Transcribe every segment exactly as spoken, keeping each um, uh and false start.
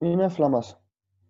Une inflammation.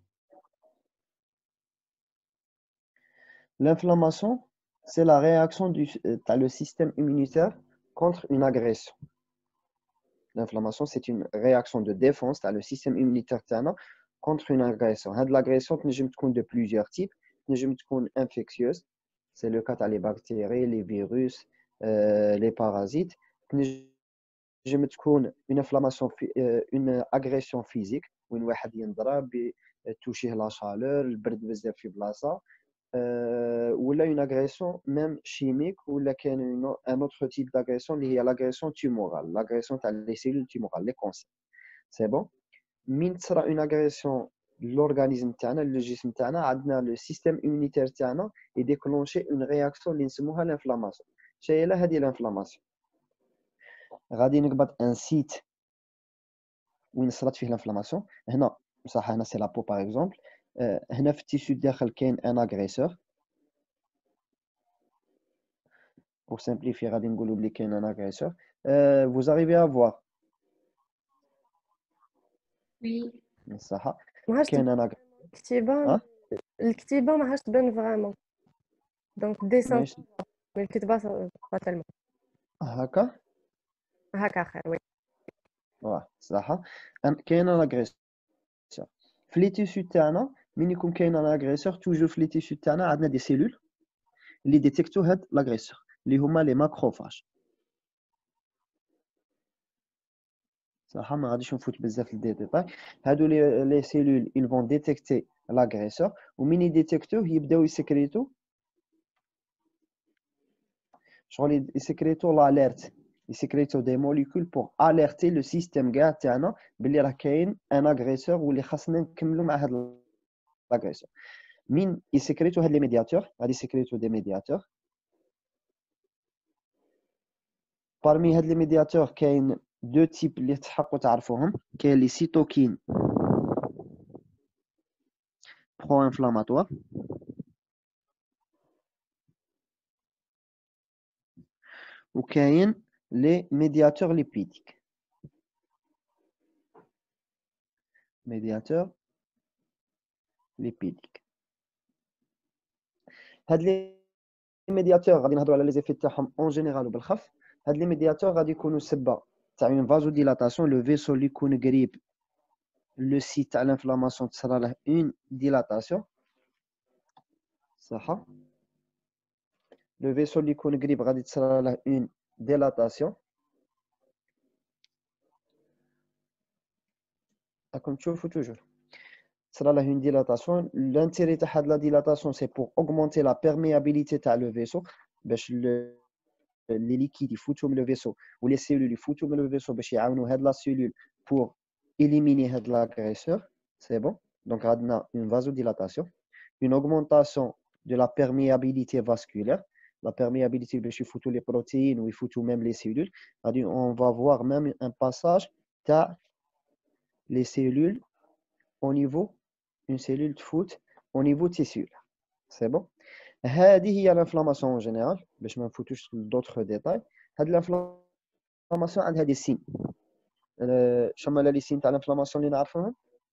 L'inflammation, c'est la réaction du euh, t'as le système immunitaire contre une agression. L'inflammation, c'est une réaction de défense, t'as le système immunitaire تاعنا contre une agression. هاد l'agression تنجم تكون de plusieurs types. تنجم تكون infectieuse, c'est le cas تاع les bactéries, les virus, euh, les parasites. تنجم تكون une inflammation, phy- euh, une agression physique, وين واحد ينضرب ب- توشيه لا chaleur, البرد بزاف في بلاصة. Euh, ou là une agression même chimique ou là qu'il y a une- un autre type d'agression اللي هي l'agression tumorale, l'agression تاع les cellules tumorales, les cancers. C'est bon. من تصرى une agression l'organisme تاعنا الجسم تاعنا عندنا le système immunitaire تاعنا يديكلونشي une réaction اللي نسموها l'inflammation. شنو هي هذه l'inflammation؟ غادي نقبض un site وين صرات فيه l'inflammation. هنا صح هنا c'est la peau par exemple. Euh, هنا في التيشو الداخل كاين un agresseur. Pour simplifier, غادي نقولوا بلي كاين un agresseur. Euh, vous arrivez à voir Oui. صح ما عادش كاين تبان un agresseur. الكتيبة ها الكتيبة ما عادش تبان فريمون دونك ديسون ماشي من الكتبة با تالمون هكا هكا خير وي واه صح أن- كاين un agresseur في لي تيشو تاعنا من يكون كاين un agresseur توجور في لي تيشو تاعنا عندنا دي سيلول اللي ديتيكتو هاد لاغريسور اللي هما لي ماكروفاج صح ما غاديش نفوت بزاف لي ديتاي هادو لي لي سيلول ils vont détecter l'agresseur ومن يديتيكتوه يبداو يسكريتو شغل يسكريتو l'alerte يسكريتو des molécules pour alerter le système كاع تاعنا بلي راه كاين ان اغريسور واللي خاصنا نكملوا مع هذا الاغريسور من يسكريتو هاد لي ميدياتور غادي يسكريتو دي ميدياتور parmi هاد لي ميدياتور كاين دو تيب اللي تحقوا تعرفوهم كاين لي سيتوكين برو انفلاماتوار وكاين لي ميدياتور ليبيديك ميدياتور ليبيديك هاد لي ميدياتور غادي نهضروا على لي زيفي تاعهم اون جينيرال وبالخف هاد لي ميدياتور غادي يكونوا سبه تاع اون فازو ديلاتاسيون لو فيسو اللي يكون قريب لو سيت تاع الانفلاماسيون تصرى له اون ديلاتاسيون صح لو فيسو اللي يكون قريب غادي تصرى له اون ديلاتاسيون راكم تشوفوا توجور تصرى له اون ديلاتاسيون لانتيري تاع هاد لا ديلاتاسيون سي بور اوغمونتي لا بيرميابيليتي تاع لو فيسو باش لي ليكيد يفوتوا من لو فيسو ولي سيلول يفوتوا من لو فيسو باش يعاونوا هاد لا سيلول بور éliminer هاد l'agresseur c'est bon donc عندنا une vasodilatation une augmentation de la perméabilité vasculaire la perméabilité باش يفوتوا les protéines ou يفوتوا même les cellules غادي on va voir même un passage تاع les cellules au niveau une cellule تفوت au niveau tissulaire c'est bon هذه هي l'inflammation en général باش ما نفوتوش d'autres détails هاد l'inflammation عندها des signes شنو هما لي signes تاع l'inflammation اللي نعرفوهم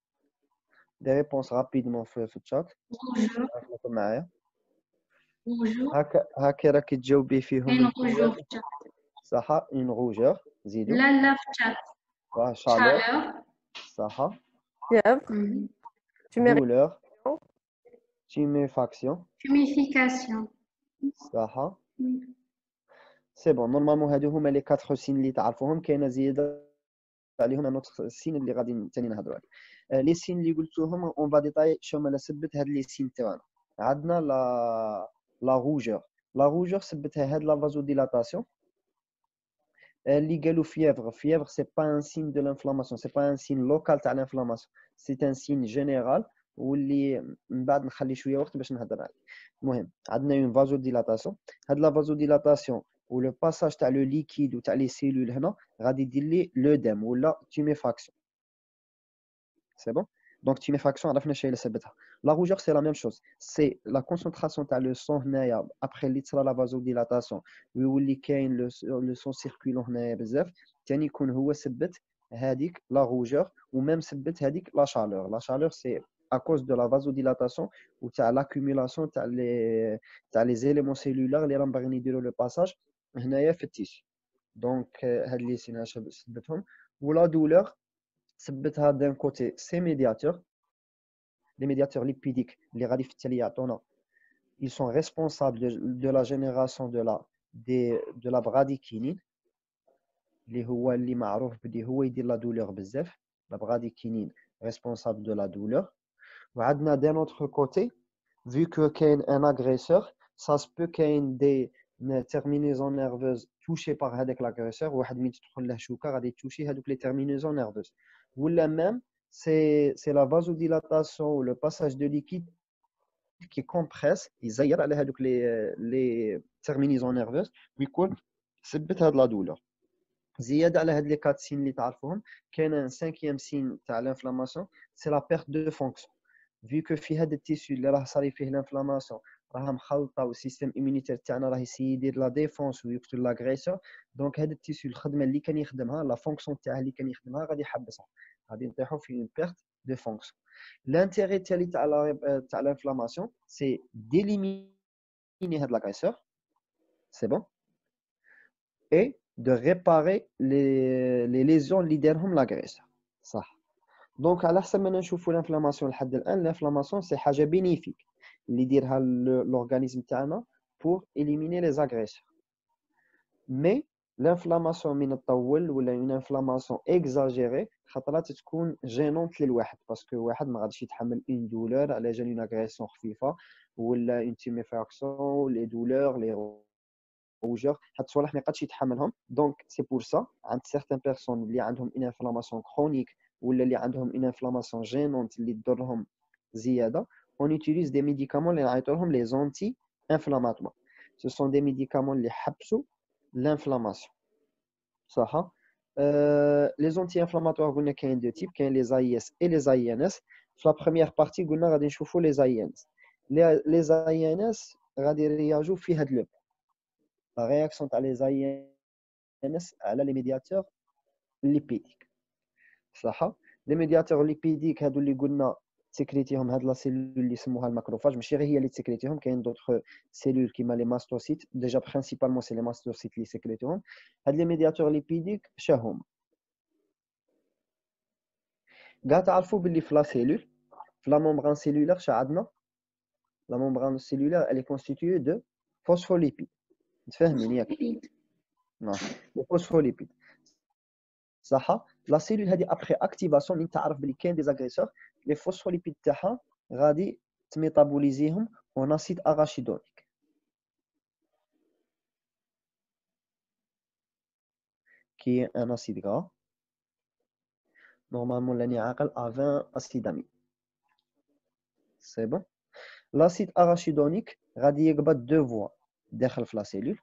des réponses rapidement في في الشات Bonjour. عرفوا معايا Bonjour. هكا هكا راكي تجاوبي فيهم كاين الكل rouge في chat. صح اون روجور زيدوا لا لا في chat. شالور Chaleur. صح fièvre Mhm. douleur tuméfaction tuméfaction Fumification. صح Mhm. سي بون نورمالمون هادو هما لي كاتر سين اللي تعرفوهم كاينه زياده عليهم ان اوتر سين اللي غادي ثاني نهضروا عليه لي سين اللي قلتوهم اون با ديتاي شنو هما سبت هاد لي سين تاعنا عندنا لا لا روجور لا روجور سبتها هاد لا فازو ديلاتاسيون اللي قالوا fièvre fièvre c'est pas un signe de l'inflammation c'est pas un signe local تاع l'inflammation c'est un signe général واللي من بعد نخلي شويه وقت باش نهضر عليه المهم عندنا une vasodilatation هاد لا vasodilatation و لو باساج تاع لو ليكيد وتاع لي سيلول هنا غادي يدير لي لوديم ولا tuméfaction c'est bon donc tuméfaction عرفنا شنو هي اللي سببتها la rougeur c'est la même chose c'est la concentration تاع le sang هنايا après اللي تصرا la vasodilatation ويولي كاين لو سون سيركولون هنايا بزاف ثاني يكون هو سبت هذيك la rougeur ou même سبت هذيك la chaleur. La chaleur c'est à cause de la vasodilatation ou تاع l'accumulation تاع les تاع les éléments cellulaires اللي راهم باغيين يديروا le passage هنايا في التيشو. دونك هاد لي سين سبتهم. ولا douleur سبتها d'un côté ces médiateurs les médiateurs lipidiques اللي غادي في التالي يعطونا ils sont responsables de, de la génération de la des, de la bradykinin اللي هو اللي معروف بلي هو يدير لا douleur بزاف. la bradykinin responsable de la douleur. وعندنا d'un autre côté vu que كاين un agresseur ça se peut كاين des terminaisons nerveuses touchées par هذاك l'agresseur. واحد من تدخل له شوكه غادي توشي هذوك les terminaisons nerveuses. ولا même c'est c'est la vasodilatation ou le passage de liquide qui compresse يزير على هذوك les les terminaisons nerveuses ويكون سبت هاد لا douleur. زياده على هاد لي quatre signes اللي تعرفوهم كاين un cinquième signe تاع l'inflammation c'est la perte de fonction. vu que في هذا التيسيو اللي راه صاري فيه l'inflammation راه مخلطه والسيستم immunitaire تاعنا راه يسيي يدير لا ديفونس ويقتل لاغريسور. دونك هذا التيسيو الخدمه اللي كان يخدمها لا فونكسيون تاعها اللي كان يخدمها غادي يحبسها غادي نطيحوا في une perte de fonction. l'intérêt التالي تاع تاع l'inflammation c'est d'éliminer هاد l'agresseur c'est bon et de réparer les les lésions اللي دارهم l'agresseur صح. دونك على حسب ما نشوفوا الانفلاماسيون لحد الان الانفلاماسيون سي حاجه بينيفيك اللي يديرها لورغانيزم تاعنا بور éliminer les agresseurs. مي الانفلاماسيون من تطول ولا اون انفلاماسيون اكزاجيري خطرات تكون جينونت للواحد باسكو واحد ما غاديش يتحمل اون دولور على جال اون اغريسيون خفيفه ولا اون تيميفاكسيون لي دولور لي روجور هاد الصوالح ما يقدش يتحملهم. دونك سي بور سا عند سيغتان بيرسون اللي عندهم اون انفلاماسيون كرونيك ولا اللي عندهم اون انفلاماسيون جينونت اللي تضرهم زياده on utilise des médicaments اللي نعيطولهم les anti-inflammatoires. ce sont des médicaments اللي يحبسوا l'inflammation صح. euh, les anti-inflammatoires قلنا كاين دو تيب كاين les A I S et les A I N S. في la première partie قلنا غادي نشوفوا les A I N S. les A I N S غادي يرياجوا في هاد لو la réaction تاع les A I N S على les médiateurs lipidiques صح. لي ميدياتور ليبيديك هادو اللي قلنا تسكريتيهم هاد لا سيلول اللي سموها الماكروفاج ماشي غير هي اللي تسكريتيهم كاين دوطخ سيلول كيما لي ماستوسيت ديجا برينسيبالمون سي لي ماستوسيت اللي سكريتيهم. هاد لي ميدياتور ليبيديك شاهما كاع تعرفوا باللي في لا سيلول في لا ممبران سيلولار شا عندنا لا ممبران سيلولار elle est constituée de phospholipides. متفاهمين ياك؟ نعم لي فوسفوليبيد صح. لا سيلول هذه ابخي اكتيفاسيون اللي تعرف بلي كاين دي زاغريسور لي فوسفوليبيد تاعها غادي تميتابوليزيهم اون اسيد اراشيدونيك كي ان اسيد غرا نورمالمون لاني عاقل ا عشرين اسيدامين سي بون. لاسيد اراشيدونيك غادي يقبض دو فوا داخل في لا سيلول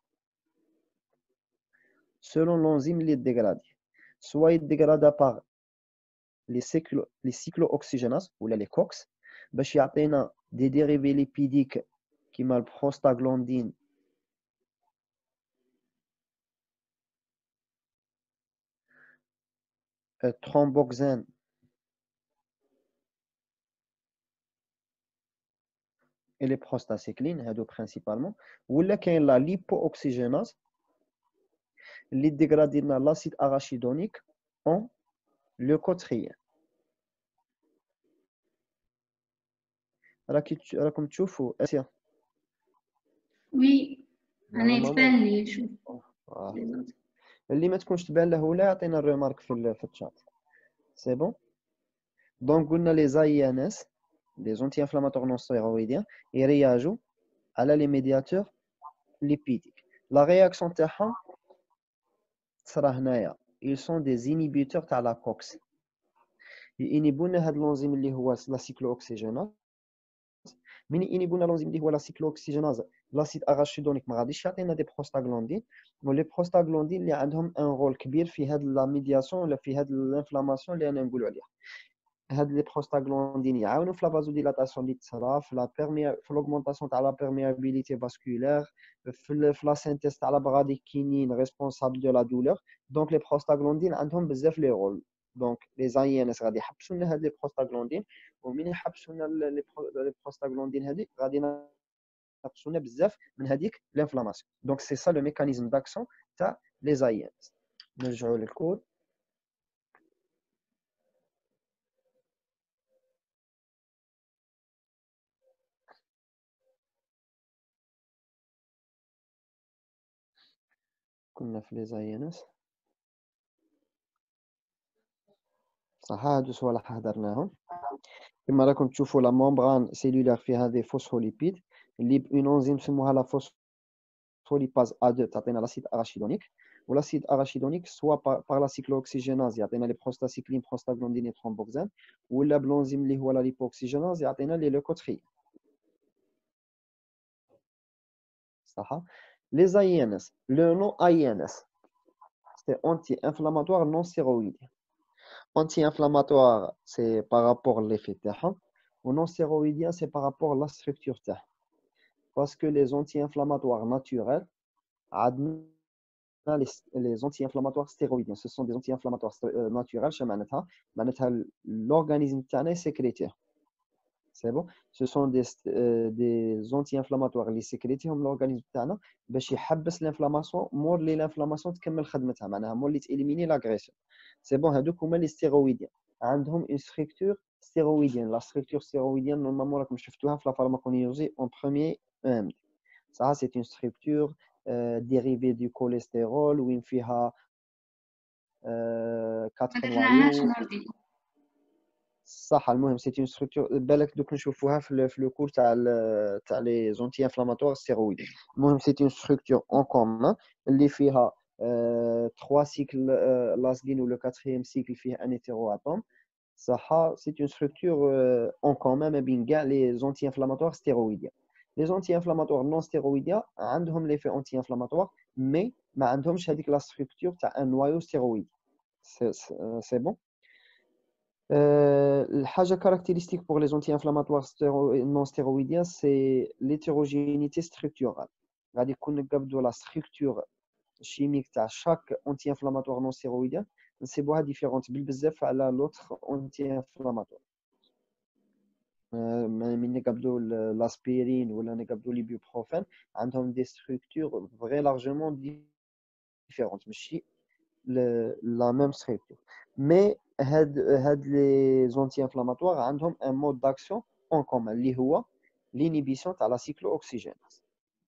سولون لونزيم اللي ديغرادي soit il dégrade par les, cyclo, les cyclooxygénases ou les COX باش يعطينا des dérivés lipidiques كيما البروستاغلاندين الترومبوكسان et les prostacyclines هادو principalement. ولا كاين لا ليبوكسيجيناز اللي ديغرادي لنا لاسيد اراشيدونيك اون لوكوتريين. راكي راكم تشوفوا اسيا وي انا يتبان لي شوف آه. اللي ما تكونش تبان له ولا يعطينا الريمارك في في الشات سي بون. دونك قلنا لي زاي ان اس لي زونتي انفلاماتور نون ستيرويديان يرياجوا على لي ميدياتور ليبيديك. لا رياكسيون تاعهم تصرا هنايا ils sont des inhibiteurs تاع لا كوكس ينيبونا هاد الانزيم اللي هو لا سيكلوكسيجيناز. من ينيبونا الانزيم اللي هو لا سيكلوكسيجيناز لاسيد اراشيدونيك ما غاديش يعطينا دي بروستاغلاندين ولي بروستاغلاندين اللي عندهم ان رول كبير في هاد لا ميدياسيون ولا في هاد الانفلاماسيون اللي انا نقولوا عليها. هاد لي بروستاغلاندين يعاونوا في لا فازوديلاتاسيون اللي تصرا في لا بيرمي في لوغمونطاسيون تاع لا بيرميابيليتي فاسكولير في في لا سينتيز تاع لا براديكينين ريسبونسابل دو لا دولور. دونك لي بروستاغلاندين عندهم بزاف لي رول دونك لي زاي ان اس غادي يحبسوا لنا هاد لي بروستاغلاندين، ومن يحبسوا لنا لي بروستاغلاندين هادي غادي نقصوا لنا بزاف من هذيك لانفلاماسيون. دونك سي سا لو ميكانيزم داكسيون تاع لي زاي ان اس. نرجعوا للكود. كنا في لي زاي ان اس صح، هادو صوالح هدرناهم. كما راكم تشوفوا لا ممبران سيلولار فيها دي فوسفوليبيد اللي بون انزيم سموها لا فوسفوليباز إيه اثنين تعطينا لاسيد اراشيدونيك، والاسيد اراشيدونيك سوا بار لا سيكلوكسيجيناز يعطينا لي بروستاسيكلين بروستاغلاندين ترومبوكسان، ولا بلونزيم اللي هو لا ليبوكسيجيناز يعطينا لي لوكوتري. صح. Les I N S, le nom I N S, c'est anti-inflammatoire non stéroïdien. Anti-inflammatoire, c'est par rapport à l'effet تاعهم, ou non stéroïdien, c'est par rapport à la structure تاعهم. Parce que les anti-inflammatoires naturels, عندنا les, les anti-inflammatoires stéroïdiens, ce sont des anti-inflammatoires euh, naturels, chez معناتها معناتها l'organisme تاعنا sécrétaire. C'est bon. Ce sont des, euh, des anti-inflammatoires اللي سكريتيهم l'organisme تاعنا باش يحبس l'inflammation مور لي l'inflammation تكمل خدمتها، معناها مور اللي تإليميني لاغريسيون. سي بون. هذوك هما لي ستيرويديان، عندهم اون ستركتور ستيرويديان. لا ستركتور ستيرويديان نورمالمون راكم شفتوها في لا فارماكونيوزي اون بروميير ام دي. Ça c'est une structure euh, dérivée du cholestérol وين فيها euh, quatre noyaux. صح. المهم سي اون ستركتور بالك دوك نشوفوها في في لو كور تاع تاع لي زونتي انفلاماتوار ستيرويد. المهم سي اون ستركتور اون كومون اللي فيها ثلاثة سيكل لاسلين ولو كاتريام سيكل فيه ان هيتيرو اتوم. صح. سي اون ستركتور اون كومون ما بين كاع لي زونتي انفلاماتوار ستيرويديا. لي زونتي انفلاماتوار نون ستيرويديا عندهم لي في انتي انفلاماتوار مي ما عندهمش هذيك لا ستركتور تاع ان نوايو ستيرويد. سي بون. Euh, الحاجة caractéristique pour les anti-inflammatoires non stéroïdiens, c'est l'hétérogénéité structurale. غادي يكون نقبضوا la structure chimique تاع chaque anti-inflammatoire non stéroïdien نسيبوها différente بالبزاف على l'autre anti-inflammatoire. من نقبضوا l'aspirine ولا نقبضوا l'ibuprofène عندهم des structures très largement différentes ماشي la même structure. Mais هاد هاد les anti-inflammatoires عندهم un mode d'action en commun اللي هو l'inhibition تاع la cyclooxygénase.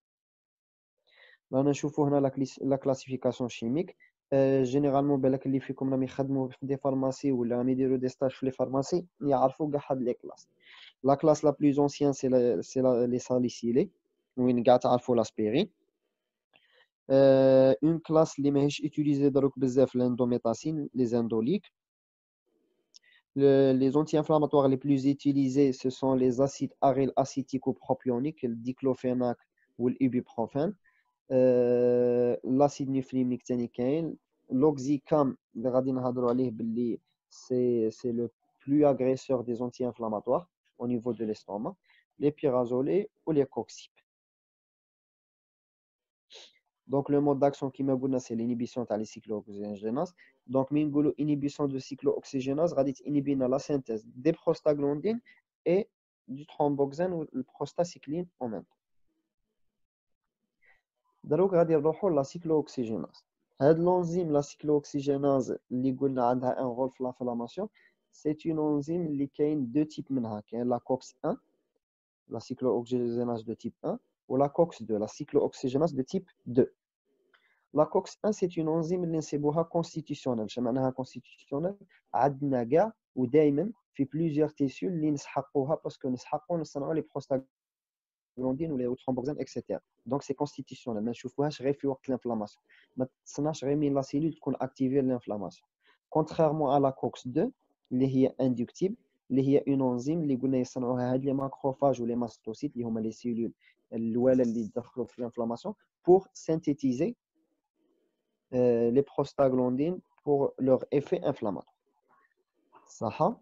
رانا نشوفوا هنا la classification chimique. généralement بالك اللي فيكم راهم يخدموا في دي فارماسي ولا راهم يديروا دي ستاج في لي فارماسي يعرفوا كاع هاد لي كلاس. La classe la plus ancienne c'est la, c'est la, les salicylés وين كاع تعرفوا l'aspirine. Euh, une classe اللي ماهيش utilisée دروك بزاف l'endométacine, les indoliques. Le, les anti-inflammatoires les plus utilisés, ce sont les acides aryl acético-propioniques, le diclofenac ou l'ibuprofène. Euh, l'acide nucléamique تاني l'oxycam c'est c'est le plus agresseur des anti-inflammatoires au niveau de l'estomac, les pyrazolés ou les coxib. Donc, le mode d'action qui m'a donné, c'est l'inhibition de la cyclooxygénase. Donc, l'inhibition inhibition de cyclooxygénase va inhiber la synthèse des prostaglandines et du thromboxane ou le prostacycline en même temps. Donc, on va dire la cyclooxygénase. L'enzyme, la cyclooxygénase, qui a un rôle dans l'inflammation, c'est une enzyme qui a deux types. La COX un, la cyclooxygénase de type un, ou la COX deux, la cyclooxygénase de type deux. La COX un, c'est une enzyme qui est constitutionnelle. Je veux dire constitutionnelle, عندنا كاع ودائما في plusieurs tissus اللي نسحقوها parce que نسحقوا نصنعوا les prostaglandines ou les thromboxanes et cetera. Donc c'est constitutionnel. ما نشوفوهاش غير في وقت l'inflammation. ما تصنعش غير من la cellule تكون activer l'inflammation. Contrairement à la COX deux اللي هي inductible اللي هي une enzyme اللي قلنا يصنعوها هاد les macrophages ou les mastocytes اللي هما les cellules الأولى اللي يدخلوا في l'inflammation pour synthétiser Euh, les prostaglandines pour leur effet inflammatoire. Ça,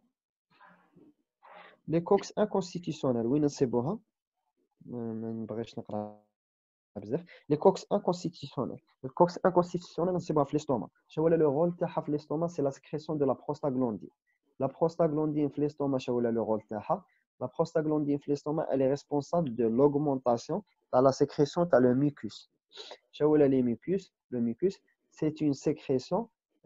les COX inconstitutionnels, oui, c'est bon. Les cox inconstitutionnels. Le cox inconstitutionnel, c'est pas l'estomac. Le rôle de l'estomac, c'est la sécrétion de la prostaglandine. La prostaglandine, l'estomac, le rôle de la prostaglandine, l'estomac, elle est responsable de l'augmentation de la sécrétion de le mucus. Les mucus, le mucus, c'est une sécrétion.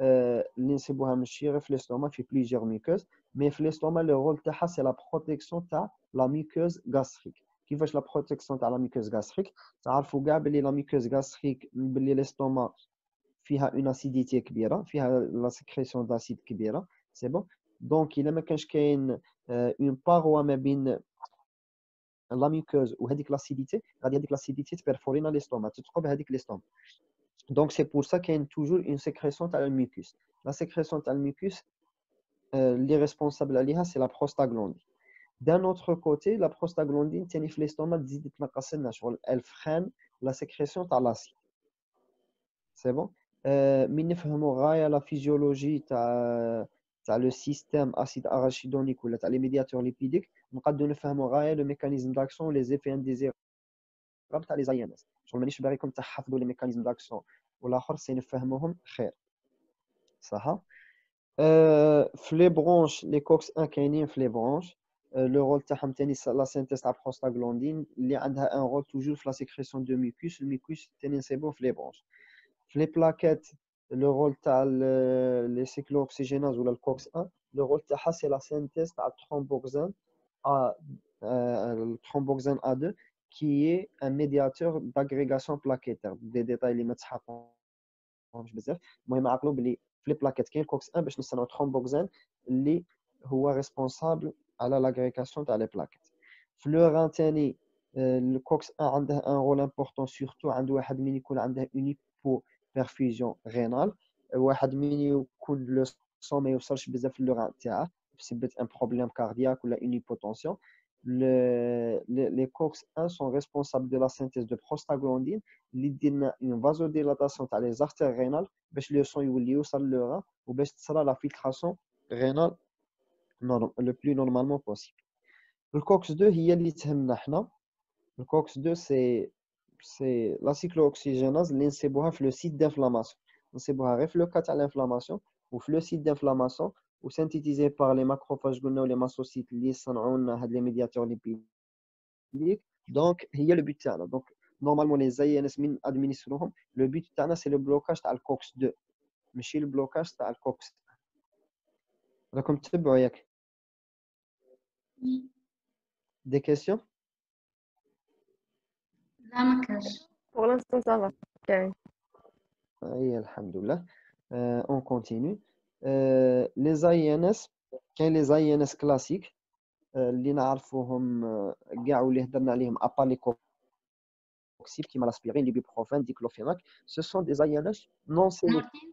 L'estomac fait plusieurs muqueuses, mais l'estomac, le rôle de c'est la protection de la muqueuse gastrique. Qui fait la protection de la muqueuse gastrique? تعرفوا كاع بلي la muqueuse gastrique بلي l'estomac فيها une acidité كبيرة فيها la sécrétion d'acide كبيرة c'est bon donc إلا ما كانش كاين une paroi ما بين la muqueuse وهذيك l'acidité غادي هذيك l'acidité تبرفورينا l'estomac تثقب هذيك l'estomac donc c'est pour ça qu'il y a toujours une sécrétion تاع الميكوس la sécrétion تاع الميكوس اللي responsable عليها c'est la prostaglandine. D'un autre côté, la prostaglandine, l'estomac, elle freine la sécrétion de l'acide. C'est bon? Euh, la physiologie de le système acide arachidonique ou les médiateurs lipidiques, nous avons le mécanisme d'action, les effets indésirables de les A I N S. Je ne sais pas comment tu les mécanismes d'action. Ou l'autre, c'est nous فهمهم خير. Ça. Euh, les branches, les cox un كاينين في les branches. Le rôle de la synthèse de la prostaglandine, il a un rôle toujours dans la sécrétion de mucus. Le mucus, c'est bon les branches. Les plaquettes, le rôle de les cyclooxygénases ou le cox un, le rôle c'est la synthèse de thromboxane A, euh, thromboxane A deux, qui est un médiateur d'agrégation plaquettaire. Des détails, les médecins المهم عقلوا بلي في لي بلاكيت كاين كوكس واحد باش نصنعوا ترومبوكسان اللي هو ريسبونسابل على لاغريغاسيون تاع لي بلاكيت. في لو ران ثاني الكوكس واحد عنده ان رول امبورطون سورتو عند واحد من يكون عنده اون هيبو بيرفيوجن رينال واحد من يكون لو سون ما يوصلش بزاف لو ران تاعه بسبب ان بروبليم كاردياك ولا اون هيبوتونسيون. Le, les, les cox un sont responsables de la synthèse de prostaglandine اللي ديرنا une vasodilatation تاع les artères rénales باش le sang يولي يوصل le rein وباش تصرى la filtration rénale le plus normalement possible. Le cox deux هي اللي تهمنا حنا. Le cox deux c'est c'est la cyclooxygénase اللي نصيبوها في le site d'inflammation. نصيبوها غير في le cas تاع l'inflammation ou في le site d'inflammation ou synthétisé par les macrophages ou les mastocytes اللي يصنعوا لنا هاد les médiateurs lipidiques. Donc هي le but تاعنا. Donc normalement les A I N S من administrerهم le but تاعنا c'est le blocage تاع الكوكس deux ماشي le blocage تاع الكوكس. راكم تتبعوا ياك؟ Des questions? لا ما كاش. Pour l'instant, ça va. كاين. أي الحمد لله. Euh, on continue. Euh, les A I N S كاين les A I N S classiques اللي نعرفوهم كاع واللي هضرنا عليهم ابار لي كوكسيب كيما لاسبيرين ليبوبروفين ديكلوفيناك سو سون دي A I N S نون سيليكتيف.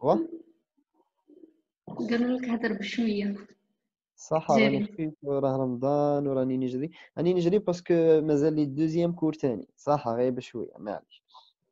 قالوا لك هضر بشويه. صح راني خفيف وراه رمضان وراني نجري راني نجري باسكو مازال لي دوزيام كور ثاني صح غير بشويه معليش.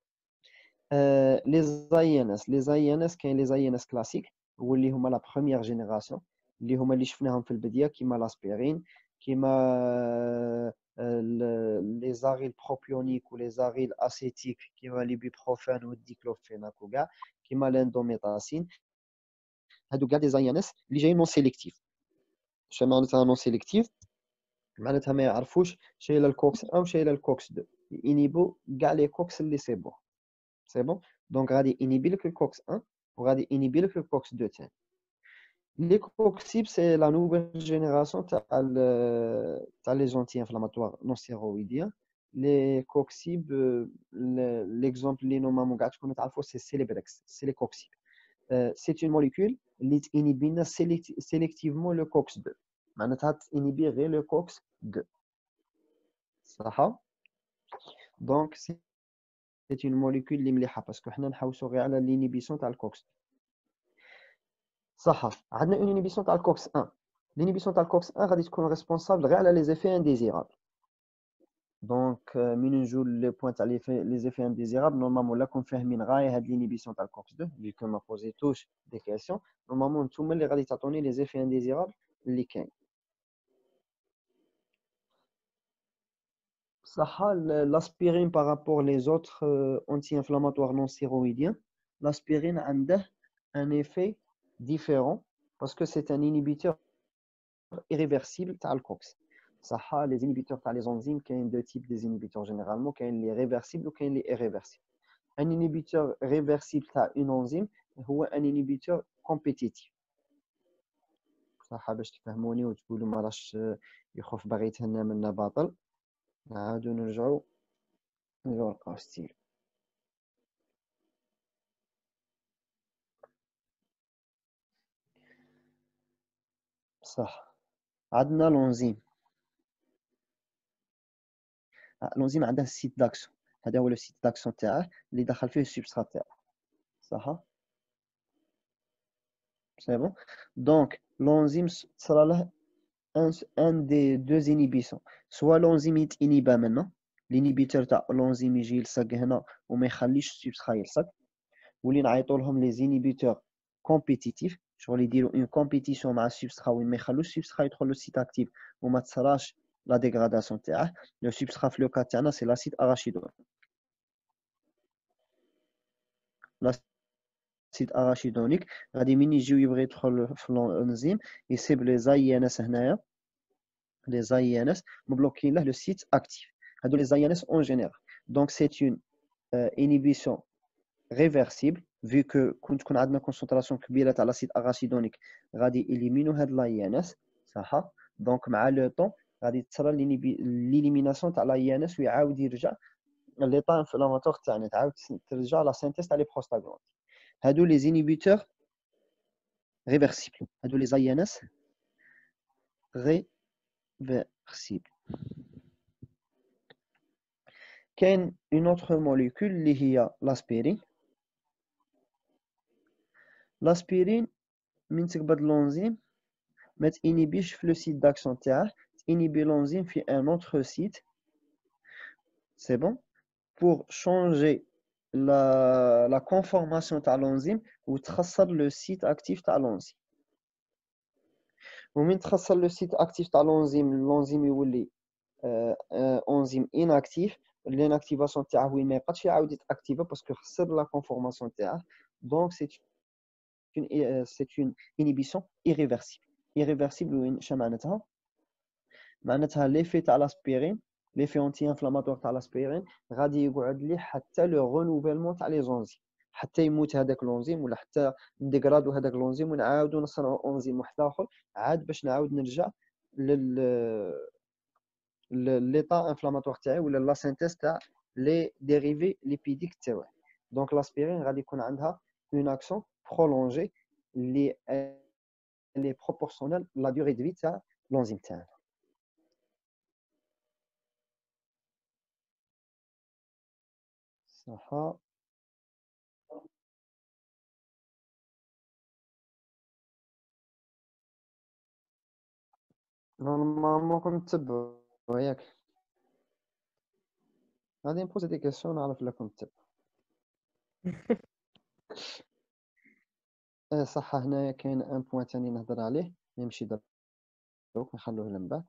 لي زاي ان اس لي زاي ان اس كاين لي زاي ان اس كلاسيك واللي هما لا بروميير جينيراسيون اللي هما اللي شفناهم في البدايه كيما لاسبيرين كيما لي زاريل بروبيونيك ولي زاريل اسيتيك كيما ليبوبروفين والديكلوفيناك وكاع كيما لاندوميتاسين. هادو كاع دي زاي ان اس اللي جايين نون سيليكتيف. شنو معناتها نون سيليكتيف؟ معناتها ما يعرفوش شايله الكوكس واحد وشايله الكوكس اثنين ينيبو كاع لي كوكس اللي سي بون سي بون دونك غادي ينيبي لك الكوكس واحد وغادي ينيبي لك الكوكس اثنين ثاني. لي كوكسيب سي لا نوفيل جينيراسيون تاع تاع لي زونتي انفلاماتوار نون ستيرويديان. لي كوكسيب ليكزومبل اللي نورمالمون كاع تكونوا تعرفوا سي سيليبريكس سي لي كوكسيب. سي اون موليكول اللي تانيبينا سيليكتيفمون لو كوكس اثنين معناتها تانيبي غير لو كوكس اثنين صح. دونك سي اون موليكول اللي مليحه باسكو حنا نحوسوا غير على لينيبيسيون تاع الكوكس صح. عندنا اون انيبيسيون تاع الكوكس واحد. لينيبيسيون تاع الكوكس واحد غادي تكون ريسبونسابل غير على لي زيفي انديزيرابل. دونك من نجو لي بوين تاع لي زيفي انديزيرابل نورمالمون راكم فاهمين غايه هاد لينيبيسيون تاع الكوكس اثنين اللي كون ما بوزيتوش دي كيسيون نورمالمون نتوما اللي غادي تعطوني لي زيفي انديزيرابل اللي كاين صح. l'aspirine par rapport aux autres euh, anti-inflammatoires non stéroïdiens, l'aspirine a un effet différent parce que c'est un inhibiteur irréversible de la COX. صح. les inhibiteurs de les enzymes, il y a deux types des inhibiteurs généralement, il y a les réversibles ou les irréversibles. Un inhibiteur réversible d'une enzyme هو un inhibiteur compétitif. صح باش تفهموني وتقولوا ما راش يخوف باغي يتهنى منا باطل. نعاودو نرجعو نرجعو نلقاو ستيل. صح. عندنا l'enzyme. l'enzyme عندها site d'action. هذا هو le site d'action تاعه اللي دخل فيه السبسترات تاعه. صح. C'est bon. Donc l'enzyme sera là un, un des deux inhibitions. soit l'enzyme يتinhibe maintenant. l'inhibiteur تاع l'enzyme يجي يلصق هنا وما يخليش السبسترات يلصق. واللي نعيطوا لهم les inhibiteurs compétitifs. شغل يديروا une compétition مع السبسترات وين ما يخلوش السبسترات يدخل له السيت اكتيف وما تصراش la dégradation تاعه. le substrat في le cas تاعنا c'est l'acide arachidonique. l'acide arachidonique غادي من يجيو يبغي يدخل في الانزيم يسيب لي زاي ان اس هنايا لي زاي ان اس مبلوكين له لو سيت اكتيف. هادو لي زاي ان اس اون جينيرال. دونك سي اون انيبيسيون ريفرسيبل vu que كون تكون عندنا كونسونطراسيون كبيره تاع لاسيد اراشيدونيك غادي اليمينو هاد لاي ان اس. صح. دونك مع لو طون غادي تصرى ليليميناسيون تاع لاي ان اس ويعاود يرجع ليطا انفلاماتور تاعنا تعاود ترجع لا سينتيز تاع لي بروستاغلاند. هادو لي زينيبيتور ريفرسيبل. هادو لي زاي ان اس ريفرسيبل. كاين اون اوتر موليكول اللي هي لاسبيرين. لاسبيرين من تقبض لونزيم ما تانيبيش في لو سيت داكسيون تاعه تانيبي لونزيم في ان اوتر سيت. سي بون pour changer la la conformation تاع l'enzyme وتخسر لو سيت اكتيف تاع l'enzyme. ومن تخسر لو سيت اكتيف تاع l'enzyme l'enzyme يولي انزيم inactif. l'inactivation تاعه وين ما يبقاش يعاود يتاكتيفا باسكو خسر لا كونفورماسيون تاعه. دونك سي une c'est une inhibition irréversible. irréversible وين شنو معناتها؟ معناتها ليفي تاع لاسبيرين ليفي انتي انفلاماتور تاع لاسبيرين غادي يقعد لي حتى لو رونوفيلمون تاع لي زونزيم حتى يموت هذاك لونزيم ولا حتى نديغرادو هذاك لونزيم ونعاودو نصنعوا انزيم واحد اخر عاد باش نعاود نرجع لل ليطا انفلاماتور تاعي ولا لا سينتيز تاع لي ديريفي ليبيديك تاعي. دونك لاسبيرين غادي يكون عندها اون اكسيون برولونجي اللي اللي بروبورسيونيل لا دوري دو في تاع لونزيم تاعنا. صح. نورمالمون كنت تتبعوا ياك غادي نبوزي دي كيسيون نعرف لكم تتبعوا. اه صح. هنايا كاين ان بوين ثاني نهضر عليه نمشي دروك نخلوه لمن بعد.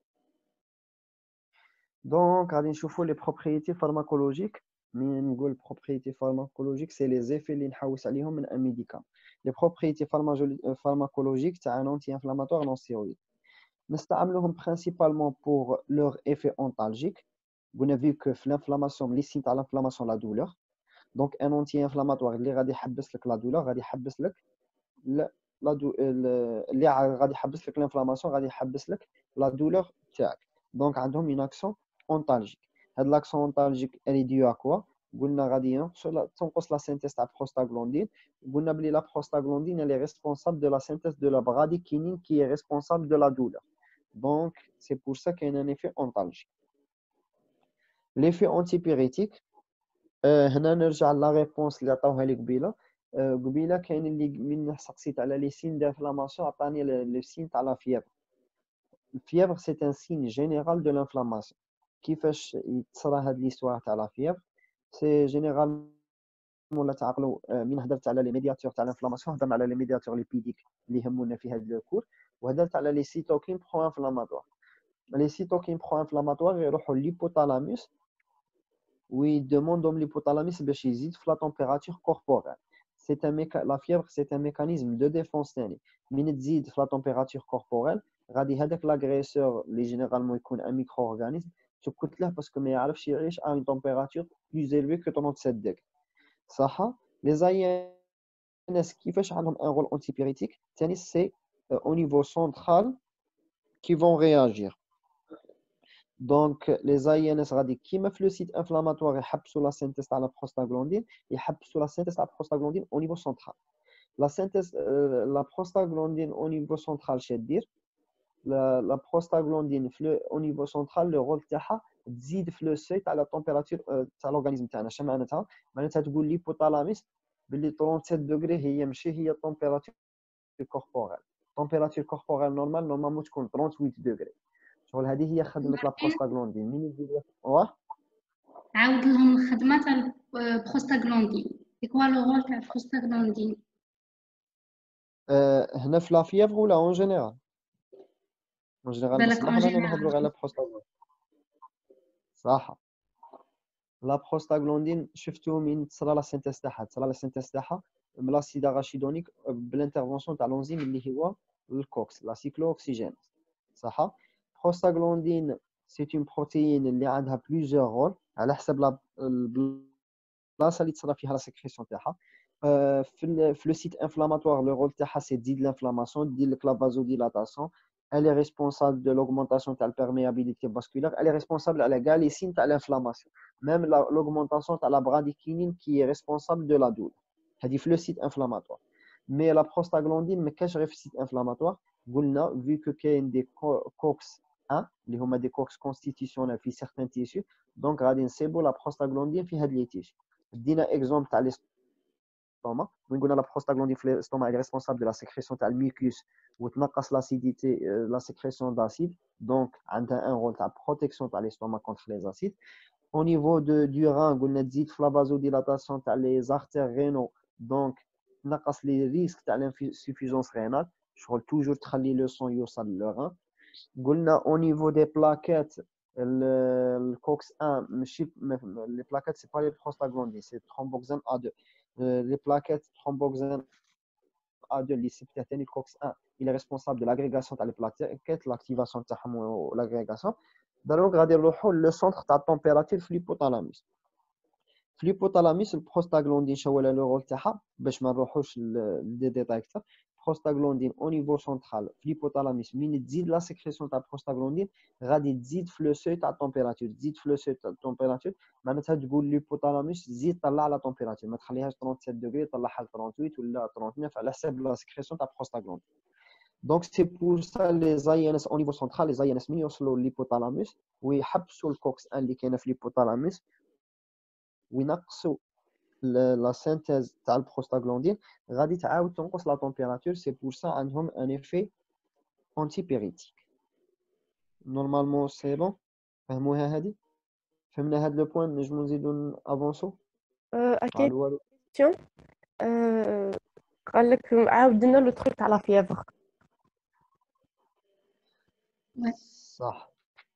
دونك غادي نشوفوا لي بروبريتي فارماكولوجيك. من نقول بروبريتي فارماكولوجيك سي لي زيفي اللي نحوس عليهم من ان ميديكام. لي بروبريتي فارماكولوجيك تاع ان انتي انفلاماتور نون ستيرويد نستعملوهم برينسيبالمون بور لور ايفي اونتالجيك. قلنا فيو كو في لانفلاماسيون لي سين تاع لانفلاماسيون لا دولور. دونك ان انتي انفلاماتوار اللي غادي يحبس لك لا دولور غادي يحبس لك لا دو اللي غادي يحبس لك لانفلاماسيون غادي يحبس لك لا دولور تاعك. دونك عندهم اون اكسيون اونتالجيك. هاد لاكسيون اونتالجيك الي ديو ا كوا؟ قلنا غادي تنقص لا سينتيز تاع بروستاغلوندين. قلنا بلي لا بروستاغلوندين elle est responsable de la synthèse de la bradykinin qui est responsable de la douleur. Donc c'est pour ça qu'il y a un effet ontalgique. L'effet antipyrétique هنا نرجع لا ريبونس اللي عطاوها لي قبيله. قبيله كاين اللي من سقسيت على لي سين دانفلاماسيون عطاني لي سين تاع لا فيبر. الفيبر سي ان سين جينيرال دو لانفلاماسيون. كيفاش تصرى هاد ليستوار تاع لا فيبر؟ سي جينيرال ولا تعقلوا من هضرت على لي ميدياتور تاع الانفلاماسيون هضرنا على لي ميدياتور ليبيديك اللي يهمونا في هذا الكور وهضرت على لي سيتوكين برو انفلاماتوار. les cytokines pro-inflammatoires يروحوا l'hypothalamus ويدوموندهم l'hypothalamus باش يزيد في la température corporelle. C'est un méca... La fièvre, c'est un mécanisme de défense ثاني. من تزيد في la température corporelle غادي هذاك l'agresseur اللي généralement يكون un micro-organisme تكت له باسكو ما يعرفش يعيش à une température plus élevée que trente-sept degrés. صح. Les A I N S كيفاش عندهم un rôle antipyrétique ثاني c'est euh, au niveau central qui vont réagir. Donc, les A I N S غادي كيما في le site inflammatoire يحبسوا la synthèse تاع la prostaglandine يحبسوا la synthèse تاع la prostaglandine au niveau central. La synthèse euh, la prostaglandine au niveau central chez dire la, la prostaglandine au niveau central le rôle تاعها تزيد في le seuil تاع la température تاع l'organisme تاعنا. اش معناتها؟ معناتها تقول l'hypothalamus باللي trente-sept degrés هي ماشي هي température corporelle. Température corporelle normale normalement تكون trente-huit degrés. شغل هذه هي خدمة لا بروستاغلاندين. مين يزيد واه عاود لهم الخدمة تاع البروستاغلاندين. كوا لو رول تاع البروستاغلاندين أه هنا في لا فيفغ ولا اون جينيرال؟ اون جينيرال بالك مسمح اون لنا جينيرال. نهضروا على بروستاغلاندين. صح. لا بروستاغلاندين شفتو من تصرى لا سينتيز تاعها تصرى لا سينتيز تاعها من لاسيد اراشيدونيك بالانترفونسيون تاع لونزيم اللي هو الكوكس لا سيكلوكسيجين. صح. بروستاغلاندين سي اون بروتيين اللي عندها بليزيور رول على حسب لا البلاصه اللي تصرى فيها لا سيكريسيون تاعها. في في لو سيت انفلاماتوار لو رول تاعها سي تزيد لانفلاماسيون دير لك لا فازوديلاتاسيون. Elle est responsable de l'augmentation de la perméabilité vasculaire. Elle est responsable de la signes de l'inflammation. Même l'augmentation de la bradykinin qui est responsable de la douleur. C'est le site inflammatoire. Mais la prostaglandine, mais qu'est-ce que le site inflammatoire? Vu que il y a des COX un, les hommes des COX constitutionnels dans certains tissus, donc c'est bon la prostaglandine في هاد les tissus. Dina exemple تاع l'estomac. La prostaglandine في l'estomac est responsable de la sécrétion de la mucus ou تنقص l'acidité, la sécrétion d'acide. Donc, elle a un rôle de protection de l'estomac contre les acides. Au niveau de, du rein, on a dit la vasodilatation des artères rénaux. Donc, تنقص les risques de l'insuffisance rénale. Je veux toujours travailler le sang يوصل le rein. Au niveau des plaquettes, le, le COX un, les plaquettes, ce n'est pas les prostaglandines, c'est thromboxane A deux. Euh, les plaquettes thromboxane A deux, le COX un, il est responsable de l'agrégation des plaquettes, l'activation de l'agrégation. Donc, le centre de température de l'hypothalamus. L'hypothalamus, le prostaglandine, je vais le rôle de le détail. Prostaglandine au niveau central, l'hypothalamus, min تزيد la sécrétion de la prostaglandine, غادي تزيد في le seuil تاع température, تزيد في le seuil تاع température, معناتها تقول l'hypothalamus زيد طلع على température, ما تخليهاش trente-sept degrés, طلعها ل trente-huit ولا trente-neuf على حسب la sécrétion تاع prostaglandine. Donc c'est pour ça les A I N S au niveau central, les A I N S من يوصلوا l'hypothalamus ويحبسوا الكوكس un اللي كاينه في l'hypothalamus وينقصوا la synthèse de la prostaglandine, غادي تعاود تنقص la température, c'est pour ça عندهم un effet antipyrétique. Normalement c'est bon. فهموها هذه؟ فهمنا هذا le point نجمو نزيدو نافونسو؟ اكيد question. Euh, قال لك عاود لنا لو تروك تاع لا فيفر. صح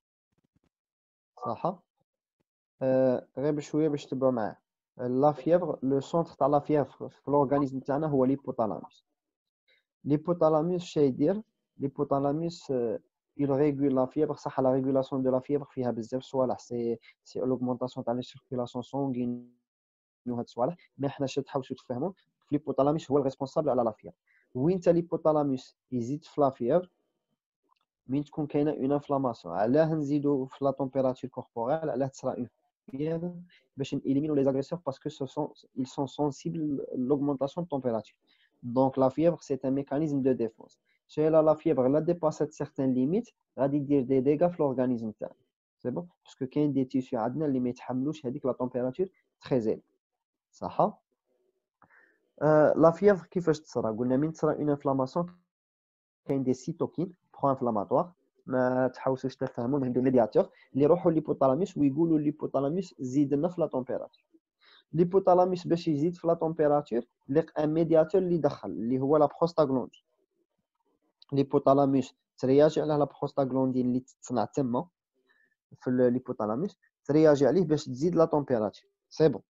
صح. غير بشويه باش تبعوا معاه. La fièvre, le centre de la fièvre في l'organisme تاعنا هو l'hypothalamus. L'hypothalamus شي يدير؟ L'hypothalamus il régule la fièvre. صح la régulation de la fièvre فيها بزاف صوالح. C'est c'est l'augmentation de la circulation sanguine وهاد الصوالح. ما حنا شي تحاولوا تفهموا. L'hypothalamus هو الريسبونسابل على la fièvre. وين تا l'hypothalamus يزيد في la fièvre من تكون كاينه une inflammation. علاه نزيدوا في la température corporelle علاه تصرى une باش éliminer les agresseurs parce que ce sont, ils sont sensibles à l'augmentation de température. Donc la fièvre, c'est un mécanisme de défense. Chez la, la fièvre, elle dépasse certaines limites, elle va dire des dégâts sur l'organisme. C'est bon? Parce que quand il y a des tissus adnels, les métahamlouch, elle dit que la température est très élevée. Ça va? Euh, la fièvre, qui fait ça? On a une inflammation, il y a des cytokines pro-inflammatoires. ما تحاولوش تفهموا من دي ميدياتور اللي يروحوا للهيبوثالاموس ويقولوا للهيبوثالاموس زيد لنا في لا تمبيراتور. الهيبوثالاموس باش يزيد في لا تمبيراتور لقى ان ميدياتور اللي دخل اللي هو لا بروستاغلاندين. l'hypothalamus ترياجي على لا بروستاغلاندين اللي تصنع تما في الهيبوثالاموس ترياجي عليه باش تزيد لا تمبيراتور سي بون.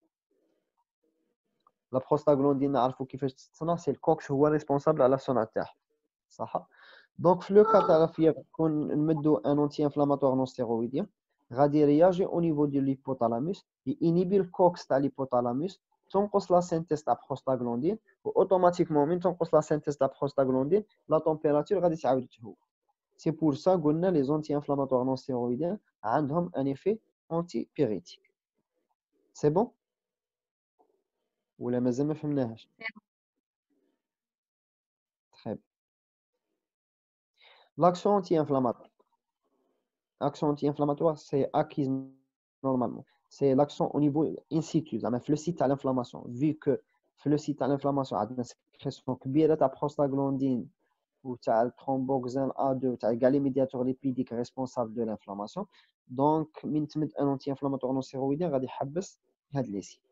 لا بروستاغلاندين نعرفوا كيفاش تتصنع، سي الكوكس هو ريسبونسابل على الصنع تاعها صح. دونك في لو كا تاع لا فيبر كون نمدو ان اونتي انفلاماتوار نون ستيرويديان غادي يرياجي او نيفو دو ليبوثالاموس ينيبي الكوكس تاع ليبوثالاموس تنقص لا سينتيز تاع بروستاغلاندين و اوتوماتيكمون من تنقص لا سينتيز تاع بروستاغلاندين لا تمبيراتور غادي تعاود تهو. سي بور سا قلنا لي زونتي انفلاماتوار نون ستيرويديان عندهم ان ايفي انتي بيريتيك. سي بون ولا مازال ما فهمناهاش؟ تري بيان. لاكسيون انتي انفلاماتوار action anti-inflammatoire, c'est acquis normalement. C'est l'action au niveau in situ, le site à l'inflammation. Vu que le site à l'inflammation a une sécrétion كبيرة تاع prostaglandine ou تاع thromboxane A deux, تاع les médiateurs lipidiques responsables de l'inflammation. Donc, من تمد un anti-inflammatoire non stéroïdien غادي يحبس هاد لي سي.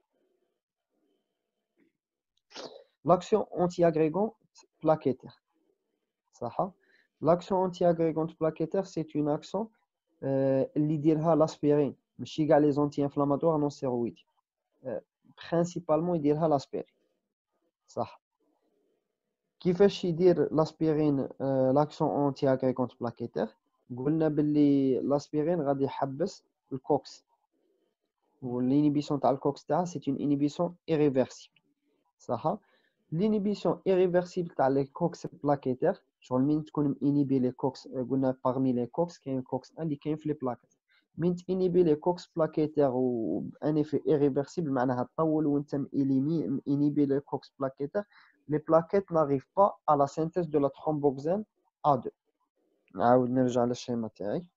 L'action anti-agrégante plaquettaire. صح. L'action anti-agrégante plaquettaire, c'est une action اللي يديرها لاسبيرين ماشي كاع لي زونتي انفلاماتوار نون ستيرويد برينسيبالمون يديرها لاسبيرين صح. كيفاش يدير لاسبيرين لاكسون اونتي اغريغونت بلاكيتير؟ قلنا باللي لاسبيرين غادي يحبس الكوكس والانيبيسيون تاع الكوكس تاعها سي اون انيبيسيون ايريفيرسيبل صح. لينيبيسيون ايريفيرسيبل تاع لي كوكس بلاكيتير شغل من تكون انيبي لي كوكس قلنا باغمي لي كوكس كاين كوكس ان اللي كاين في لي بلاكيت من انيبي لي كوكس بلاكيتير و ان ايفي ايريفيرسيبل معناها طول وانت انيبي انيبي لي كوكس بلاكيتير لي بلاكيت ناريف با ا لا سينتيز دو لا ترومبوكسين ا deux. نعاود نرجع للشيما تاعي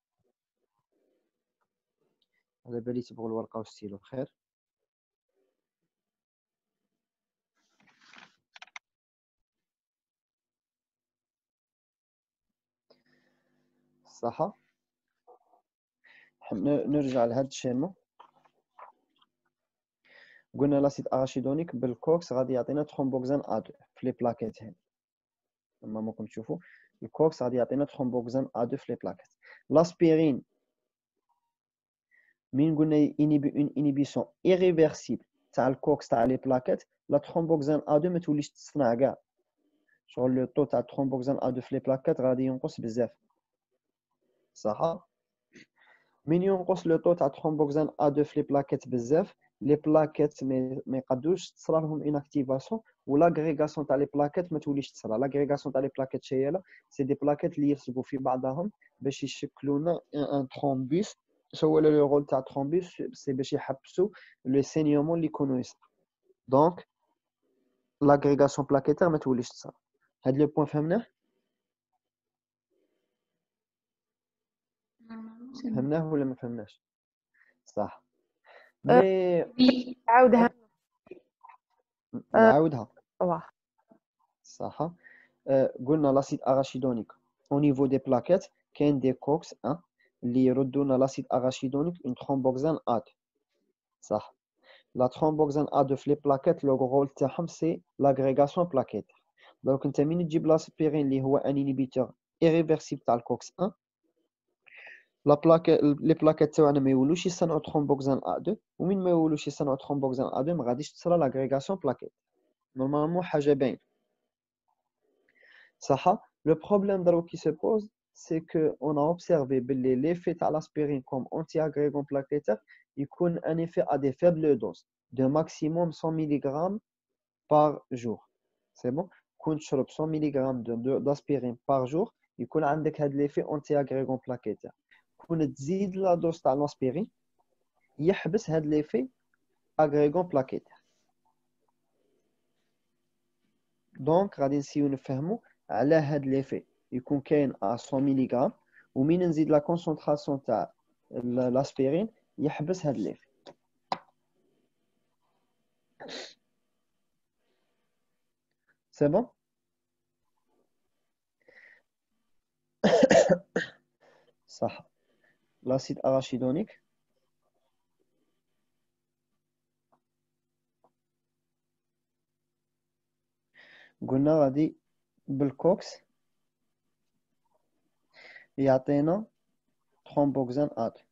على بالي تبغوا الورقه والستيلو بخير. صح. نرجع لهاد الشيما. قلنا لاسيد اراشيدونيك بالكوكس غادي يعطينا ترومبوكسين ا deux في لي بلاكيت هنا كما ممكن تشوفوا الكوكس غادي يعطينا ترومبوكسين ا deux في لي بلاكيت. لاسبيرين من قلنا انيبي اون انيبيسيون ايريفيرسيبل تاع الكوكس تاع لي بلاكيت لا ترومبوكسين ا deux ما توليش تصنع كاع شغل لو طو تاع ترومبوكسين ا deux في لي بلاكيت غادي ينقص بزاف صح. من ينقص لو طو تاع ترومبوكسين ا deux في لي بلاكيت بزاف لي بلاكيت ما يقدوش تصرا لهم ان اكتيفاسيون ولاغريغاسيون تاع لي بلاكيت ما توليش تصرا. لاغريغاسيون تاع لي بلاكيت شياله سي دي بلاكيت اللي يلصقوا في بعضهم باش يشكلوا لنا ان ترومبوس. شو هو لو رول تاع ترومبوس؟ سي باش يحبسوا لي سينيومون اللي يكونوا يصرا. دونك لاغريغاسيون بلاكيتير ما توليش تصرا. هاد لو بوين فهمناه فهمناه ولا ما فهمناش؟ صح. مي عاودها نعاودها واه صح. أه قلنا لاسيد اراشيدونيك او نيفو دي بلاكيت كاين دي كوكس ان اللي يردونا لاسيد اراشيدونيك اون ترومبوكسين ا deux صح. لا ترومبوكسين ا deux في لي بلاكيت لو رول تاعهم سي لاغريغاسيون بلاكيتير. دونك انت من تجيب لاسبيرين اللي هو ان انيبيتور ايريفيرسيبل تاع الكوكس ان لا بلاكيت لي بلاكيت تاعنا ما يولوش يصنعوا ترومبوكسين ا deux ومن ما يولوش يصنعوا ترومبوكسين ا deux ما غاديش تصرا لاغريغاسيون بلاكيت نورمالمون حاجه باينه صح. Le problème qui se pose, c'est qu'on a observé que l'effet de l'aspirine comme anti-agrégant plaquettaire, il a un effet à des faibles doses, de maximum cent milligrammes par jour. C'est bon? Quand tu as cent milligrammes d'aspirine par jour, il y a l'effet anti-agrégant plaquettaire. Quand tu augmentes la dose de l'aspirine, il y a l'effet agrégant plaquettaire. Donc, si nous faisons على هاد ليفي يكون كاين ا cent ملغ ومين نزيد لا كونسونطراسيون تاع لاسبيرين يحبس هاد ليفي. سي بون. صح. لاسيد اراشيدونيك قلنا غادي بالكوكس يعطينا thromboxane A deux.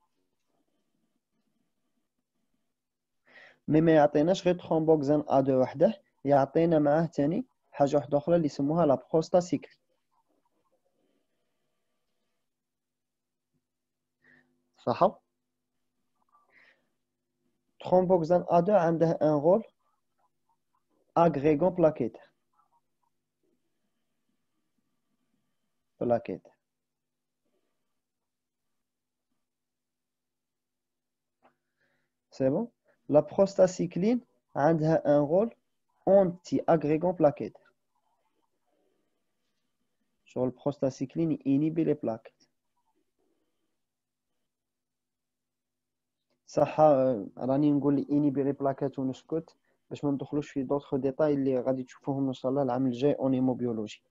مي ما يعطيناش غير thromboxane A deux وحده، يعطينا معاه ثاني حاجه واحده اخرى اللي يسموها لا بروستاسيكلين. صح. thromboxane A deux عنده ان رول agrégant plaquettaire. plaquettaire. C'est bon. La prostacycline a un rôle anti-agrégant plaquettaire. Sur le prostacycline, il inhibe les plaquettes. صح راني نقول لي inhibe les plaquettes ونسكت باش ما ندخلوش في d'autres détails اللي غادي تشوفوهم ان شاء الله العام الجاي en hémobiologie.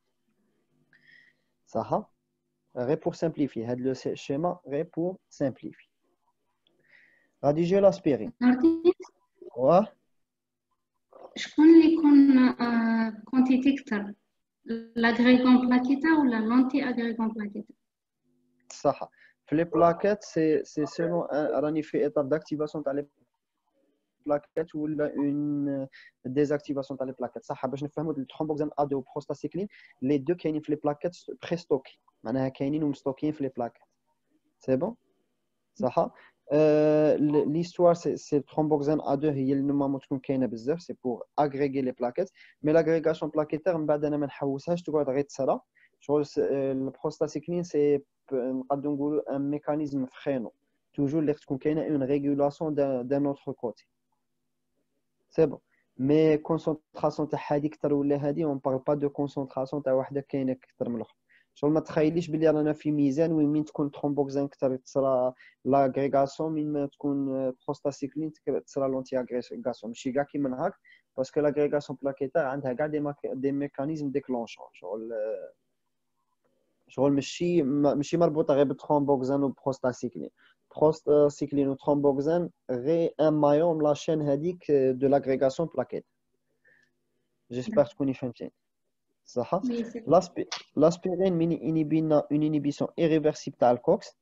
صح. غير pour simplifier هذا le schéma غير pour simplifier. غادي يجي l'aspirine. واه شكون اللي يكون كونتيتي كثر لاغريغون بلاكيتا ولا لونتي اغريغون بلاكيتا؟ صح. في لي بلاكيت سي سي سيلون راني في ايطاب داكتيفاسيون تاع لي بلاكيت ولا اون ديزاكتيفاسيون تاع لي بلاكيت. صح باش نفهموا الترومبوكسان ا دو وبروستاسيكلين لي دو كاينين في لي بلاكيت بري ستوكي، معناها كاينين ومستوكين في لي بلاكيت. سي بون. صح. ليستوار سي الترومبوكسان ا دو هي اللي نورمالمون تكون كاينه بزاف، سي بور اغريغي لي بلاكيت. مي لاغريغاسيون بلاكيتير من بعد انا ما نحوسهاش تقعد غير تصرا. شغل البروستاسيكلين سي نقدروا نقولوا ان ميكانيزم فرينو توجور اللي تكون كاينه اون ريغولاسيون دان اوتر كوتي. سي بون. مي كونسونطراسيون تاع هادي كثر ولا هادي اون بارل با دو كونسونطراسيون تاع وحده كاينه كثر من الاخر. شغل ما تخيليش بلي رانا في ميزان وين من تكون ترومبوكسان كثر تصرا لاغريغاسيون، من ما تكون بروستاسيكلين تصرا لونتي اغريغاسيون. ماشي كاع كيما هاك باسكو لاغريغاسيون بلاكيتار عندها كاع دي دي ميكانيزم ديكلونشون. شغل شغل ماشي ماشي مربوطه غير بالترومبوكسان وبروستاسيكلين. بروستاسيكلين وترومبوكسان غير ان مايون لا شين هذيك دو لاغريغاسيون بلاكيت. جيسبر تكوني فهمتيني. صح. l'aspirine من inhibina une inhibition irréversible تاع الكوكس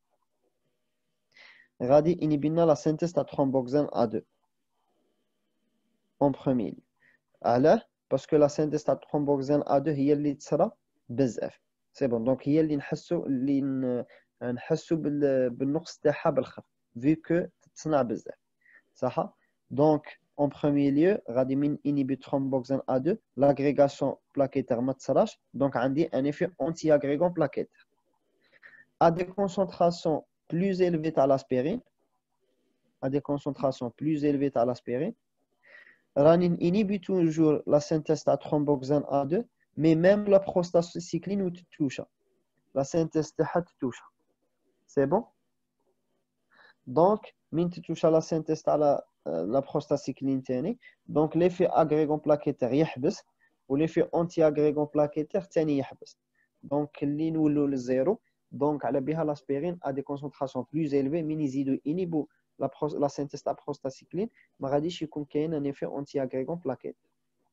غادي inhibina la synthèse تاع thromboxane A deux en premier lieu. علاه باسكو la synthèse تاع thromboxane A deux هي اللي تصرا بزاف. سي بون دونك هي اللي نحسوا اللي نحسوا بالنقص تاعها بالخف vu que تصنع بزاف. صح. دونك en premier lieu غادي من inhibe thromboxane A deux l'agrégation plaquettaire ما تصراش، دونك عندي un effet anti-agrégant plaquettaire. À des concentrations plus élevées à l'aspirine, à des concentrations plus élevées à l'aspirine, راني inhibe toujours la synthèse de thromboxane A deux, mais même la prostacycline ou touche. La synthèse تاعها touche. C'est bon? Donc من touche la synthèse تاع la prostacycline تاني، دونك l'effet agrégant plaquettaire يحبس و l'effet anti-agrégant plaquettaire تاني يحبس، دونك اللي نولوا للزيرو. دونك على بها l'aspirine à des concentrations plus élevées من يزيدوا ينيبوا la la synthèse تاع prostacycline ما غاديش يكون كاين ان effet anti-agrégant plaquettaire.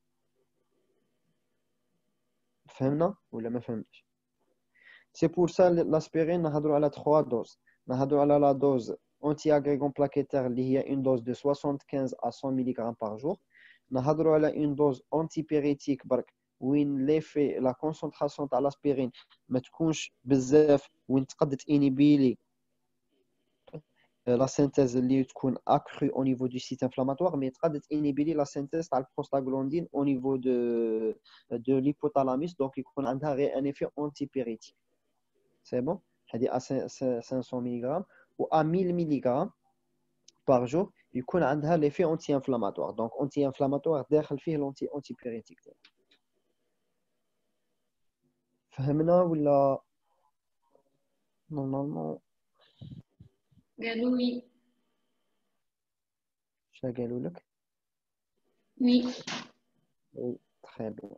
فهمنا ولا ما فهمناش؟ سي بور سا l'aspirine نهضروا على trois doses. نهضروا على la dose anti-agrégant plaquettaire اللي هي une dose de soixante-quinze à cent milligrammes par jour. نهضروا على une dose antipyrétique برك وين l'effet la concentration تاع l'aspirine ما تكونش بزاف وين تقدر تانيبي لي la synthèse اللي تكون accrue au niveau du site inflammatoire، mais تقدر تانيبي لي la synthèse تاع البروستاغلاندين au niveau de de l'hypothalamus، donc يكون عندها غير un effet antipyrétique. C'est bon. هذه à cinq cents milligrammes ou à mille milligrammes par jour يكون عندها l'effet anti-inflammatoire. Donc anti-inflammatoire داخل فيه l'anti antipyrétique. فهمنا ولا normalement؟ قالوا لي شا قالوا لك؟ وي. وي très bien.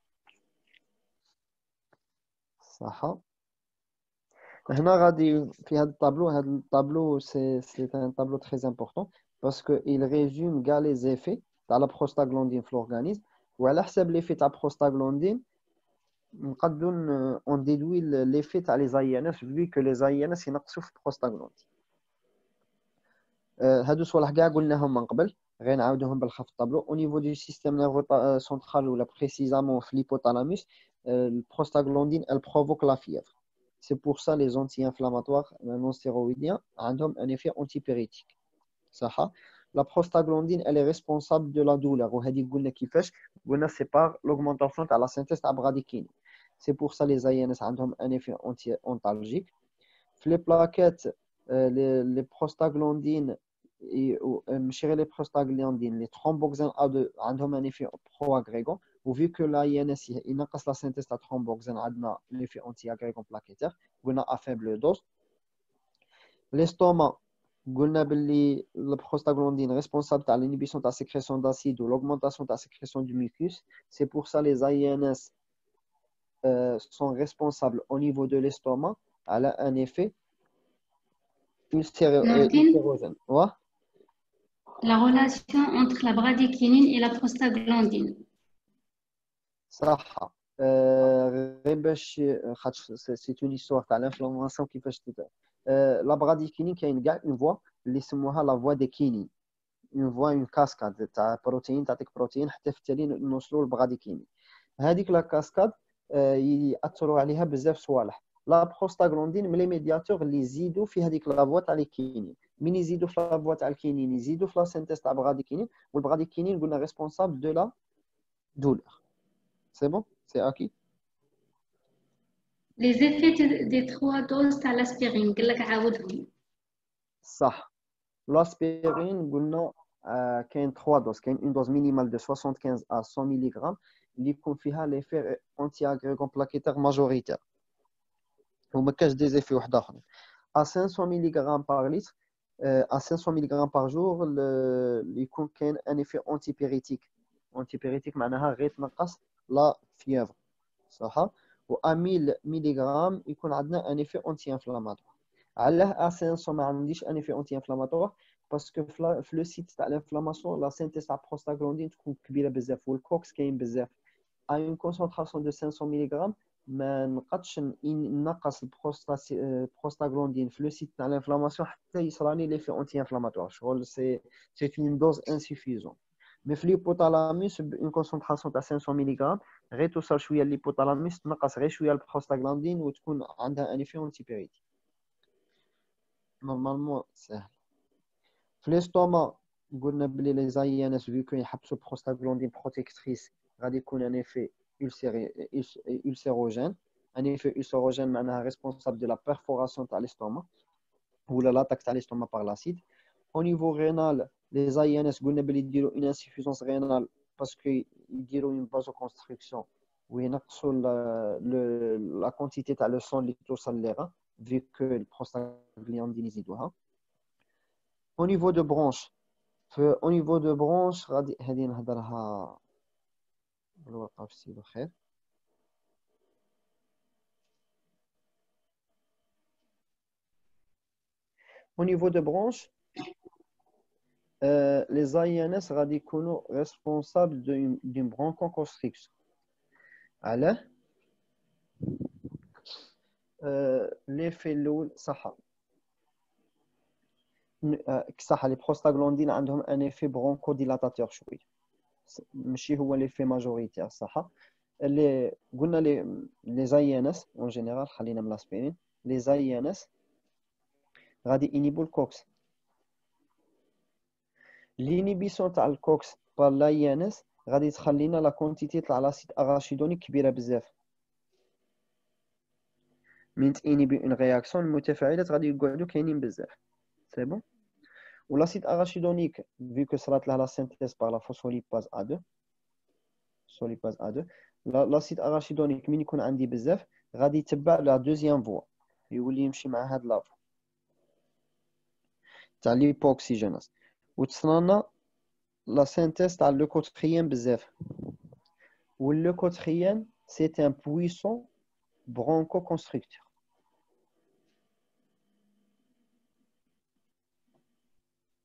صح. هنا غادي في هذا الطابلو، هذا الطابلو سي سي ان طابلو تري امبورطون باسكو il résume كاع لي زيفي تاع لا بروستاغلاندين في لورغانيزم، وعلى حساب ليفي تاع بروستاغلاندين نقدروا ن- on déduit l'effet تاع les A I N S vu que les A I N S ينقصوا في prostaglandine. آه، هادو صوالح كاع قلناهم من قبل غير نعاودوهم بالخف الطابلو. au niveau du système nerveux central ou là précisément في l'hypothalamus, euh, le prostaglandine elle provoque la fièvre. C'est pour ça les anti-inflammatoires non stéroïdiens ont un effet antipyrétique. صح. La prostaglandine elle est responsable de la douleur وهذه قلنا كيفاش قلنا c'est par l'augmentation de la synthèse تاع bradykinin. C'est pour ça les A I N S ont un effet anti-antalgique. Les plaquettes, euh, les, les prostaglandines et euh, chez les prostaglandines, les thromboxanes A deux ont un effet pro-agrégant. Ou vu que l'A I N S il n'a pas la synthèse de thromboxane, a l'effet anti-agrégant plaquettaire, on a à faible dose. L'estomac, on a le prostaglandine responsable de l'inhibition de la sécrétion d'acide ou l'augmentation de la sécrétion du mucus. C'est pour ça que les A I N S euh, sont responsables au niveau de l'estomac, elle a un effet ulcéro- euh, Nordine, ulcérogène. Ouais. la relation entre la bradykinin et la prostaglandine. صح. آه، غير باش خاطر سي اون هيستوار تاع لانفلاماسيون كيفاش تبدا. آه، لا براديكينين كاين كاع اون فوا اللي يسموها لا فوا دي كينين، اون فوا اون كاسكاد تاع بروتين، تعطيك بروتين حتى في التالي نوصلوا للبراديكينين. هذيك لا كاسكاد آه، ياثروا عليها بزاف صوالح. لا بروستاغلاندين من لي ميدياتور اللي يزيدوا في هذيك لا فوا تاع لي كينين. من يزيدوا في لا فوا تاع الكينين يزيدوا في لا سينتيز تاع براديكينين، والبراديكينين قلنا ريسبونسابل دو لا دولور. سي بون سي اكي. Les effets de- des trois doses de l'aspirine, قال لك عاودهم. صح. L'aspirine قلنا آه، كاين ثلاثة دوز. كاين اون دوز مينيمال دو خمسة وخمسين à cent ملغ اللي يكون فيها ليفي انتي اغريغون بلاكيتير ماجوريتير وما كاش دي زيفي واحد اخرين. à cinq cents ملغ par litre آه، à cinq cents ملغ par jour اللي يكون كاين ان ايفي انتي بيريتيك. انتي بيريتيك معناها غير تنقص لا فيevre صح. و à mille ملغ يكون عندنا ان ايفي انتي انفلاماتور. علاه à cinq cents ما عنديش ان ايفي انتي انفلاماتور باسكو في لو سيت تاع الانفلاماسيون لا سينتيز تاع بروستاغلاندين تكون كبيره بزاف والكوكس كاين بزاف. ا اون كونسونطراسيون دو خمسمية ملغ ما نقدش نقص البروستاغلاندين في لو سيت تاع الانفلاماسيون حتى يصراني لي في انتي انفلاماتور. شغل سي سي اون دوز انسيفيزون. مي في ليبوتالاموس اون كونسونطراسيون تاع خمسمية ملغ غير توصل شويه ليبوتالاموس تنقص غير شويه البروستاغلاندين وتكون عندها ان ايفي انتي بيريتي. نورمالمون سهل. في الاستوما قلنا بلي لي زاي ان اس فيكو يحبسوا بروستاغلاندين بروتيكتريس غادي يكون ان ايفي ulcérogène. ان ايفي ulcérogène معناها ريسبونسابل دو لا بيرفوراسيون تاع الاستوما ولا لاطاك تاع الاستوما بار لا سيد. او نيفو رينال لي زاي ان اس قلنا بلي يديروا اون انسيفيسونس رينال باسكو يديروا اون بازو كونستركسيون وينقصوا لا كونتيتي تاع لو سون اللي توصل ليها فيكو البروستاغلاندين يزيدوها. au niveau de branche au niveau de branche غادي هذه نهضرها بالورقه في السيلو خير. au niveau de branche euh, les A I N S غادي يكونوا responsables d'une bronchoconstriction. علاه euh, l'effet الاول صح صح لي بروستاغلاندين عندهم ان ايفي برونكوديلاتاتور شويه ماشي هو ليفي ماجوريتير صح. اللي قلنا لي لي زاي ان اس اون جينيرال خلينا من لاسبيرين. لي زاي ان اس غادي انيبو الكوكس. لينيبيسيون تاع الكوكس بار لا ان اس غادي تخلينا لا كونتيتي تاع لاسيد اراشيدونيك كبيره بزاف. من تانيبي اون رياكسيون المتفاعلات غادي يقعدوا كاينين بزاف. سي بون. والاسيد اراشيدونيك فيكو صرات لها لا سينثيز بار لا فوسفوليباز ا deux فوسفوليباز ا deux لاسيد اراشيدونيك من يكون عندي بزاف غادي يتبع لا دوزيام فوا يولي يمشي مع هاد لافو تاع ليبوكسيجيناز وتصنعنا لا سينثيز تاع اللوكوتريين بزاف. واللوكوتريين سي ان بويسون برونكو كونستركتور.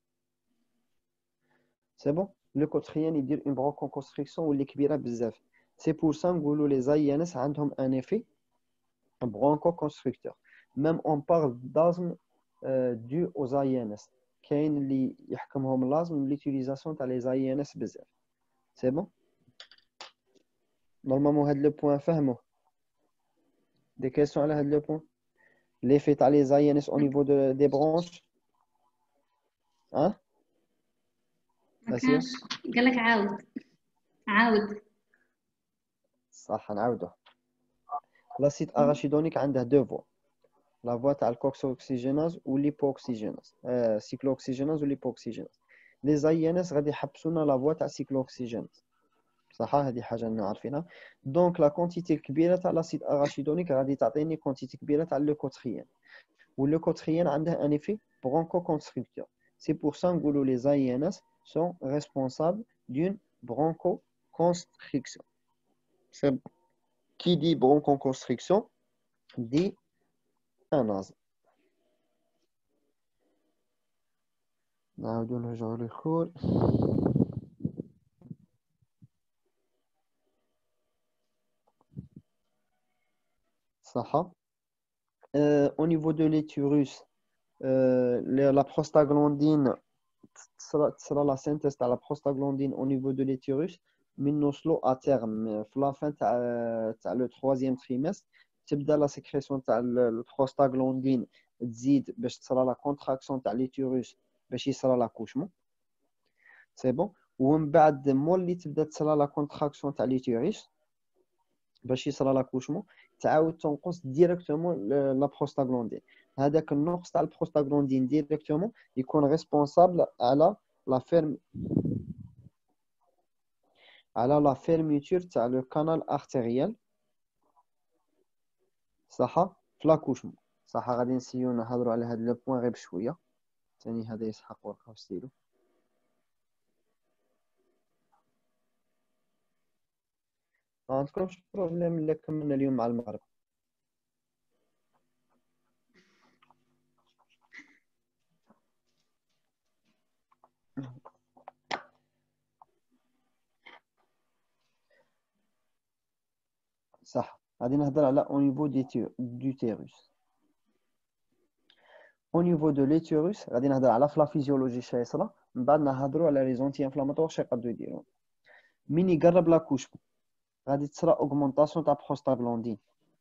سي بون. اللوكوتريين يدير اون برونكو كونستركسيون واللي كبيره بزاف C'est pour ça que les A I N S ont un effet bronchoconstricteur. Même on parle d'asthme euh, dû aux A I N S. كاين اللي يحكمهم l'asthme l'utilisation تاع les A I N S بزاف. C'est bon? Normalement هاد le point فهموه. Des questions على هاد le point? L'effet تاع les A I N S au niveau de, des branches. Hein? ما كانش قال لك عاود عاود صح نعاودوه. L'acide arachidonique عنده deux voies. La voie تاع الكوكسوكسيجيناز والليبوكسيجيناز. Euh, cyclooxygénase والليبوكسيجيناز. Les A I N S غادي يحبسونا la voie تاع cyclooxygénase. صح هذه حاجة عارفينها. Donc la quantité كبيرة تاع l'acide arachidonique غادي تعطيني quantité كبيرة تاع اللوكوتريين. واللوكوتريين عنده un effet bronchoconstricteur. C'est pour ça que les A I N S sont responsables d'une bronchoconstriction. C'est qui dit bronchoconstriction dit un asthme. نعاودو نرجعو للكور. صح. Euh, au niveau de l'utérus, euh, la, la prostaglandine sera, sera la synthèse de la prostaglandine au niveau de l'utérus, mais nous à terme, à la fin de le troisième trimestre, تبدا la sécrétion de la prostaglandine تزيد باش تصرى la contraction de l'utérus باش يصرى l'accouchement. C'est bon. ومن بعد مولي تبدا تصرى la contraction de l'utérus باش يصرى l'accouchement تعاود تنقص ديريكتومون لا بروستاغلاندين. هذاك النقص تاع البروستاغلاندين ديريكتومون يكون ريسبونسابل على لا فيرم على لا فيرميتور تاع لو كانال ارتيريال. صح في لاكوشمون. صح غادي نسيو نهضروا على هذا لو بوين غير بشويه ثاني. هذا يسحق ورقه وستيلو. ما عندكمش بروبليم الا كملنا اليوم مع المغرب؟ صح غادي نهضر على au niveau d'utérus. Au niveau de l'utérus غادي نهضر على في لا فيزيولوجي شنو يصرى، من بعد نهضروا على لي زونتي انفلاماتور شنو يقدروا يديروا. من يقرب لاكوشمون غادي تصرى اوغمونطاسيون تاع بروستاغلاندين.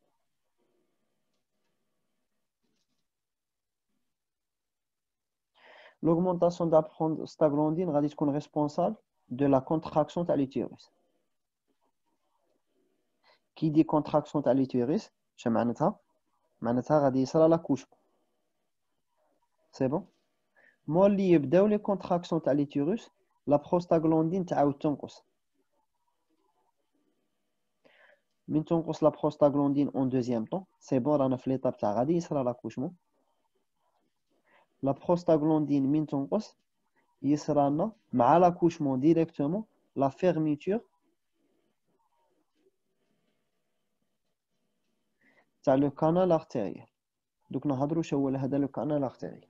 L'augmentation de la prostaglandine غادي تكون responsable de la contraction تاع l'utérus. Qui dit contraction تاع l'utérus شنو معناتها؟ معناتها غادي يصرى لاكوشمون. سي بون. مولي يبداو لي كونتراكسيون تاع l'utérus لا بروستاغلاندين تعاود تنقص. من تنقص لا بروستاغلاندين اون دوزيام طون سي بون رانا في ليطاب تاع غادي يصرى لاكوشمون. لا بروستاغلاندين من تنقص يصرى لنا مع لاكوشمون ديريكتومون لا فيرميتور تاع لو كانال ارتيريال. دوك نهضروا شو هو هذا لو كانال ارتيريال.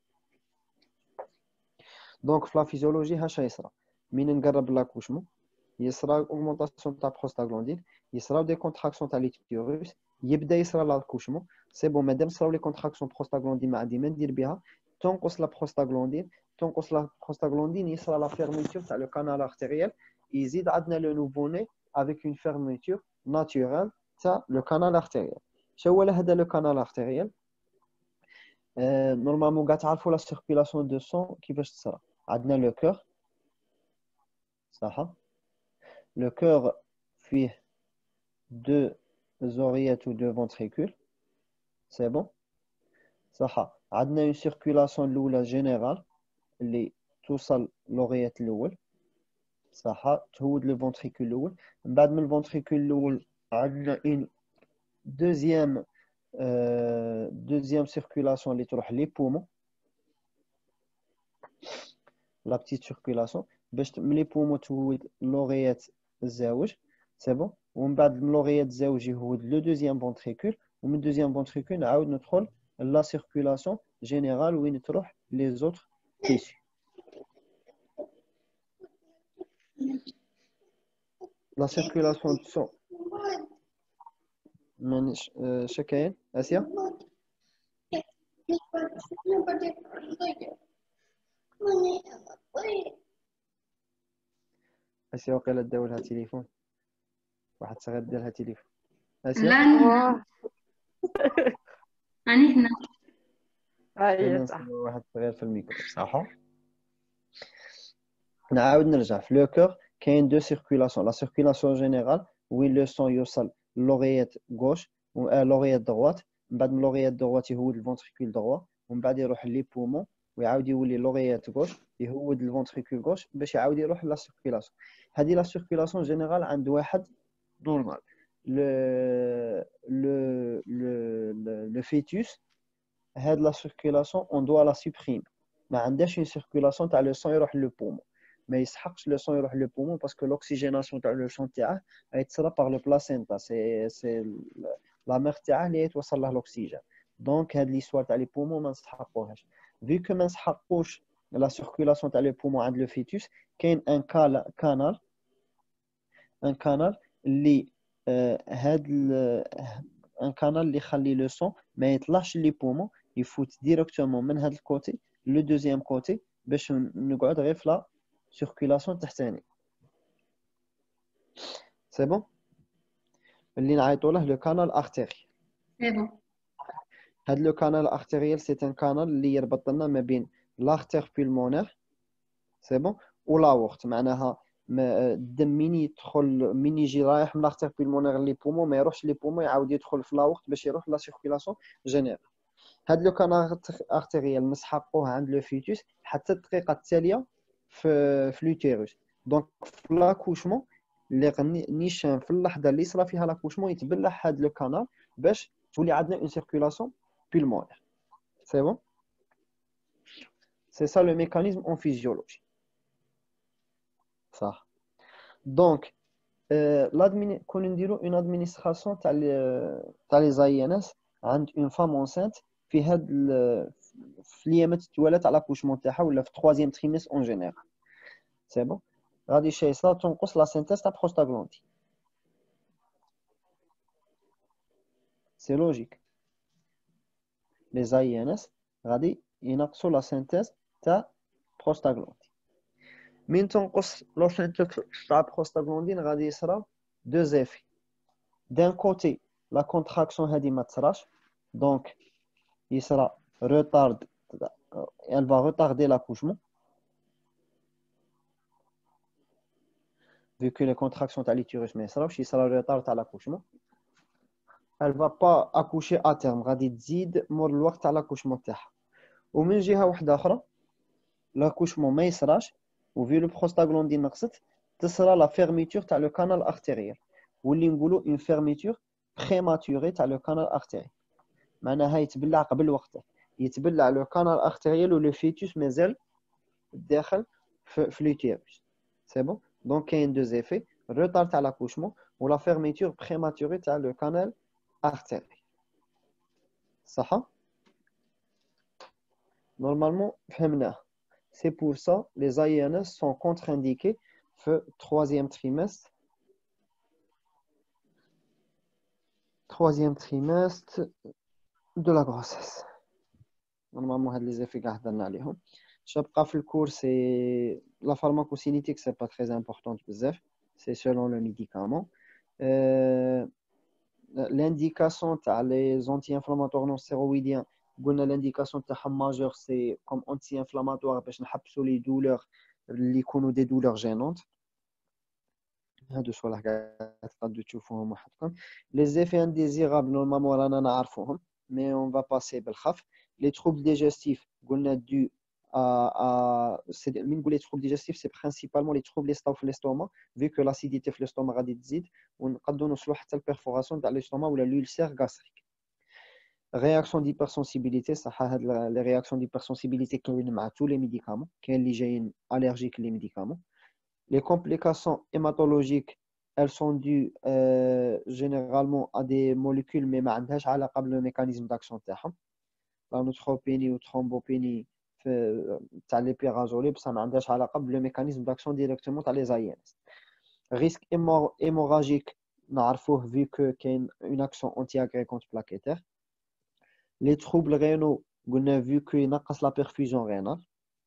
دونك في لا فيزيولوجي هاش يصرى من نقرب لاكوشمون يصرى اوغمونطاسيون تاع بروستاغلاندين، يصراو دي كونتراكسيون تاع ليتيروس، يبدا يصرى لاكوشمون. سي بون مادام صراو لي كونتراكسيون بروستاغلاندين ما عندي ما ندير بها، تنقص لا بروستاغلاندين تنقص لا بروستاغلاندين يصرى لا فيرميتور تاع لو كانال ارتيريال، يزيد عندنا لو نوفو ني افيك اون فيرميتور ناتورال تاع لو كانال ارتيريال. شو هو هذا لو كانال ارتيريال؟ نورمالمون كاع تعرفوا لا سيركيلاسيون دو سون كيفاش تصرى. عندنا لو كور صح. Le cœur fait deux oreillettes ou deux ventricules. C'est bon? صح. عندنا une circulation الأولى générale اللي توصل l'oreillette الأول. صح. تهود le ventricule الأول. من بعد من الventricule الأول عندنا une deuxième euh, deuxième circulation اللي تروح les poumons. La petite circulation. باش من les poumons تهود l'oreillette الزاوج. سي بون. ومن بعد من لوغيات الزاوج يهود لو دوزيام فونتريكول، ومن دوزيام فونتريكول نعاود ندخل لا سيركولاسيون جينيرال وين تروح لي زوتر تيسيو. la circulation de sang مانيش آه، شكاين اسيا اسيا وقيلا داو لها تليفون واحد صغير دار لها تليفون اسيا لا أنا هنا واه أنا هنا هاي كاين صح واحد صغير في الميكرو صح نعاود نرجع في لو كور كاين دو سيركولاسيون لا سيركولاسيون جينيرال وين لو سون يوصل لوريات غوش و لوريات دروات من بعد من لوريات دروات يهود الفونتريكول دروا ومن بعد يروح لي بومون ويعاود يولي لوريات غوش يهود الفونتريكول غوش باش يعاود يروح لا سيركولاسيون هذه لا سيركولاسيون جينيرال عند واحد نورمال لو لو لو لو فيتوس هاد لا سيركولاسيون اون دوا لا سوبريم ما عندهاش اون سيركولاسيون تاع لو سون يروح لو بومون ما يسحقش لو سون يروح لو بومون باسكو لوكسيجيناسيون تاع لو سون تاعه غيتصرى باغ لو بلاسينتا سي سي لا ميغ تاعه اللي يتوصل له الاكسجين دونك هاد ليستوار تاع لي بومون ما نسحقوهاش فيو كو ما نسحقوش لا سيركولاسيون تاع لو بومون عند لو فيتوس كاين ان كانال ان كانال اللي هاد ان كانال اللي يخلي لو سون ما يطلعش لي بومون يفوت ديريكتومون من هاد الكوتي لو دوزيام كوتي باش نقعد غير في لا سيركولاسيون تحتاني سي بون اللي نعيطوا له لو كانال ارتيريال سي بون هاد لو كانال ارتيريال سي ان كانال اللي يربط لنا ما بين لارتير بولمونير سي بون ولاورت معناها الدم مين يدخل مين يجي رايح من لارتير بولمونير لي بومون ما يروحش لي بومون يعاود يدخل في لاورت باش يروح لا سيركولاسيون جينيرال هاد لو كانال ارتيريال نسحقوه عند لو فيتوس حتى الدقيقه التاليه في في لوتيروس دونك في لاكوشمون اللي نيشان في اللحظه اللي صرا فيها لاكوشمون يتبلع هاد لو كانال باش تولي عندنا اون سيركولاسيون بولمونير سي بون سي سا لو ميكانيزم اون فيزيولوجي صح دونك لادمين كون نديرو اون ادمينستراسيون تاع تاع لي زايانس عند اون فام اونسانت في هاد في الايامات التوالى تاع لاكوشمون تاعها ولا في تخوازيام تريميس اون جينيرال سي بون غادي شي يصرا تنقص لا سينتيز تاع بروستاغلاندين سي لوجيك لي زايانس غادي ينقصوا لا سينتيز تاع بروستاغلاندين من تنقص لا سينتيز تاع بروستاغلاندين غادي يصرا دو زيفي دان كوتي لا كونتراكسيون هادي ما تصراش دونك يصرا retard elle va retarder l'accouchement vu que les contractions تاع l'utérus ما يصراوش يصرا retard تاع l'accouchement elle va pas accoucher à terme غادي تزيد مور الوقت تاع l'accouchement تاعها ومن جهه واحده اخرى l'accouchement ما يصراش وفي لو بروستاغلاندين نقصت تصرا لا فيرميتور تاع لو كانال ارتيريال واللي نقولوا اون فيرميتور بريماتوري تاع لو كانال ارتيريال معناها يتبلع قبل وقته يتبلع لو كانال ارتيريال ولو فيتوس مازال داخل في لوتيروس سي بون دونك كاين دو زيفي روتار تاع لاكوشمون ولا فيرميتور بريماتوري تاع لو كانال ارتيريال صح نورمالمون فهمناه سي بور سا لي زايانس سون كونتر انديكي في troisième trimestre troisième trimestre de la grossesse نورمالمون هاد لي زيفي كاع هضرنا عليهم شابقى في الكور سي لا فارماكوسينيتيك سي با تري امبورطونت بزاف سي سولون لو ميديكامون لانديكاسيون تاع لي زونتي انفلاماتوار نون ستيرويديان قلنا لانديكاسيون تاعهم ماجور سي كوم انتي انفلاماتوار باش نحبسوا لي دولور اللي يكونوا دي دولور جينونت هادو صوالح كاع تقدروا تشوفوهم وحدكم لي زيفي انديزيرابل نورمالمون رانا نعرفوهم مي اون فا باسي بالخف les troubles digestifs قلنا dû à, à c'est من نقول les troubles digestifs c'est principalement les troubles في l'estomac vu que l'acidité في l'estomac غادي تزيد ونقدروا نوصلوا حتى البيرفوراسيون تاع l'estomac ولا l'ulcère gastrique réaction d'hypersensibilité صح هاد les réactions d'hypersensibilité كاين مع tous les médicaments كاين اللي جايين allergiques les médicaments les complications hématologiques elles sont dues euh, généralement à des molécules mais ما عندهاش علاقه بالميكانيزم d'action تاعهم لا نوتروبيني وترومبوبيني تاع لي بيرازولي بصح ما عندهاش علاقه بالميكانيزم داكسيون ديريكتومون تاع لي زايانس risque hémor- hémorragique نعرفوه vu que كاين une action anti-agrégante plaquettaire. Les troubles rénaux قلنا vu que ينقص la perfusion rénale.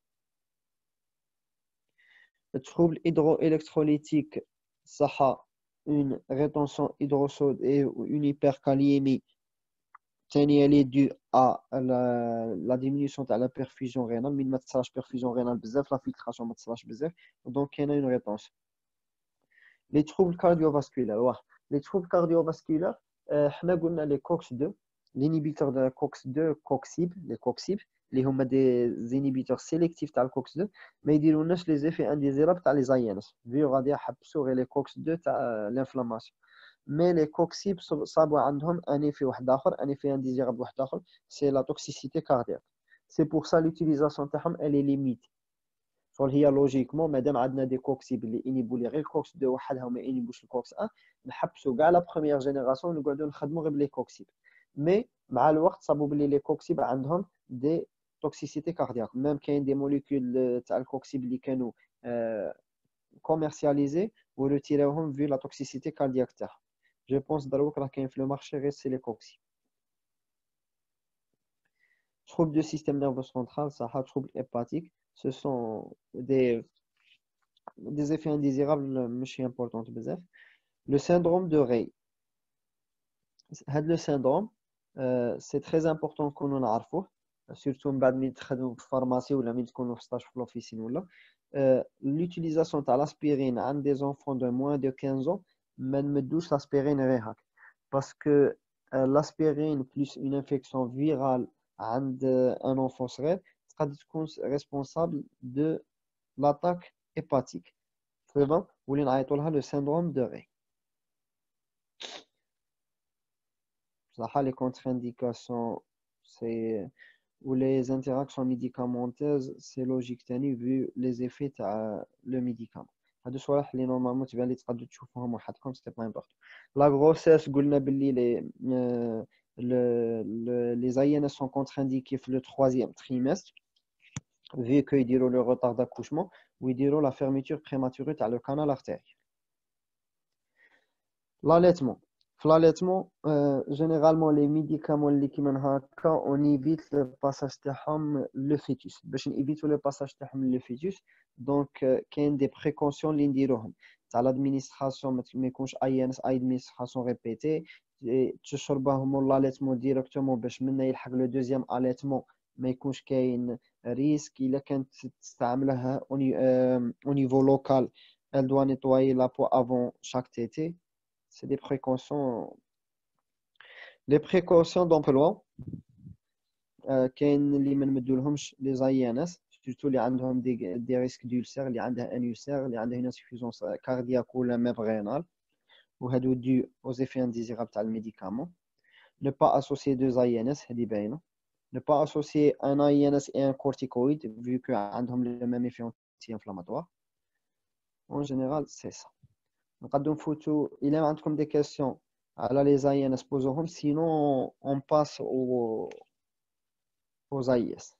Le trouble hydroélectrolytique ça une rétention hydrosode et une hyperkaliémie ثاني elle est due à la, la diminution de la perfusion rénale. من ما تصراش perfusion rénale بزاف la filtration ما تصراش بزاف donc il y a une rétention. Les troubles cardiovasculaires ouais. Les troubles cardiovasculaires euh, حنا قلنا les COX deux l'inhibiteur de la COX deux coxib les coxib اللي هما des inhibiteurs sélectifs تاع الكوكس deux ما يديرولناش les effets indésirables تاع les I N S vu غادي يحبسوا غير les COX deux تاع l'inflammation. Mais les coxib صابوا عندهم un effet واحد اخر un effet indésirable واحد اخر c'est la toxicité cardiaque. C'est pour ça l'utilisation تاعهم elle est limitée. هي لوجيكمون مادام عندنا دي كوكسيب اللي انيبوا لي غير كوكس deux وحدها وما انيبوش الكوكس واحد نحبسوا كاع لا بروميير جينيراسيون ونقعدوا نخدموا غير بلي كوكسيب. مي مع الوقت صابوا بلي لي كوكسيب عندهم دي توكسيسيتي كاردياك. ميم كاين دي موليكول تاع الكوكسيب اللي كانوا كوميرسياليزي وريتيراوهم في لا توكسيسيتي كاردياك تاعهم. جو بونس دروك راه كاين في لو مارشي غير سي لي كوكسيب. Troubles du système nerveux central, ça a troubles hépatiques, ce sont des, des effets indésirables, mais importants. Le syndrome de Rey. Le syndrome, euh, c'est très important qu'on en sache, surtout بعد ما تخدموا في pharmacie ou ما تكونوا في stage في l'officine ولا. Euh, l'utilisation de l'aspirine à des enfants de moins de quinze ans, mais ne douce l'aspirine réhac. Parce que euh, l'aspirine plus une infection virale عند un enfant صغير تقدر تكون responsable de l'attaque hépatique. C'est bon, واللي نعيطوا لها le syndrome de Rey. صح les contre-indications c'est ou les interactions médicamenteuses c'est logique تاني vu les effets تاع le médicament. هادو صوالح اللي نورمالمون تبان لي تقدروا تشوفوهم وحدكم سي با امبورطون. لا غروسيس قلنا باللي لي Le, le, les I N S sont contre-indiqués le troisième trimestre, vu qu'ils diront le retard d'accouchement ou ils diront la fermeture prématurée dans le canal artériel. L'allaitement. L'allaitement, euh, généralement, les médicaments qui on évite le passage de le fœtus. On évite le passage de le fœtus. Donc, il y a des précautions l'indirohom. Dans l'administration, mais quand I N S, administration répétée, تشربهم l'allaitement directement باش منا يلحق le deuxième allaitement ما يكونش كاين ريسك. الا كانت تستعملها au niveau local elle doit nettoyer la peau avant chaque tétée. C'est des précautions. Les précautions d'emploi كاين اللي ما نمدولهمش les I N S surtout اللي عندهم des des risques d'ulcère اللي عندها un ulcère اللي عندها une insuffisance cardiaque ou même rénale وهادو dû aux effets indésirables تاع الميديكامون. Ne pas associer deux I N S هذه باينه. Ne pas associer un I N S et un corticoïde vu que عندهم le même effet anti-inflammatoire. En général c'est ça. نقدروا نفوتوا الى ما عندكم des questions على les I N S posons sinon on passe aux aux I S.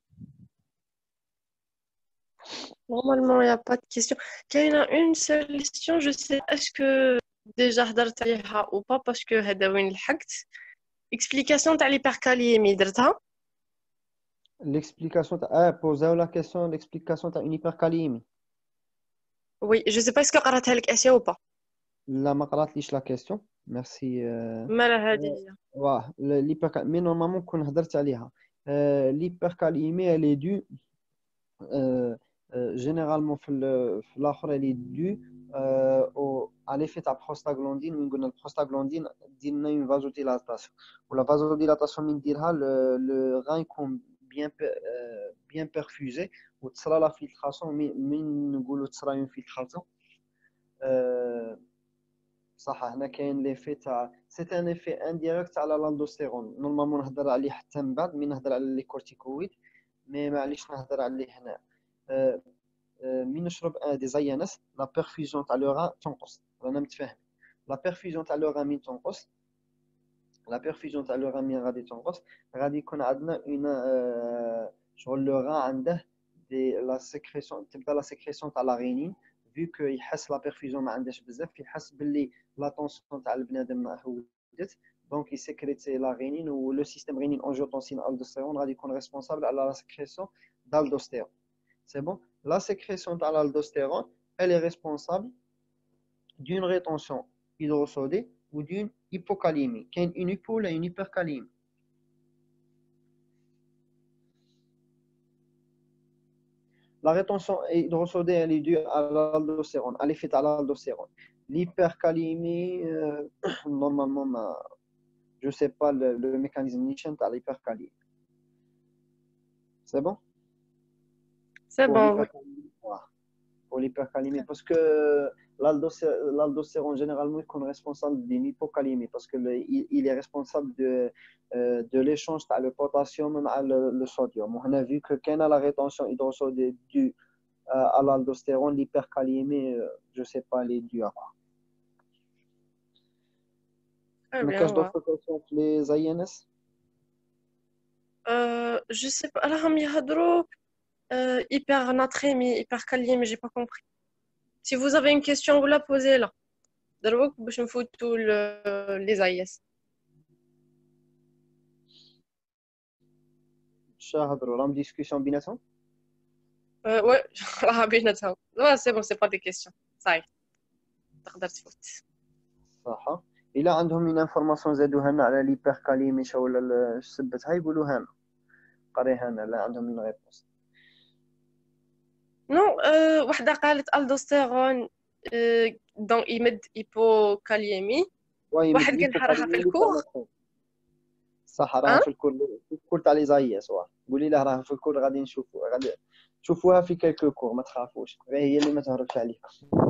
Normalement, il n'y a pas de question. Il y a une seule question, je sais, est-ce que déjà هضرت عليها ou pas parce que هذا وين لحقت. Explication تاع l'hyperkaliémie درتها. L'explication ah poser la question l'explication تاع une hyperkaliémie. Oui, je sais pas est-ce que قراتها لك اسيا ou pas. لا ما قراتليش la question. Merci. مالها هذه هي. واه l'hyperkaliémie normalement كون هضرت عليها. L'hyperkaliémie elle est due euh, euh, généralement في في الاخر elle est due euh, au à l'effet تاع prostaglandine وين قلنا البروستاغلاندين دير لنا une vasodilatation ولا vasodilatation من نديرها le rein يكون bien euh, bien perfusé وتصرى la filtration من نقولوا تصرى une filtration euh, صح هنا كاين ليفي تاع سي ان ايفي انديريكت على الالدوستيرون. نورمالمون نهضر عليه حتى من بعد من نهضر على لي كورتيكويد مي معليش نهضر عليه هنا. أه أه من نشرب دي زي ان اس لا بيرفيزيون تاع لو ران تنقص. رانا متفاهم لا بيرفيزيون تاع لو ران من تنقص لا بيرفيزيون تاع لو ران من غادي تنقص غادي يكون عندنا اون أه شغل لو ران عنده دي لا سيكريسيون تبدا لا سيكريسيون تاع لا رينين vu que يحس لا بيرفيوجن ما عندهاش بزاف يحس باللي لا طونسيون تاع البنادم هودت دونك يسكريتي لا غينين و لو سيستيم غينين انجيوتنسين الدوستيرون غادي يكون ريسبونسابل على لا سكريسيون d'aldostérone. C'est bon? La sécrétion de l'aldostérone, elle est responsable d'une rétention hydrosodée ou d'une hypocalémie. Qu'il y ait une hypo et une hypercalémie. La rétention hydrosodée, elle est due à l'aldostérone, à l'effet de l'aldostérone. L'hypercalémie, euh, normalement, je ne sais pas le, le mécanisme nichant à l'hypercalémie. C'est bon? C'est Pour bon, oui. l'hypercalémie, voilà. Pour l'hypercalémie, parce que l'aldostérone, généralement, il est responsable d'une hypocalémie, parce qu'il il est responsable de, euh, de l'échange de le potassium et le, le sodium. On a vu que quand on a la rétention hydrosodée due à l'aldostérone, l'hypercalémie, je ne sais pas, elle est due à quoi. Très Mais bien, qu'est-ce ouais. d'autre question que les I N S? Euh, je sais pas. Alors, يهضروا euh, hypernatrémie, hypercalémie, j'ai pas compris. Si vous avez une question, vous la posez là. دروك باش نفوتوا les I S. شاهدوا راهم ديسكوسيون بيناتهم. Euh, ouais, راه بيناتهم. Ouais, c'est bon, c'est pas des questions. صاي. تقدر تفوت. صح. إلا عندهم من انفورماسيون زادوها لنا على ليبركاليمي شو ولا سبتها يقولوها لنا. قريها لنا لا عندهم من ريبونس. نو euh, وحده قالت الدوستيرون euh, دونك يمد هيبوكاليمي. واحد قال راها في الكور. صح راها في الكور في الكور تاع لي زايس واه قولي له راها في الكور غادي نشوفوا غادي تشوفوها في كلكو كور ما تخافوش غير هي اللي ما تهربش عليكم.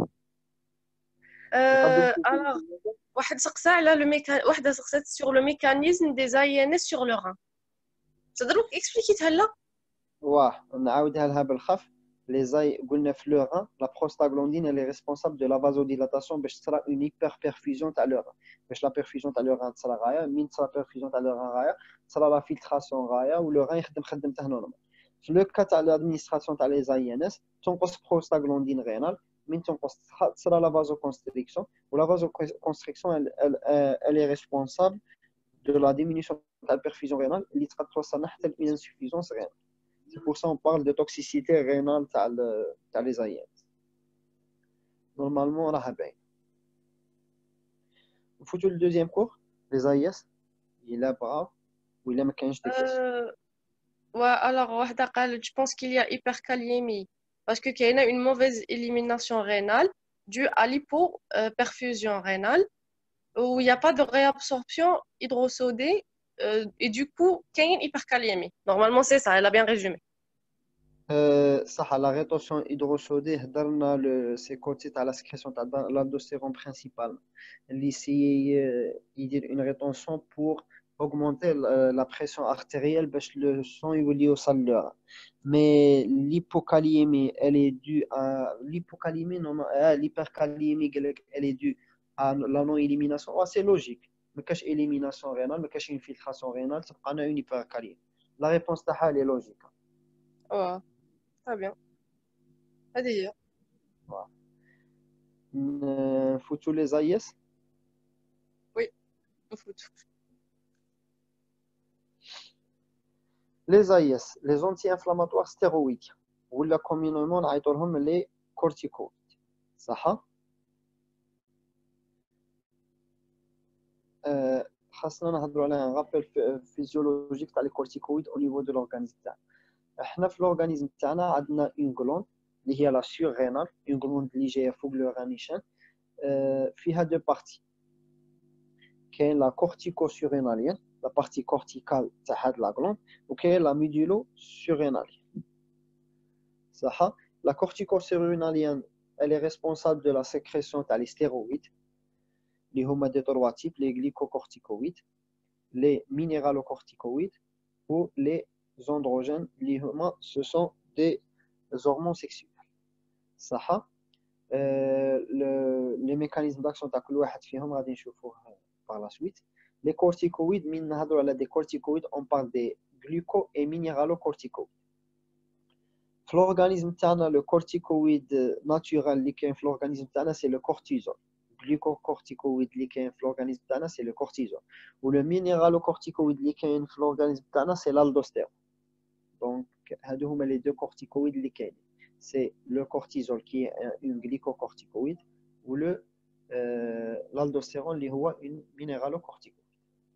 Euh, alors, واحد سقسى على لو ميكان واحده سقسات sur le mécanisme des I N S sur le rein. تقدروا اكسبليكيتها لها؟ واه نعاودها لها بالخف. لي زاي قلنا في لو ران لا بروستاغلاندين اللي ريسبونسابل دو لا فازوديلاتاسيون باش تصرا اون هيبر بيرفيوجن تاع لو ران باش لا بيرفيوجن تاع لو ران تصرا غايه من تصرا بيرفيوجن تاع لو ران غايه تصرا لا فيلتراسيون غايه ولو ران يخدم خدمته نورمال. في لو كا تاع لادمينستراسيون تاع لي زاي ان اس تنقص بروستاغلاندين رينال من تنقص تصرا لا فازو كونستريكسيون ولا فازو كونستريكسيون elle est responsable de la diminution de la perfusion rénale اللي تقدر توصلنا حتى ل insuffisance rénale. C'est pour ça qu'on parle de toxicité rénale dans les I N S. Normalement, on a bien. Vous foutez le deuxième cours, les I S. Il est brave ou il aime quinze des questions. Ouais, alors, واحدة قالت, je pense qu'il y a hypercalémie parce que qu'il y a une mauvaise élimination rénale due à l'hypoperfusion rénale où il n'y a pas de réabsorption hydrosodée euh, et du coup, qu'il y a une hypercalémie. Normalement, c'est ça, elle a bien résumé. صح la rétention hydrosodée هضرنا le c'est côté تاع la sécrétion تاع l'aldostérone principal اللي سي يدير une rétention pour augmenter la pression artérielle باش le sang يولي يوصل لها. Mais l'hypocalémie elle est due à l'hypocalémie non ah, l'hypercalémie elle est due à la non élimination. Oh, c'est logique. ما كاش élimination rénale ما كاش une filtration rénale تبقى لنا une hypercalémie. La réponse تاعها elle est logique. Ouais. Très bien. هذه هي. نفوتوا les I S. Oui, نفوت. Les I S, les anti-inflammatoires stéroïdes ولا communément نعيطوا لهم les corticoïdes. صح؟ أه خاصنا نهضروا على un rappel physiologique تاع les corticoïdes au niveau de l'organisme تاعنا. احنا في l'organisme تاعنا عندنا une glande اللي هي la surrénale, une glande اللي جايه فوق le rein نيشان. أه فيها deux parties. كاين la cortico-surrénalienne, la partie corticale تاع هاد la glande وكاين la médulo-surrénalienne. صح؟ La cortico-surrénalienne, elle est responsable de la sécrétion تاع les stéroïdes اللي هما des trois types, les glycocorticoïdes, les minéralocorticoïdes ou les androgènes اللي هما ce sont des hormones sexuelles. صح؟ euh, le, les mécanismes d'action تاع كل واحد فيهم غادي نشوفوه par la suite. Les corticoïdes, من نهضروا على des corticoïdes, on parle des gluco et minéralocorticoïdes. في l'organisme تاعنا le corticoïde naturel اللي كاين في l'organisme تاعنا c'est le cortisol. Glucocorticoïde اللي كاين في l'organisme تاعنا c'est le cortisol. و le minéralocorticoïde اللي كاين في l'organisme تاعنا c'est l'aldostérone. Donc هادو هما les deux corticoïdes اللي كاينين. C'est le cortisol qui est un glycocorticoïde ou le euh, l'aldostérone اللي هو une minéralocorticoïde.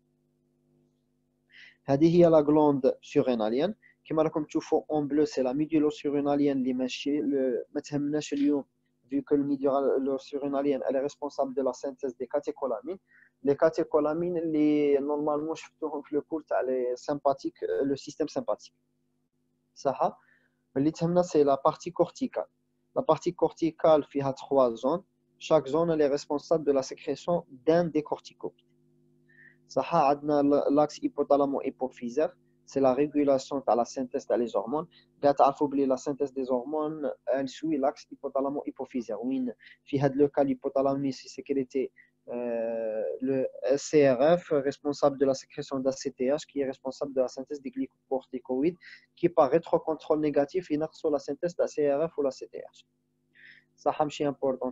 هذه هي la glande surrénalienne. كما راكم تشوفوا en bleu c'est la médulo-surrénalienne اللي ماشي ما تهمناش اليوم vu que le médulo-surrénalienne elle est responsable de la synthèse des catécholamines. Les catécholamines اللي normalement شفتوهم في le cours تاع les sympathiques, le système sympathique. صح؟ اللي تهمنا c'est la partie corticale. La partie corticale فيها trois zones. Chaque zone elle est responsable de la sécrétion d'un des corticoïdes. صح عندنا l'axe hypothalamo-hypophysaire. C'est la régulation de la synthèse des hormones. La synthèse des hormones, elle suit l'axe hypothalamo-hypophysaire. Oui, dans le cas l'hypothalamus, c'est sécrété euh, le C R F, responsable de la sécrétion d'A C T H, qui est responsable de la synthèse des glycocorticoïdes, qui par rétrocontrôle négatif, il sur la synthèse de la C R F ou la C T H. Ça, c'est important.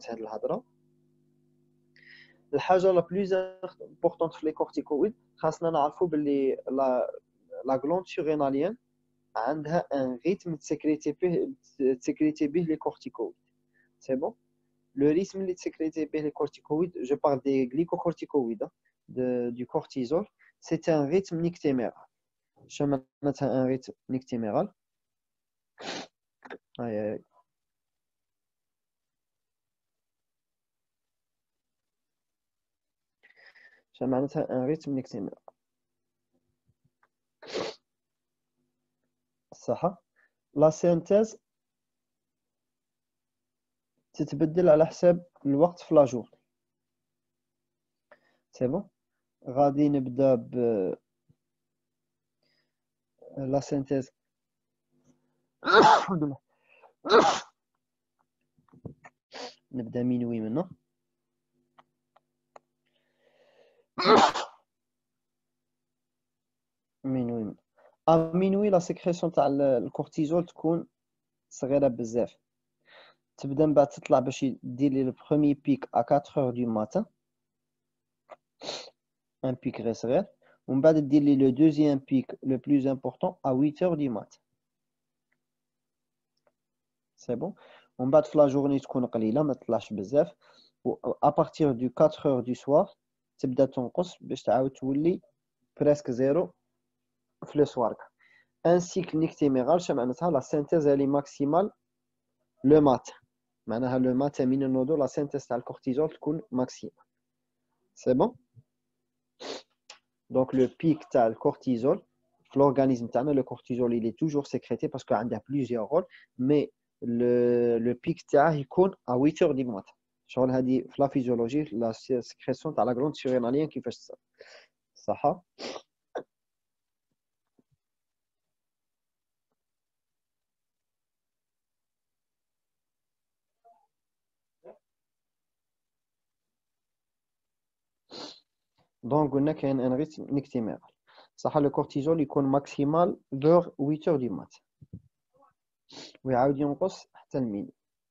الحاجة la plus importante في les corticoïdes, خاصنا نعرفوا باللي la la glande surrénalienne عندها un rythme de sécréter de sécréter به les corticoïdes. C'est bon? Le rythme de sécréter به les corticoïdes, je parle des glycocorticoïdes, de, du cortisol, c'est un rythme nictéméral. شنو معناتها un rythme nictéméral? Aïe aïe. شنو معناتها un rythme nictéméral? صح. لا سينتيز تتبدل على حساب الوقت في لاجور. سي بون. غادي نبدا ب لا سينتيز. الحمد لله. نبدا مينوي منه. مينوي منه. à minuit la sécrétion تاع الكورتيزول تكون صغيره بزاف. تبدا من بعد تطلع باش دير لي لو بروميي بيك à quatre heures du matin, un pic غير صغير, ومن بعد دير لي لو دوزيام بيك le plus important à huit heures du matin. سي بون. ومن بعد في لا جورني تكون قليله ما تطلعش بزاف, و à partir du quatre heures du soir تبدا تنقص باش تعاود تولي presque zéro في لو سوار. ان سيكل نيكتيميرال شنو معناتها؟ لا سينتيز اللي ماكسيمال لو مات, معناها لو مات من النوضو لا سينتيز تاع الكورتيزول تكون ماكسيمال. سي بون. دونك لو بيك تاع الكورتيزول في لورغانيزم تاعنا, لو كورتيزول il est toujours sécrété parce que عنده plusieurs rôles, mais le le pic تاعه يكون à huit heures du matin. شغل هذه في لا فيزيولوجي لا سيكريسيون تاع لا غلاند سوريناليان كيفاش تصير. صح. دونك قلنا كاين ان ريتم نيكتيميرال. صح. لو كورتيزول يكون ماكسيمال فور huit heures du matin ويعاود ينقص حتى الميني.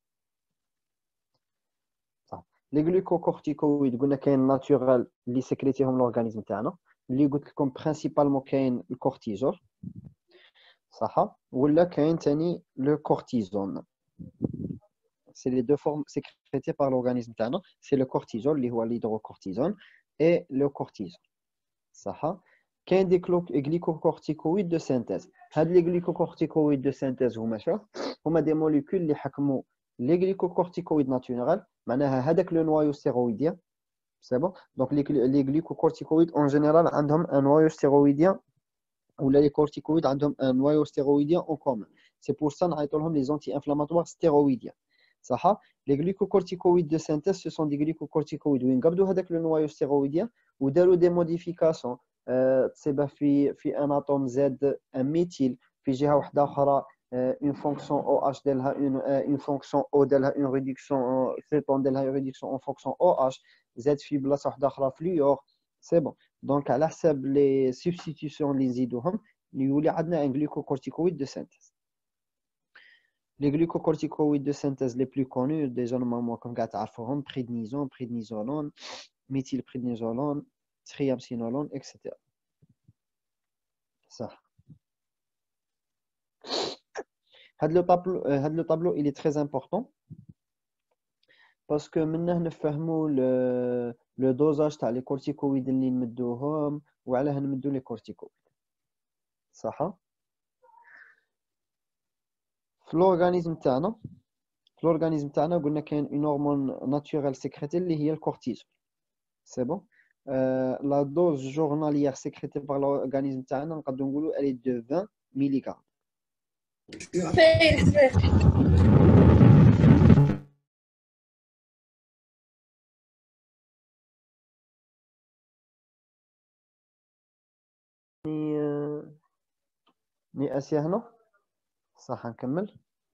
صح. لي غلوكوكورتيكويد قلنا كاين ناتورال اللي سكريتيهم لورغانيزم تاعنا, اللي قلت لكم برينسيبالمون كاين الكورتيزول. صح. ولا كاين ثاني لو كورتيزون. سي لي دو فورم سكريتي بار لورغانيزم تاعنا, سي لو كورتيزول اللي هو الهيدروكورتيزون et le cortisol. صح. كاين دي glycocorticoïdes de synthèse. هاد لي glycocorticoïdes de synthèse هما شنو؟ هما دي موليكول اللي حكموا لي glycocorticoïdes ناتورال, معناها هذاك لو نوايو ستيرويديان. سي بون. دونك لي glycocorticoïdes en général عندهم un noyau stéroïdien, ولا لي corticoïdes عندهم un noyau stéroïdien en commun. C'est pour ça نعيطوا لهم les anti-inflammatoires stéroïdiens. صح. les glycocorticoïdes de synthèse ce sont des glycocorticoïdes وين قبضوا هذاك لو نوايو ستيرويديان وداروا دي موديفيكاسيون تصيبه في في ان اتوم زد ان ميثيل في جهه واحده اخرى, une fonction OH ديالها une une fonction O ديالها une réduction cétone ديالها une réduction en fonction OH, زاد في بلاصه واحده اخرى فلوور. سي بون. دونك على حساب لي سبستيتيوشن اللي نزيدوهم يولي عندنا ان glycocorticoïde de synthèse. Les glucocorticoïdes de synthèse les plus connus, déjà normalement comme قاع تعرفوهم prednisone, prednisolone, méthylprednisolone, triamcinolone, et cetera. Ça. Le tableau, le tableau, il est très important parce que maintenant nous faisons le, le dosage des corticoïdes اللي نمدوهم وعلاه نمدو les corticoïdes. صح؟ في l'organisme تاعنا في l'organisme تاعنا قلنا كاين une hormone naturelle sécrétée اللي هي الكورتيزول. C'est bon? Euh, la dose journalière sécrétée par l'organisme تاعنا نقدروا نقولوا elle est de vingt milligrammes. ني اسيا هنا صح نكمل.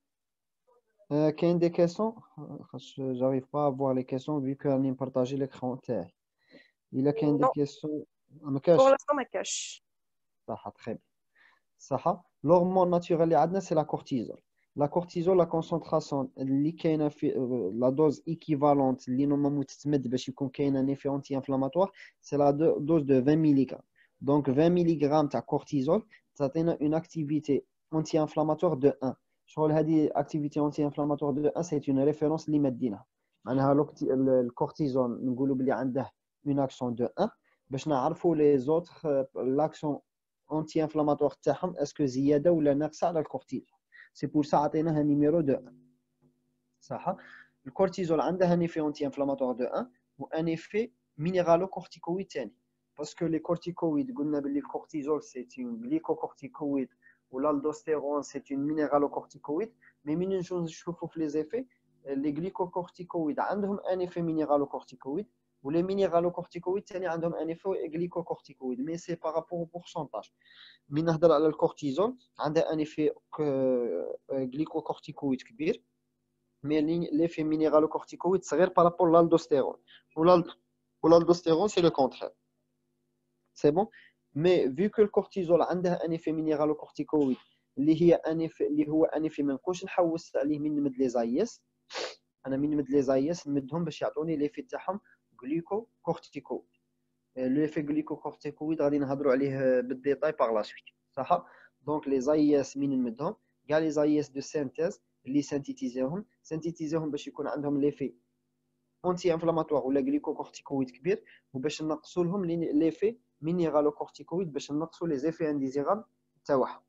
Euh, كاين des questions خاص j'arrive pas à voir les questions vu que راني مبارطاجي l'écran تاعي. إلا كاين des Non, questions ما pour كاش. l'instant, ma cache. صح très bien. صح l'hormone naturelle اللي عندنا c'est la cortisol. La cortisol la concentration اللي كاينه في la dose équivalente اللي normalement تتمد باش يكون كاين un effet anti-inflammatoire c'est la dose de vingt milligrammes. Donc vingt milligrammes تاع cortisol تعطينا une activité anti-inflammatoire de un. شغل هذه activité anti-inflammatoire de un c'est une référence اللي مديناها. معناها الكورتيزون نقولوا بلي عنده une action de un باش نعرفوا les autres l'action anti-inflammatoire تاعهم اسكو زياده ولا ناقصه على الكورتيزول. سي بور سا عطيناها نيميرو دو واحد. صح الكورتيزول عندها ان ايفي انتي انفلاماتوار دو واحد وان ايفي مينيرالو كورتيكويد ثاني باسكو لي كورتيكويد قلنا باللي الكورتيزول سي اون غليكوكورتيكويد والالدوستيرون سي اون مينيرالو كورتيكويد مي من نشوفوا في لي زيفي لي غليكوكورتيكويد عندهم ان ايفي مينيرالو كورتيكويد ولي مينيرالوكورتيكويد ثاني عندهم ان ايفي غليكوكورتيكويد مي سي بارابور بورسونتاج. من نهضر على الكورتيزون عندها ان ايفي غليكوكورتيكويد كبير مي ليفي مينيرالوكورتيكويد صغير بارابور لالدوستيرون والالدوستيرون سي لو كونترير. سي بون مي فيو كو الكورتيزول عندها ان ايفي مينيرالوكورتيكويد اللي هي ان ايفي اللي هو ان ايفي ما نقولش نحوس عليه من نمد لي زايس. انا من نمد لي زايس نمدهم باش يعطوني ليفي تاعهم غليكوكورتيكويد. ليفي غليكوكورتيكويد غادي نهضروا عليه بالديتاي باغ لا سويت. صح دونك لي زايس من نمدهم كاع لي زايس دو سينتيز اللي سانتيتيزيوهم سانتيتيزيوهم باش يكون عندهم ليفي انتي انفلاماتوار ولا غليكوكورتيكويد كبير وباش نقصوا لهم ليفي مينيرالوكورتيكويد باش نقصوا لي زيفي انديزيرابل تاعها.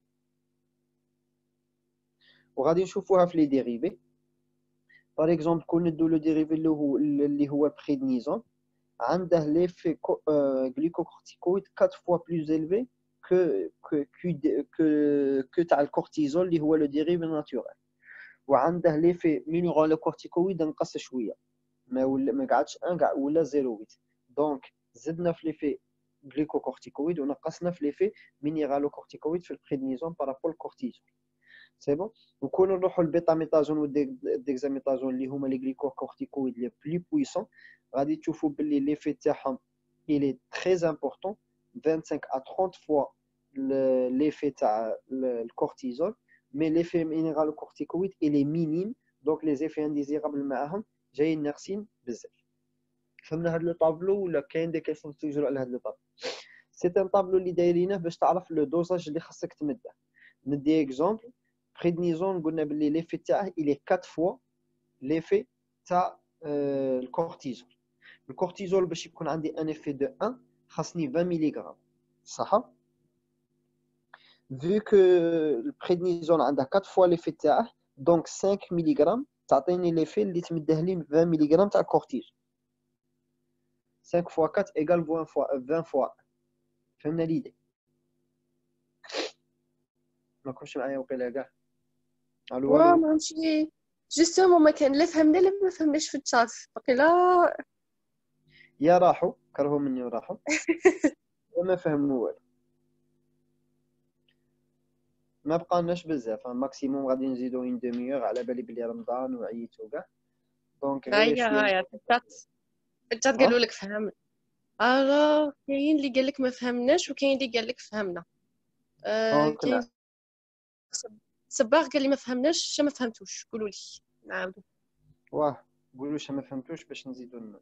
وغادي نشوفوها في لي ديريفي. باغ اكزومبل كون ندو لو ديريفي اللي هو اللي هو بريدنيزون عنده ليفي غليكوكورتيكويد quatre fois plus élevé que que que que تاع الكورتيزول اللي هو لو ديريفي ناتورال. وعنده ليفي مينيرالوكورتيكويد نقص شويه ما ولا ما قعدش واحد قاع ولا صفر فاصلة ثمانية. دونك زدنا في ليفي غليكوكورتيكويد ونقصنا في ليفي مينيرالوكورتيكويد في البريدنيزون بارابول الكورتيزول. سي بون وكون نروحوا البيتاميتازون والديكزاميتازون اللي هما لي غليكوكورتيكويد لي بلو بويسون غادي تشوفوا باللي ليفي تاعهم il est très important vingt-cinq à trente fois l'effet تاع الكورتيزول مي ليفي مينيرالوكورتيكويد il est minime دونك لي زيفي انديزيرابل معاهم جايين ناقصين بزاف. فهمنا هاد لو طابلو ولا كاين دي كيسيون توجور على هاد لو طابلو؟ سي ان طابلو اللي دايرينه باش تعرف لو دوزاج اللي خاصك تمده. ندي اكزومبل بريدنيزون قلنا باللي ليفي تاعه il est quatre fois l'effet تاع الكورتيزول. الكورتيزول باش يكون عندي ان ايفي دو واحد خاصني vingt ملغ صح. vu que البريدنيزون عندها quatre fois l'effet تاعه دونك cinq ملغ تعطيني ليفي اللي تمده لي vingt ملغ تاع الكورتيزول. cinq fois quatre égale vingt fois vingt fois. فهمنا ليدي؟ ما كنتش معايا وقيله كاع. الو واه الو ماشي جوستومون ما كان لا فهمنا لا ما فهمناش في الشات باقي لا يا راحوا كرهوا مني وراحوا وما فهموا والو. ما بقالناش بزاف ماكسيموم غادي نزيدو اون دوميور على بالي بلي رمضان وعييتو كاع دونك غير هيا شويه. هيا في الشات في الشات قالوا لك فهم. الو كاين اللي قال لك ما فهمناش وكاين اللي قال لك فهمنا. آه دونك كاين صباغ قال لي ما فهمناش، شا ما فهمتوش قولوا لي نعاودوا. واه قولوا واش ما فهمتوش باش نزيدوا ن-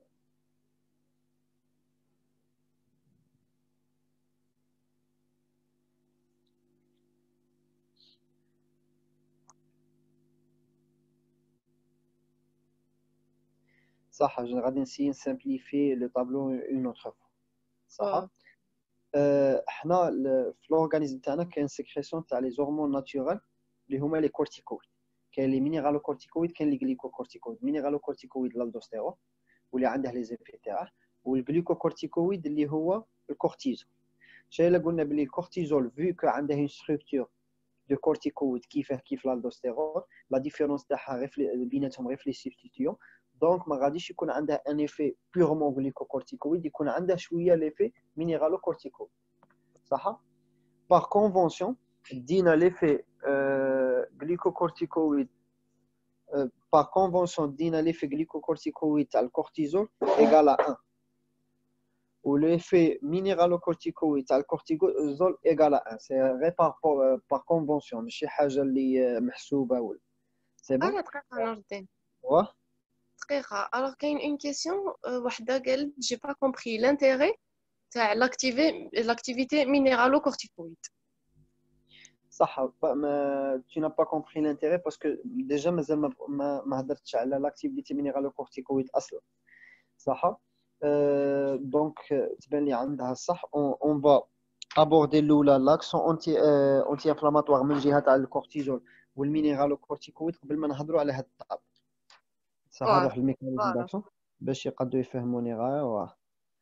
صح. je- غادي نسيي نسامبليفي لو طابلو اون اوتر فوا. صح. آه. آه، حنا ال- في الاورغانيزم تاعنا كاين سيكريسيون تاع لي زورمون ناتورال اللي هما لي كورتيكويد. كاين لي مينيرالو كورتيكويد، كاين لي غليكو كورتيكويد. مينيرالو كورتيكويد الالدوستيرون واللي عنده لي زيفي تاعه، والغليكو كورتيكويد اللي هو الكورتيزول. شاي الا قلنا بلي الكورتيزول فيو كو عنده اون ستركتور دو كورتيكويد كيفاه كيف الالدوستيرون، لا ديفيرونس تاعها غير بيناتهم غير في لي سبستيتيون. دونك ما غاديش يكون عندها ان ايفي بيغمون غليكو كورتيكويد، يكون عندها شويه ليفي مينيرالو كورتيكويد. صح. باغ كونفونسيون دينا ليفي غليكوكورتيكويد، باغ كونفونسيون دينا ليفي غليكوكورتيكويد تاع الكورتيزول ايغال ا واحد، و ليفي مينيرالوكورتيكويد تاع الكورتيزول ايغال ا واحد. سي غير باغ باغ كونفونسيون، ماشي حاجه اللي محسوبه ولا. سي بون. انا دقيقه نور الدين واه دقيقه. الوغ كاين اون كيسيون وحده قالت جي با كومبري لانتيغي تاع لاكتيفي لاكتيفيتي مينيرالو كورتيكويد. صح. ما tu n'as pas compris l'intérêt parce que déjà مازال ما ما ما هضرتش على لاكتيفيتي مينيرالوكورتيكويد اصلا. صح. أه دونك تبان لي عندها الصح. اون فا ابوردي الاولى لاكسون انتي انتي انفلاماتوار من جهه تاع الكورتيزول والمينيرالوكورتيكويد قبل ما نهضروا على هذا الطاب. صح. واه نروح الميكانيزم فوالا. داكسيون باش يقدروا يفهموني غير، واه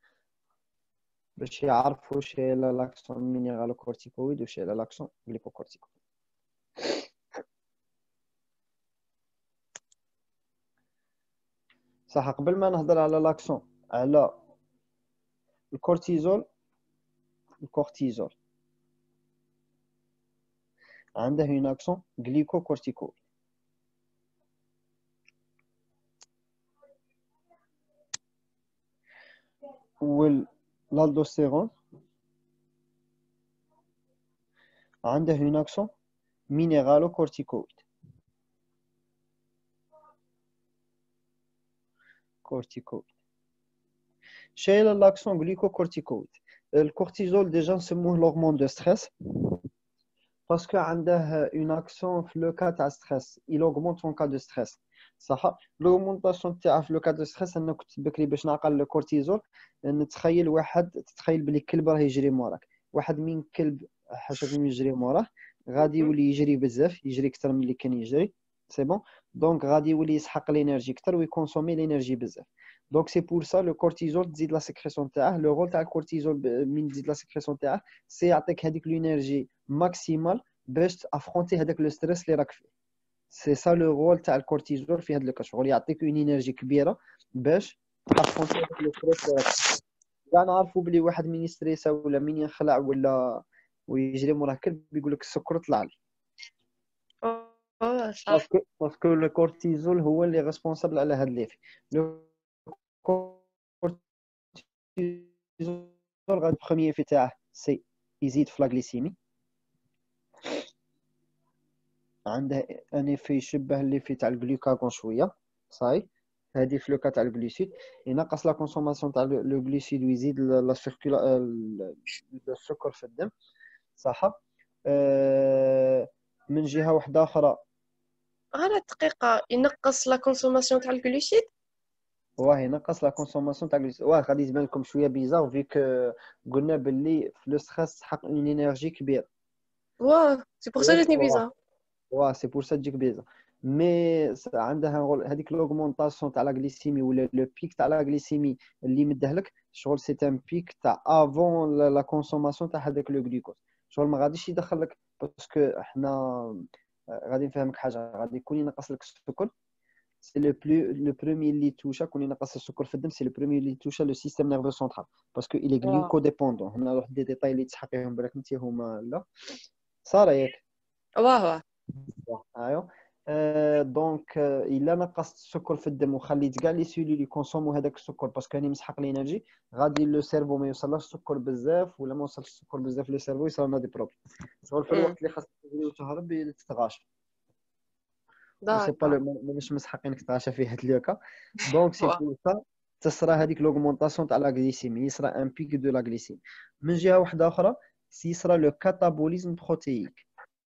باش يعرفوا واش هي لاكسون مينيرالوكورتيكويد واش هي لاكسون غليكوكورتيكويد. صح. قبل ما نهضر على لاكسون على الكورتيزول، الكورتيزول عنده une action glycocorticoïde. والالدوستيرون عنده une action minéralocorticoïde. كورتيكويد. شايل لاكسون غليكوكورتيكويد. الكورتيزول ديجا نسموه لورمون دو ستريس باسكو عنده اون اكسيون في لو كا تاع ستريس، il augmente en cas de stress. صح. لوغمونطاسيون تاعه في لو كا دو ستريس، انا كنت بكري باش نعقل الكورتيزول نتخيل واحد، تتخيل بلي كلب راه يجري موراك، واحد من كلب حاشاكم يجري موراه غادي يولي يجري بزاف، يجري اكثر من اللي كان يجري. سي بون. دونك غادي يولي يسحق لينيرجي اكثر ويكونسومي لينيرجي بزاف. دونك سي بور سا لو كورتيزول تزيد لا سيكريسيون تاعه. لو رول تاع الكورتيزول من تزيد لا سيكريسيون تاعه سي يعطيك هذيك لينيرجي ماكسيمال باش تافرونتي هذاك لو ستريس اللي راك فيه. سي سا لو رول تاع الكورتيزول في هذا الكاس، شغل يعطيك اون انرجي كبيره باش تافرونتي هذاك لو ستريس اللي راك فيه. كاع نعرفوا بلي واحد من يستريسا ولا من يخلع ولا ويجري موراه كلب يقول لك السكر طلع لي، اه صح. باسكو باسكو لو كورتيزول هو اللي ريسبونسابل على هذا ليفي. لو كورتيزول غادي بروميير في تاعه سي يزيد في لا غليسيمي، عنده ان ايفي يشبه ليفي تاع الجلوكاغون شويه. صاي هذه في لو كا تاع الجلوسيد ينقص لا كونسوماسيون تاع لو جلوسيد ويزيد لا سيركولا السكر في الدم. صح. أه من جهه واحده اخرى غير دقيقه ينقص لا كونسوماسيون تاع الجلوسيد. واه ينقص لا كونسوماسيون تاع الجلوسيد. واه غادي يبان لكم شويه بيزار فيك قلنا باللي في لو ستريس تحقق اون انرجي كبيره. واه سي بور سا جاتني بيزا. واه سي بور سا تجيك بيزا. مي عندها رول هذيك لوغمونطاسيون تاع لا غليسيمي ولا لو بيك تاع لا غليسيمي اللي مده لك شغل سي ان بيك تاع افون لا كونسوماسيون تاع هذاك لو غليكوز. شغل ما غاديش يدخل لك باسكو حنا غادي نفهمك حاجه، غادي يكون ينقص لك السكر. سي لو بلو لو بروميي اللي توشا كون ينقص السكر في الدم، سي لو بروميي اللي توشا لو سيستيم نيرفو سونترال باسكو إلي غليكو ديبوندون. هنا نروح دي ديتاي اللي تحقيهم بالك انت هما لا صار ياك. واه واه ايوا. أه دونك أه الا نقصت السكر في الدم وخليت كاع لي سيلول يكونسومو هذاك السكر باسكو راني مسحق الانرجي، غادي لو سيرفو ما يوصلش السكر بزاف، ولا ما وصلش السكر بزاف لو سيرفو يصرا لنا دي بروبليم. شغل في الوقت اللي خاصك تجري وتهرب تتغاشى. سي با داكور لو مش مستحقينك تعاشى في هاد لو كا دونك سي وا- بور سا تصرى هذيك لوغمونطاسيون تاع لا غليسيمي يصرى ان بيك دو لا غليسيمي من جهه واحده اخرى سيصرى لو كاتابوليزم بروتييك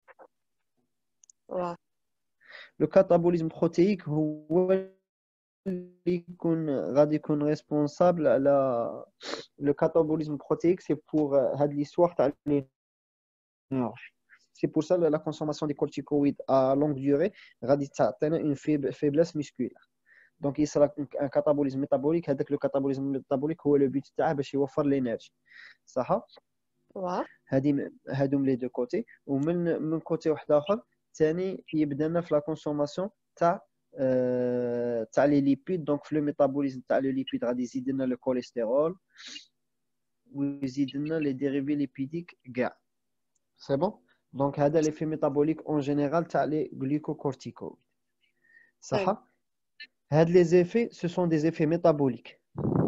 وا. لو كاتابوليزم بروتييك هو اللي يكون غادي يكون ريسبونسابل على لو كاتابوليزم بروتييك سي بور هاد ليستوار تاع لي نيرف سي بور سا لا كونسوماسيون دي كورتيكويد ا لونغ ديوري غادي تعطينا اون فيبلس ميسكولار دونك يصرى ان كاتابوليزم ميتابوليك هذاك لو كاتابوليزم ميتابوليك هو لو بيت تاعه باش يوفر لينيرجي صح وا. هادي هادو لي دو كوتي ومن من كوتي واحد اخر ثاني يبدا لنا في لا كونسوماسيون تاع آه، تاع لي ليبيد دونك في لو ميتابوليزم تاع لي ليبيد غادي يزيد لنا لو كوليسترول ويزيد لنا لي ديريفي ليبيديك كاع سي بون دونك هذا ليفي ميتابوليك اون جينيرال تاع لي غليكوكورتيكويد طيب. صح هاد لي زيفي سو سون دي زيفي ميتابوليك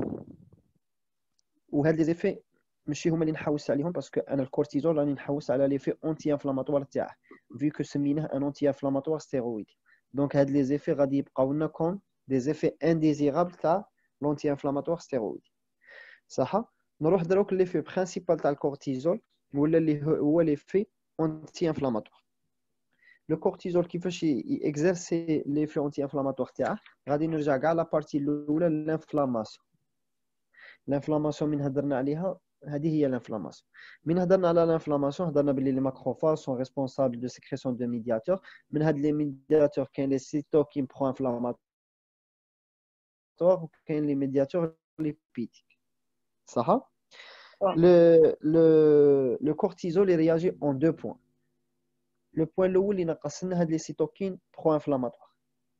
وهاد لي زيفي ماشي هما اللي نحوس عليهم باسكو انا الكورتيزول راني نحوس على ليفي اونتي انفلاماتوار تاعه فيو كو سميناه ان اونتي انفلاماتوار ستيرويدي دونك هاد لي زيفي غادي يبقاو لنا كوم دي زيفي انديزيرابل تاع لونتي انفلاماتوار ستيرويدي صح نروح دروك ليفي برينسيبال تاع الكورتيزول ولا اللي هو ليفي اونتي انفلاماتوار لو كورتيزول كيفاش يكزيرسي ليفي اونتي انفلاماتوار تاعه غادي نرجع كاع لا بارتي الاولى للانفلاماسيون الانفلاماسيون من هضرنا عليها هذه هي الانفلاماسيون من هضرنا على الانفلاماسيون هضرنا باللي لي ماكروفاج سون ريسبونسابل دو سيكريسيون دو ميدياتور من هاد لي ميدياتور كاين لي سيتوكين برو انفلاماتور وكاين لي ميدياتور ليبيديك صح le le le cortisol il réagit en deux points le point الاول اللي نقص لنا هاد لي سيتوكين برو انفلاماتور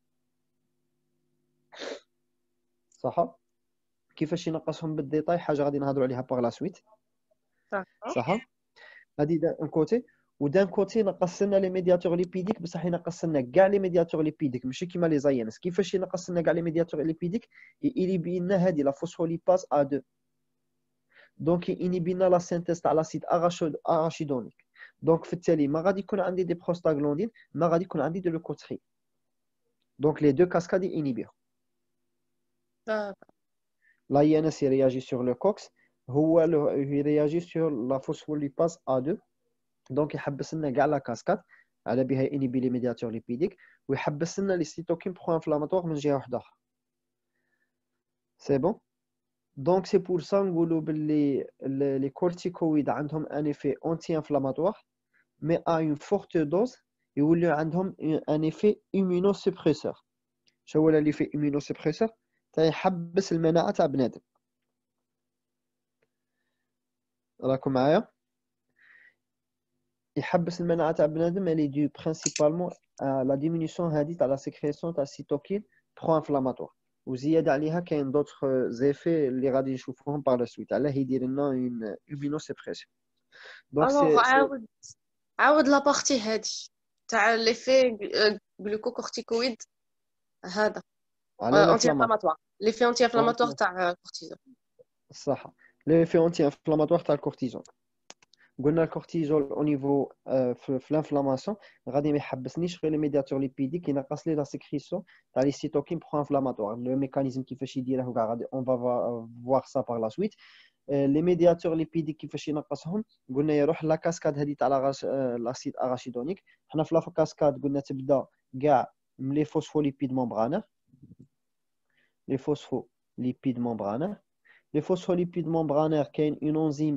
صح كيفاش ينقصهم بالديتاي حاجه غادي نهضروا عليها باغ لا سويت صح هذه دان كوتي ودان كوتي نقص لنا لي ميدياتور ليبيديك بصح ينقص لنا كاع لي ميدياتور ليبيديك ماشي كيما لي زاينس كيفاش ينقص لنا كاع لي ميدياتور ليبيديك يليبي لنا هذه لا فوسفوليباز ا اثنين دونك ينيبي لنا لا سينتيز تاع لاسيد اراشيدونيك دونك في التالي ما غادي يكون عندي دي بروستاغلاندين ما غادي يكون عندي دو لوكوتري دونك لي دو كاسكاد ينيبيو لا اي ان اس يرياجي سور لو كوكس هو يرياجي سور لا فوسفوليباز ا اثنين دونك يحبس لنا كاع لا كاسكاد على بها انيبي لي ميدياتور ليبيديك ويحبس لنا لي سيتوكين برو انفلاماتوار من جهه واحده اخرى سي بون دونك سي بور سا نقولوا باللي لي كورتيكويد عندهم ان ايفي اونتي انفلاماتوار مي ا اون فورت دوز يوليو عندهم ان ايفي ايمونو سوبريسور شو هو اللي في ايمونو سوبريسور تاع يحبس المناعه تاع بنادم راكم معايا يحبس المناعه تاع بنادم اللي دو برينسيبالمون لا ديمينيسيون هذه تاع لا سيكريسيون تاع السيتوكين برو انفلاماتوار وزياده عليها كاين دوطخ زيفي اللي غادي نشوفوهم باغ لا سويت علاه يدير لنا اون ايمونو سوبريسيون دونك الوغ سي عاود عاود لا بارتي هادي تاع ليفي غلوكوكورتيكويد هذا على اونتي الانفلاماتوار انفلاماتوار ليفي اونتي انفلاماتوار تاع كورتيزون صح لي في اونتي انفلاماتوار تاع الكورتيزون قلنا الكورتيزول او نيفو في الانفلاماسيون غادي ما يحبسنيش غير لي ميدياتور ليبيديك ينقص لي لا سيكريسيون تاع لي سيتوكين برو انفلاماتوار لو ميكانيزم كيفاش يديره كاع غادي اون فا فوار سا باغ لا سويت لي ميدياتور ليبيديك كيفاش ينقصهم قلنا يروح لا كاسكاد هذه تاع لاسيد اراشيدونيك حنا في لا كاسكاد قلنا تبدا كاع من لي فوسفوليبيد ممبرانير لي فوسفوليبيد ممبرانير لي فوسفوليبيد ممبرانير كاين اون انزيم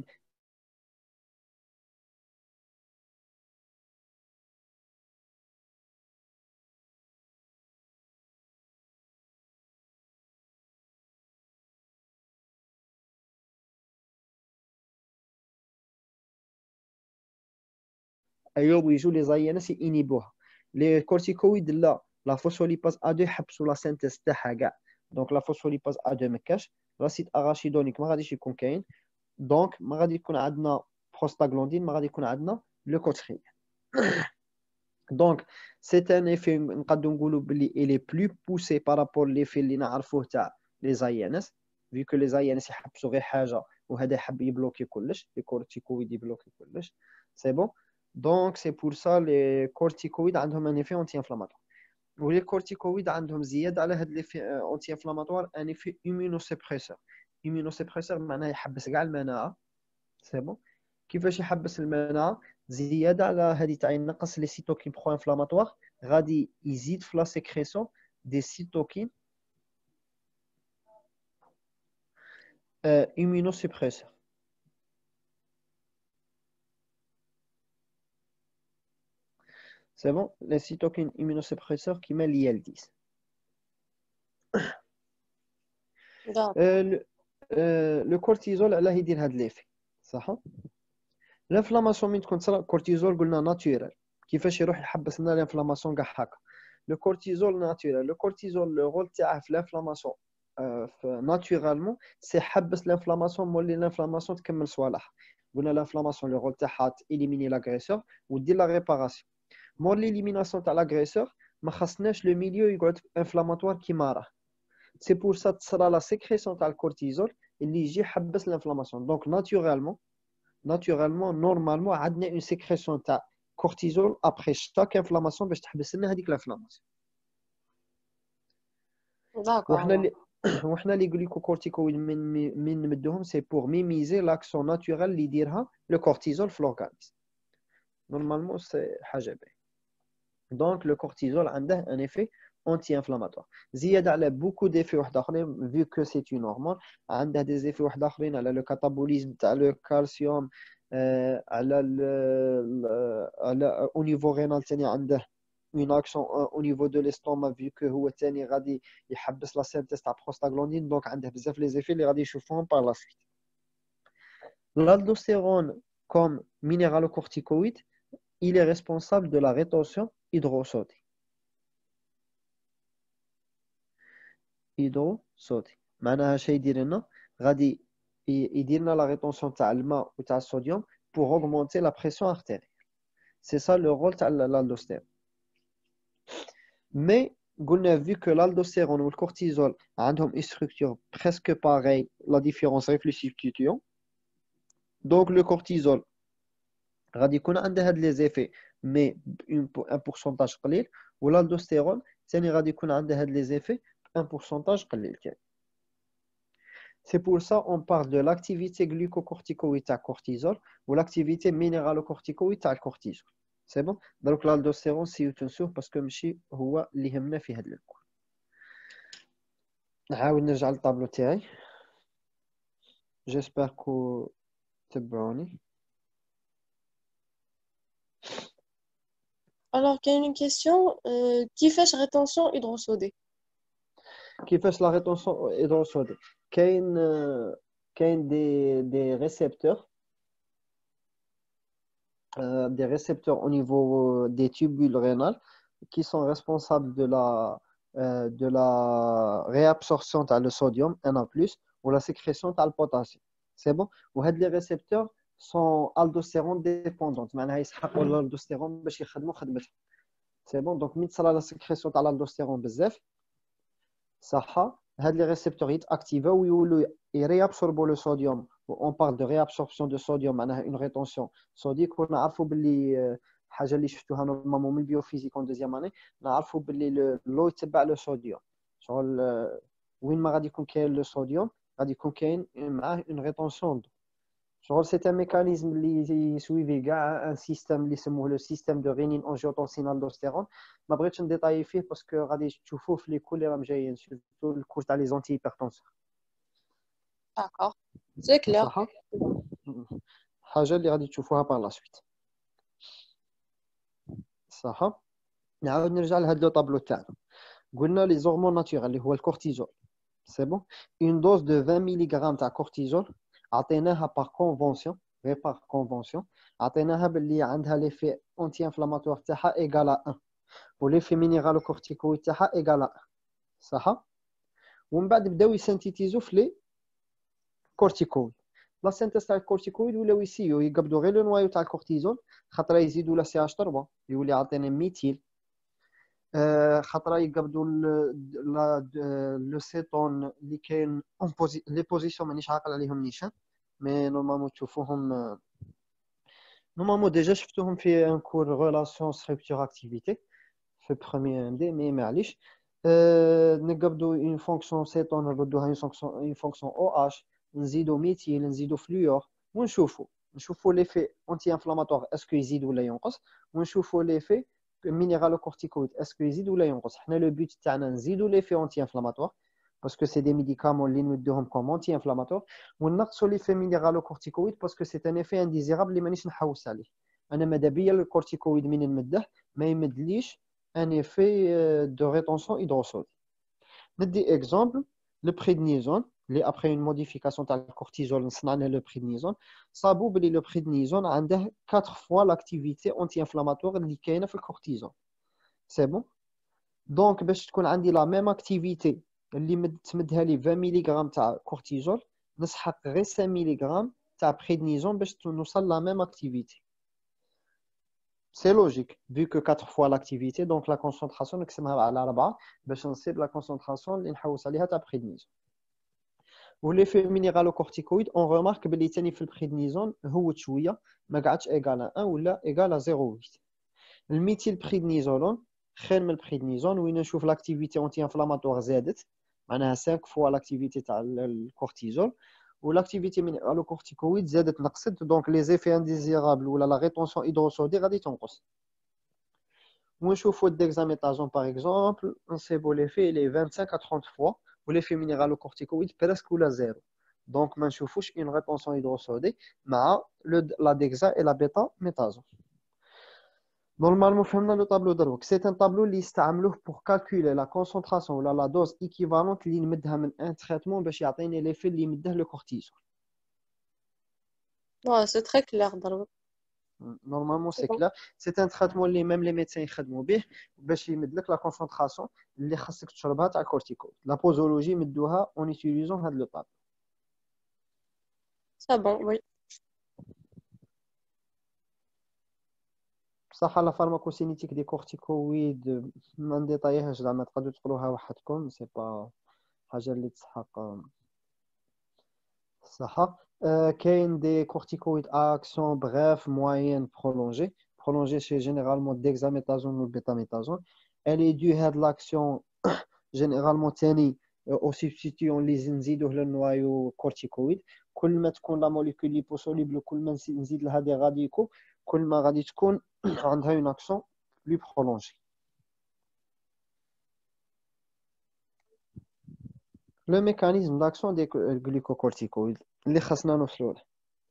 ايوب ويجوا لي زاينس ينيبوها لي كورتيكويد لا لا فوسفوليباز ا اثنين يحبسوا لا سينتيز تاعها كاع دونك لا فوسفوليباز ا اثنين ما كاش لاسيد اراشيدونيك ما غاديش يكون كاين دونك ما غادي يكون عندنا بروستاغلاندين ما غادي يكون عندنا لوكوترين دونك سي ان ايفي نقدروا نقولوا بلي الي بلو بوسي بارابور ليفي اللي نعرفوه تاع لي زاينس فيو كو لي زاينس يحبسوا غير حاجه وهذا يحب يبلوكي كلش لي كورتيكويد يبلوكي كلش سي بون دونك سي بور سا لي كورتيكويد عندهم ان ايفي انتي انفلاماتوار ولي كورتيكويد عندهم زياده على هاد ليفي اونتي انفلاماتوار ان ايفي ايمونوسيبريسور. ايمونوسيبريسور معناه يحبس كاع المناعه. سي بون. كيفاش يحبس المناعه؟ زياده على هذه تاع ينقص لي سيتوكين برو انفلاماتوار، غادي يزيد في لا سيكريسيون دي سيتوكين ايمونوسيبريسور. سي بون. لي سيتوكين ايمونوسيبريسور كيما لي ال ديس. لو كورتيزول علاه يدير هاد ليفي صح. الانفلاماسيون من تكون تصرا كورتيزول قلنا ناتورال. كيفاش يروح يحبس لنا الانفلاماسيون كاع هكا؟ لو كورتيزول ناتورال. لو كورتيزول لو رول تاعه في الانفلاماسيون ناتورالمون سي حبس الانفلاماسيون مولي الانفلاماسيون تكمل صوالحها. قلنا الانفلاماسيون لو رول تاعها إليميني لاغريسور ودير لا ريباراسيون. مور ليليميناسيون تاع لاغريسور ما خصناش لو ميليو يقعد انفلاماتوار كيما راه. سي بور سا تصرا لا سيكريسيون تاع الكورتيزول اللي يجي يحبس الانفلاماسيون. دونك ناتورالمون naturellement normalement عندنا une sécrétion تاع cortisol après chaque inflammation باش تحبس لنا هذيك الانفلاماسيون. وحنا اللي وحنا اللي glucocorticoïdes من من نمدوهم سي بور ميميزي لاكسيون ناتورال اللي يديرها لو كورتيزول في لورغانيزم. نورمالمون سي حاجه باهيه. دونك لو كورتيزول عنده ان ايفي انتي انفلاماتوار زياده على بوكو ديفي واحد اخرين فيو كو سي اون هرمون. عنده دي زيفي واحد اخرين على لو كاتابوليزم تاع لو كالسيوم، على على او نيفو رينال ثاني عنده اون اكسيون او نيفو دو ليستوما فيو كو هو ثاني غادي يحبس لا سينتيز تاع بروستاغلاندين. دونك عنده بزاف لي زيفي اللي غادي نشوفوهم بار لا سويت. L'aldostérone comme minéralocorticoïde, il est responsable de la rétention hydrosodée. hydrosodée معناها شي يدير لنا غادي يدير لنا لا ريتونسيون تاع الماء وتاع الصوديوم pour augmenter la pression artérielle. C'est ça le rôle تاع l'aldostérone. Mais قلنا vu que l'aldostérone ou le cortisol عندهم une structure presque pareille, la différence réfléchit-tu. Donc le cortisol غادي يكون عنده هاد لي زيفي مي ان بورسونتاج قليل، والالدوستيرون ثاني غادي يكون عنده هاد لي زيفي ان بورسونتاج قليل كان. C'est pour ça on parle de l'activité glucocorticoïde تاع cortisol ou l'activité minéralocorticoïde تاع الكورتيزول. سي بون. دروك الالدوستيرون سي تنسوه باسكو ماشي هو اللي يهمنا في هاد الكور. نحاول نرجع للطابلو تاعي. جيسبر كو تبعوني. Alors, il y a une question. Euh, كيفاش rétention hydrosodée? كيفاش لا ريتونسيون هيدروسودي؟ كاين كاين دي دي ريسبتور des récepteurs au niveau des tubules rénales qui sont responsables de la euh, de la réabsorption de le sodium N A plus ou la sécrétion de le potassium. C'est bon. وهاد les récepteurs sont aldostérone dépendants. معناها يسحقوا الالدوستيرون باش يخدموا خدمتهم. C'est bon. Donc ملي تصرا لا sécrétion تاع الالدوستيرون بزاف صح هاد لي ريسبتور يتاكتيفاو ويولوا يريابسوربو لو صوديوم. on parle de réabsorption de sodium معناها une rétention صوديك. ونعرفوا باللي حاجه اللي شفتوها نورمالمون من البيوفيزيك اون دوزيام اني نعرفوا باللي لو يتبع لو صوديوم. شغل وين ما غادي يكون كاين لو صوديوم غادي يكون كاين معاه une rétention. شغل سي ان ميكانيزم اللي يسويفي كاع ان سيستيم اللي يسموه لو سيستيم دو رينين انجيوتنسين الدوستيرون. ما بغيتش نديطاي فيه باسكو غادي تشوفوه في لي كول اللي راهم جايين سورتو الكور تاع لي زونتي هيبرتونسور. D'accord, c'est clair. صح. حاجه اللي غادي تشوفوها بار لا سويت. صح. نعاود نرجع لهاد لو طابلو تاعنا. قلنا لي زورمون ناتورال اللي هو الكورتيزول. سي بون. اون دوز دو عشرين ملغ تاع كورتيزول عطيناها باغ كونفونسيون غير باغ كونفونسيون عطيناها باللي عندها ليفي اونتي انفلاماتوار تاعها ايغال واحد وليفي مينيرالوكورتيكويد تاعها ايغال واحد. صح. ومن بعد بداو يسنتيتيزو في لي كورتيكويد. لا سينتيز تاع الكورتيكويد ولاو يسيو يقبضوا غير لو نوايو تاع الكورتيزول خاطر يزيدوا لا سي اش ثلاثة يولي عاطينا ميثيل. خاطر يقبضوا لو سيتون اللي كاين لي بوزيسيون مانيش عاقل عليهم نيشان مي نورمالمون تشوفوهم نورمالمون ديجا شفتوهم في ان كور ريلاسيون ستركتور اكتيفيتي في premier M D mais معليش euh, نقبضوا une fonction cétone نردوها une fonction une fonction OH نزيدوا méthyle نزيدوا fluor ونشوفوا نشوفوا l'effet anti-inflammatoire est-ce que يزيد ولا ينقص ونشوفوا l'effet minéralocorticoïde est-ce que يزيد ولا ينقص حنا le but تاعنا نزيدوا l'effet anti-inflammatoire parce que c'est des médicaments اللي نودوهم comme anti-inflammatoire ونقصوا l'effet minéralocorticoïde parce que c'est un effet indésirable اللي مانيش نحوس عليه انا ماذا بيا الكورتيكويد من نمده ما يمدليش un effet de rétention hydrosodique. ندي exemple le prédnisone اللي après une modification تاع الكورتيزول صنعنا le prédnisone صابوا بلي le prédnisone عنده quatre fois l'activité anti-inflammatoire اللي كاينه في الكورتيزون سي بون دونك باش تكون عندي لا ميم اكتيفيتي اللي تمدها لي عشرين ملغ تاع كورتيزول نسحق غير خمسة ملغ تاع prédnisone باش نوصل لا ميم اكتيفيتي. C'est logique, vu que quatre fois l'activité, donc la concentration, نقسمها على أربعة باش نصيب la concentration اللي نحوس عليها تاع prédnisone. والeffet minéralocorticoïde, on remarque بلي تاني في البريدنيزون هو شوية ما قعدش égal à un ولا égal à zéro virgule huit. الميثيل بريدنيزولون خير من البريدنيزون وين نشوف l'activité anti-inflammatoire زادت معناها cinq fois l'activité تاع الكورتيزول والactivité minéralocorticoïde زادت نقصت دونك les effets indésirables ولا la rétention hydrosodique غادي تنقص. ونشوفوا الدexaméthasone par exemple نصيبوا l'effet il est vingt-cinq à trente fois والeffet minéralocorticoïde presque ولا zéro. donc ما نشوفوش une rétention hydrosodique مع la dexa et la bêta-méthasone. Normalement, فهمنا le tableau دروك. C'est un tableau اللي يستعملوه pour calculer la concentration ولا la dose équivalente اللي نمدها من un traitement باش يعطيني l'effet اللي يمده le cortisol. Ouais, c'est très clair دروك. Normalement, c'est clair. C'est un traitement اللي même les médecins يخدموا به باش يمد لك la concentration اللي خاصك تشربها تاع corticoïde. La posologie يمدوها en utilisant هذا le tableau. C'est bon, oui. بصح لا فارماكوسينيتيك دي كورتيكويد ما نديطايهاش زعما تقدروا تقروها وحدكم سي با حاجه اللي تسحق صح. كاين دي كورتيكويد اكسيون بريف موين برولونجي برولونجي سي جينيرالمون ديكزاميثازون و بيتاميثازون الي دو هاد لاكسيون جينيرالمون تاني او سبستيتيون اللي نزيدوه للنوايو كورتيكويد كل ما تكون لا موليكول ليبوسوليبل كل ما نزيد لها دي غاديكو كل ما غادي تكون عندها une action plus prolongée. Le mécanisme d'action des glucocorticoïdes اللي خاصنا نوصلوا له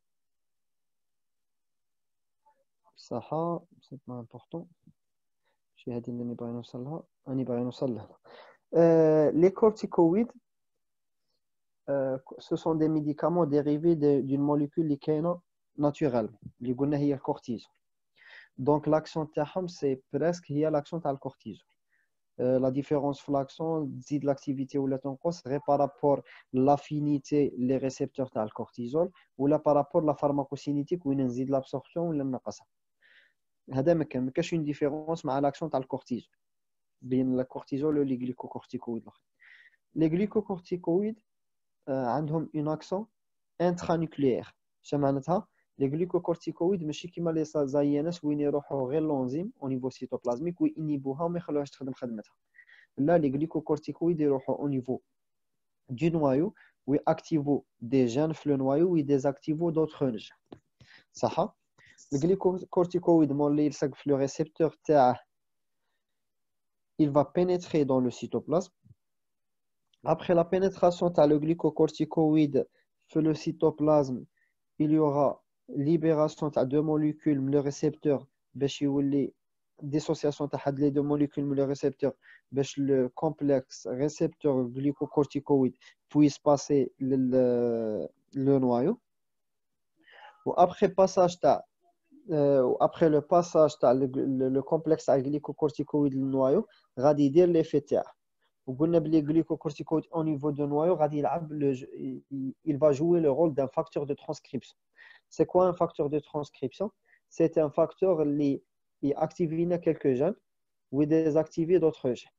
بصح c'est pas important شي هذه اللي نبغي نوصل لها راني باغي نوصل لها. Les corticoïdes euh, ce sont des médicaments dérivés d'une molécule اللي كاينه naturellement اللي قلنا هي الكورتيزون. Donc l'action تاعهم c'est presque هي l'action تاع الكورتيزول. Euh, la différence في l'action تزيد l'activité ولا تنقص غير par rapport l'affinité les récepteurs تاع الكورتيزول ولا par rapport la pharmacocinétique وين نزيد l'absorption ولا نقصها. هذا ما كان ما كاش une différence مع l'action تاع الكورتيزول بين الكورتيزول و لي glucocorticoïdes. Les glucocorticoïdes euh, عندهم une action intranucléaire. شنو معناتها؟ Les glucocorticoïdes ماشي كيما لي زاينات وين يروحوا غير لونزيم او نيفو سيتوبلازميك وينيبوها وما يخلوهاش تخدم خدمتها. لا لي glucocorticoïdes يروحوا او نيفو دو نوايو ويأكتيفو دي جين في لو نوايو ويديزاكتيفو دوطخ جين. صح؟ الجليكوكورتيكويد مولي يلصق في لو ريسبتور تاعه il va pénétrer dans le cytoplasme. Après la pénétration تاع le glucocorticoïde في le cytoplasme il y aura libération de deux molécules من le récepteur باش يولي dissociation تاع هاد les deux molécules من le récepteur باش le complexe récepteur glucocorticoïde puisse passer le, le noyau. Ou après passage تاع euh, après le passage تاع le, le, le complexe glucocorticoïde le noyau غادي يدير l'effet تاعه. وقلنا بلي glucocorticoïde au niveau de noyau غادي يلعب le, il va jouer le rôle d'un facteur de transcription. C'est quoi un facteur de transcription? C'est un facteur qui active quelques gènes ou désactive d'autres gènes.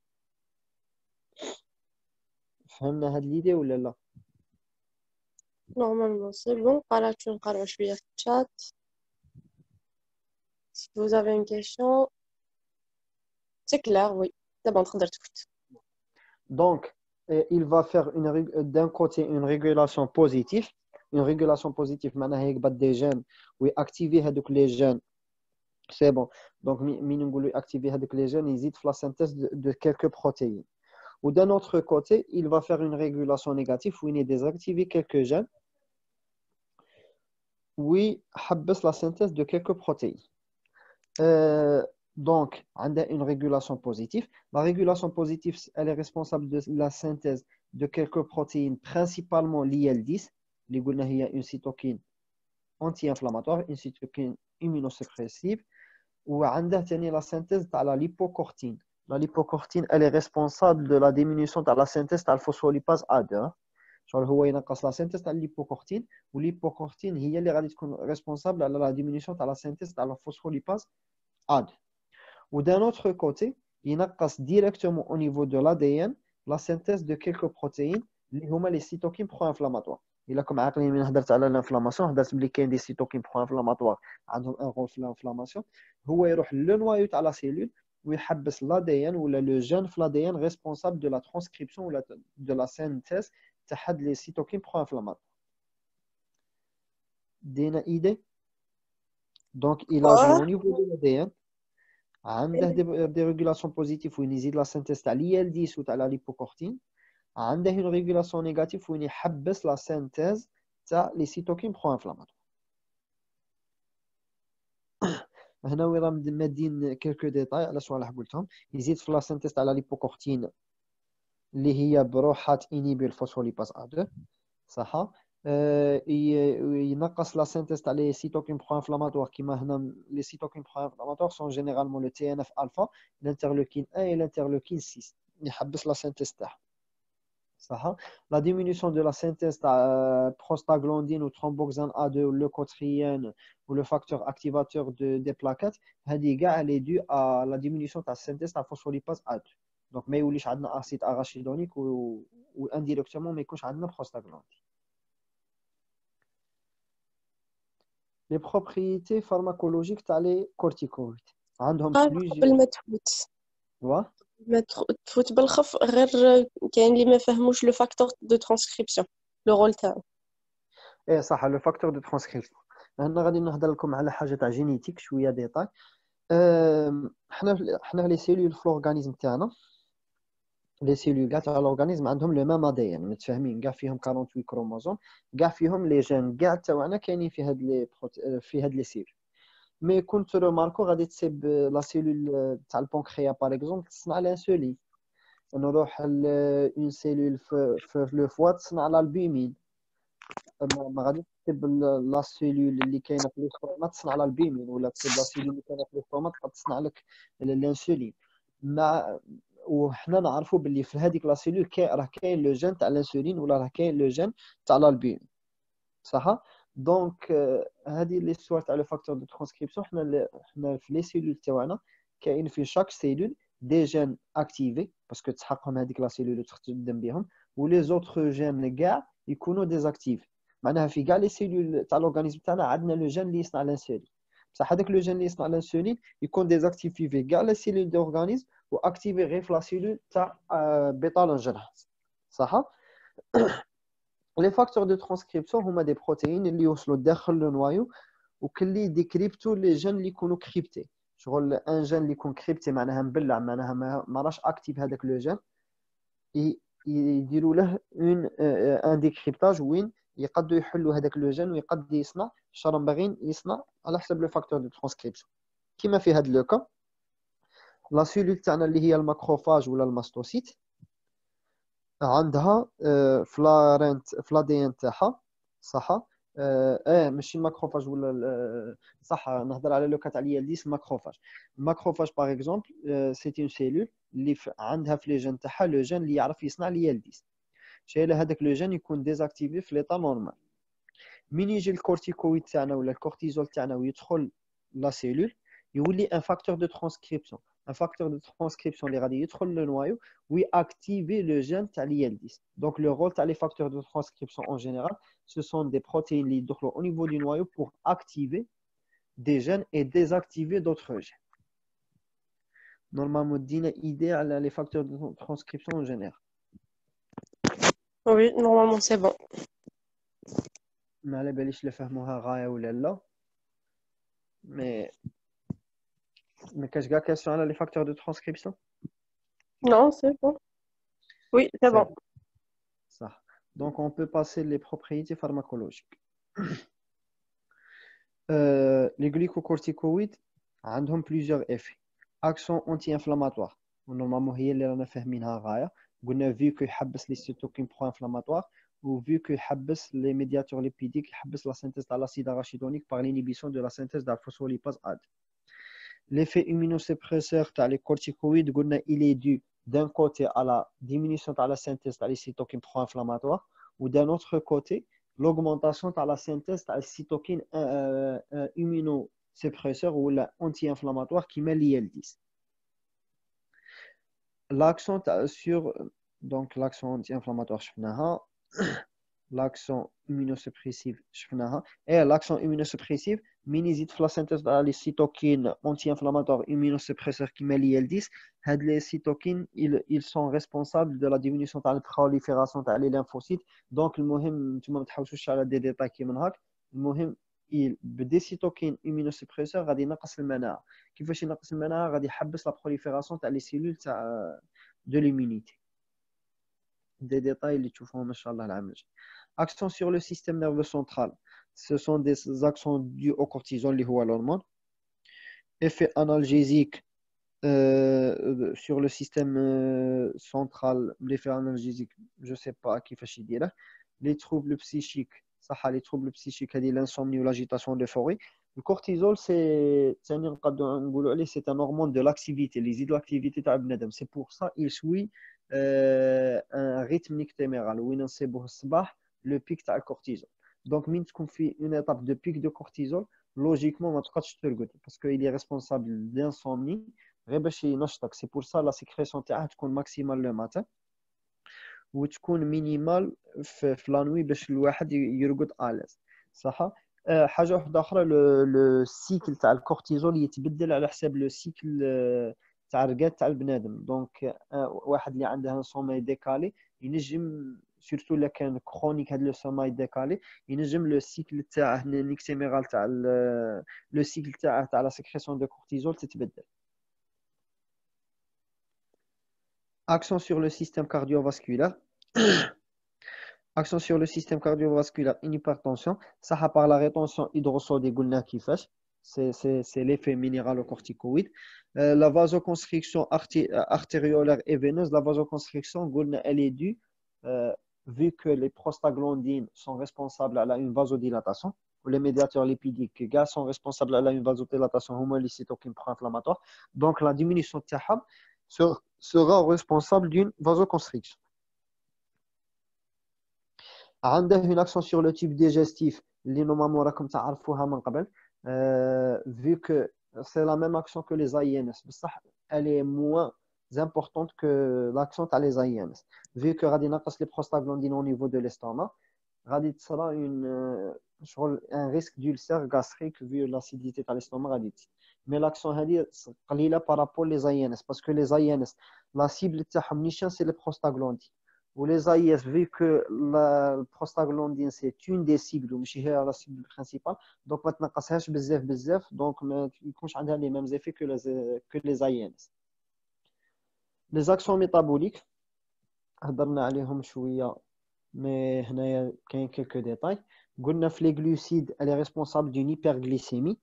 فهمنا هاد l'idée ou لا؟ Normalement, c'est bon. قرأت نقرأ شوية في الشات. Si vous avez une question. C'est clair, oui. دابا نقدر تفوت. Donc, euh, il va faire une rég- euh, d'un côté une régulation positive. Une régulation positive, معناها يقبض des gènes ويactiver هذوك les gènes. C'est bon. Donc, mi- mi نقولوا activer هذوك les gènes, يزيد في la synthèse de, de quelques protéines. Ou d'un autre côté, il va faire une régulation négative où il désactiver quelques gènes. Oui, حبس la synthèse de quelques protéines. Euh, donc, on a une régulation positive. La régulation positive, elle est responsable de la synthèse de quelques protéines, principalement l'I L dix. اللي قلنا هي une cytokine anti-inflammatoire, une cytokine immunosuppressive. وعندها تاني la synthèse de la lipocortine. La lipocortine, elle est responsable de la diminution de la synthèse de la phospholipase A deux. شغل هو ينقص la synthèse de la lipocortine. والlipocortine هي اللي غادي تكون responsable de la diminution de la synthèse de la phospholipase A deux. Ou d'un autre côté, il نقص directement au niveau de l'A D N la synthèse de quelques protéines اللي هما les cytokines pro-inflammatoires. إلا كم عاقلين من هدرت على l'inflammation هدرت بلي كاين des cytokines pro-inflammatoires عندهم un rôle في l'inflammation. هو يروح le noyau تاع la cellule ويحبس l'A D N ولا le gène في l'A D N responsable de la transcription ou de la synthèse تاع هاد les cytokines pro-inflammatoires. دينا idée. Donc il agit au niveau de l'A D N. عنده des régulations positives وين يزيد لا synthèse تاع l'I L dix وتاع la lipocortine. عنده une régulation négative وين يحبس la synthèse تاع les cytokines pro-inflammatoires. هنا وين راهم مادين quelques détails على شوالح قلتهم. يزيد في la synthèse تاع la lipocortine اللي هي بروحها inhibe الفوسفوليباز A deux. صح. ينقص la synthèse تاع les cytokines pro-inflammatoires كيما هنا les cytokines pro-inflammatoires sont généralement le T N F alpha, l'interleukine un et l'interleukine six. يحبس la synthèse تاعها. صح. La diminution de la synthèse تاع prostaglandine ou thromboxane A deux ou leucotriène ou le facteur activateur de, des plaquettes هذه كاع elle est due à la diminution تاع synthèse تاع phospholipase A deux. Donc ما يوليش عندنا acide arachidonique و, و indirectement ما يكونش عندنا prostaglandine. Les propriétés pharmacologiques تاع les corticoïdes عندهم plusieurs. قبل ما تفوت و ما تفوت بالخف غير كاين اللي ما فهموش لو فاكتور دو ترانسكريبسيون لو رول تاعو. ايه صح لو فاكتور دو ترانسكريبسيون. هنا غادي نهضر لكم على حاجه تاع جينيتيك شويه ديتاي. حنا حنا لي سيلول في الاورغانيزم تاعنا لي سيلول كاع تاع الاورغانيزم عندهم لو ميم ادي ان متفاهمين كاع فيهم ثمانية وأربعين كروموزوم كاع فيهم لي جين كاع تاعنا كاينين في هاد لي في هاد لي سيلول. مي كنت روماركو غادي تصيب لا سيلول تاع البنكرياس باغ اكزومبل تصنع الانسولين. نروح اون سيلول في لو فوا تصنع الالبومين. ما غادي تصيب لا سيلول اللي كاينه في الاستومات تصنع الالبومين ولا تصيب لا سيلول اللي كاينه في الاستومات تصنع لك الانسولين. مع وحنا نعرفوا باللي في هذيك لا سيلول راه كاين لو جين تاع الانسولين ولا راه كاين لو جين تاع الالبومين. صح. دونك هذه لي ستوار تاع لو فاكتور دو ترانسكريبسيون حنا حنا في لي سيلول تاعنا كاين في شاك سيلول دي جين اكتيفي باسكو تحقهم هذيك لا سيلول تخدم بهم ولي زوتر جين كاع يكونوا ديزاكتيف. معناها في كاع لي سيلول تاع الاورغانيزم تاعنا عندنا لو جين اللي يصنع الانسولين بصح هذاك لو جين اللي يصنع الانسولين يكون ديزاكتيفي في كاع لي سيلول دو اورغانيزم واكتيفي غير في لا سيلول تاع بيتا لونجيناز. صح. Les facteurs de transcription هما des protéines اللي يوصلوا داخل لو نوايو وكلي ديكريبتو لي جين اللي يكونوا كريبتي. شغل ان جين اللي يكون كريبتي معناها مبلع معناها ما راش اكتيف هذاك لو جين يديروا له اون ان ديكريبتاج وين يقدروا يحلوا هذاك لو جين ويقد يصنع شرم باغيين يصنع على حسب لو فاكتور دو ترانسكريبسيون. كيما في هذا لو كا لا سيلول تاعنا اللي هي الماكروفاج ولا الماستوسيت عندها فلارنت فلادي ان تاعها. صح. اه ماشي الماكروفاج ولا صح نهضر على لو كا تاع لي ديس الماكروفاج. الماكروفاج باغ اكزومبل سي اون سيلول اللي عندها في لي جين تاعها لو جين اللي يعرف يصنع لي ديس. شايله هذاك لو جين يكون ديزاكتيفي في ليطا نورمال. من يجي الكورتيكويد تاعنا ولا الكورتيزول تاعنا ويدخل لا سيلول يولي ان فاكتور دو ترانسكريبسيون. Un facteur de transcription اللي غادي يدخل le noyau ويactiver le gène تاع l'I L dix. Donc le rôle تاع les facteurs de transcription en général, ce sont des protéines اللي يدخلوا au niveau du noyau pour activer des gènes et désactiver d'autres gènes. normalement دينا idée على les facteurs de transcription en général. Oui, normalement c'est bon. ما على باليش لا فهموها غاية ولا لا. Mais mais كاش كاع question على les facteurs de transcription. Non, c'est bon. Oui, c'est bon. Ça. Donc on peut passer les propriétés pharmacologiques. euh, les glycocorticoïdes عندهم plusieurs effets. Action anti-inflammatoire. Normalement هي اللي رانا فاهمينها غاية. قلنا vu que يحبس les cytokines pro-inflammatoires ou vu que يحبس les médiateurs lipidiques يحبس la synthèse de l'acide arachidonique par l'inhibition de la synthèse de la phospholipase A D. L'effet immunosuppresseur تاع les corticoïdes قلنا il est dû d'un côté à la diminution de la synthèse des cytokines pro-inflammatoires ou d'un autre côté l'augmentation de la synthèse des cytokines euh, euh, immunosuppresseurs ou anti-inflammatoires qui met l'I L dix. L'action sur donc l'action anti-inflammatoire l'action immunosuppressive et l'action immunosuppressive minimise la synthèse des cytokines anti-inflammatoires immunosuppresseurs qui met l'I L dix. Les cytokines ils, ils sont responsables de la diminution de la prolifération des lymphocytes. Donc le مهم tu ما تحوسوش على des détails كي من هاك. المهم il بدي cytokines immunosuppresseurs غادي ينقص المناعة. كيفاش ينقص المناعة؟ غادي يحبس la prolifération تاع les cellules تاع de l'immunité. Des détails اللي تشوفوهم ان شاء الله العام الجاي. Action sur le système nerveux central. Ce sont des actions dues au cortisol اللي هو l'hormone. Effet analgésique euh, sur le système euh, central. L'effet analgésique, je ne sais pas كيفاش يديره. Les troubles psychiques, صح les troubles psychiques هذه l'insomnie ou l'agitation d'euphorie. Le cortisol c'est ثاني نقدروا نقولوا عليه c'est un hormone de l'activité, اللي يزيد l'activité تاع بنادم. C'est pour ça il suit euh, un rythme nictéméral وين نصيبوه الصباح le pic تاع الكورتيزول. Donc من تكون في une étape de pic de cortisol logiquement ما تقدرش ترقد parce que il est responsable d'insomnie غير باش ينشطك. C'est pour ça la sécrétion تاعه تكون maximale le matin وتكون مينيمال في, في لا نوي باش الواحد يرقد آلز. صح. أه حاجه واحده اخرى لو سيكل تاع الكورتيزول يتبدل على حساب لو سيكل تاع الرقاد تاع البنادم. دونك أه واحد اللي عنده ان سوماي ديكالي ينجم سورتو الا كان كرونيك هذا لو سوماي ديكالي ينجم لو سيكل تاعه نيكتيميرال تاع لو سيكل تاعه تاع لا سيكريسيون دو كورتيزول تتبدل. Action sur le système cardiovasculaire. Action sur le système cardiovasculaire, une hypertension. Ça par la rétention hydrosodique, c'est l'effet minéralocorticoïde. Euh, la vasoconstriction artériolaire et veineuse, la vasoconstriction, elle est due, euh, vu que les prostaglandines sont responsables à une vasodilatation, ou les médiateurs lipidiques sont responsables à une vasodilatation, les cytokines pro-inflammatoires. Donc la diminution de T H A sera responsable d'une vasoconstriction. عنده une action sur le tube digestif اللي normalement راكم تعرفوها من قبل. euh, vu que c'est la même action que les A I N S بصح elle est moins importante que l'action تاع les A I N S. vu que غادي نقص les prostaglandines au niveau de l'estomac غادي تصرا une شغل un risque d'ulcère gastrique vu l'acidité تاع l'estomac غادي تزيد. mais l'action هذه قليله par rapport les A I N S parce que les A I N S la cible تاعهم نيشان c'est les prostaglandines. Ou les A I S, vu que la prostaglandine c'est une des cibles, ماشي هي la cible principale, donc ما تنقصهاش بزاف بزاف, donc ما يكونش عندها les mêmes effets que les que les A I N S. Les actions métaboliques, هضرنا عليهم شوية, mais هنايا كاين quelques détails. قلنا في les glucides, elle est responsable d'une hyperglycémie.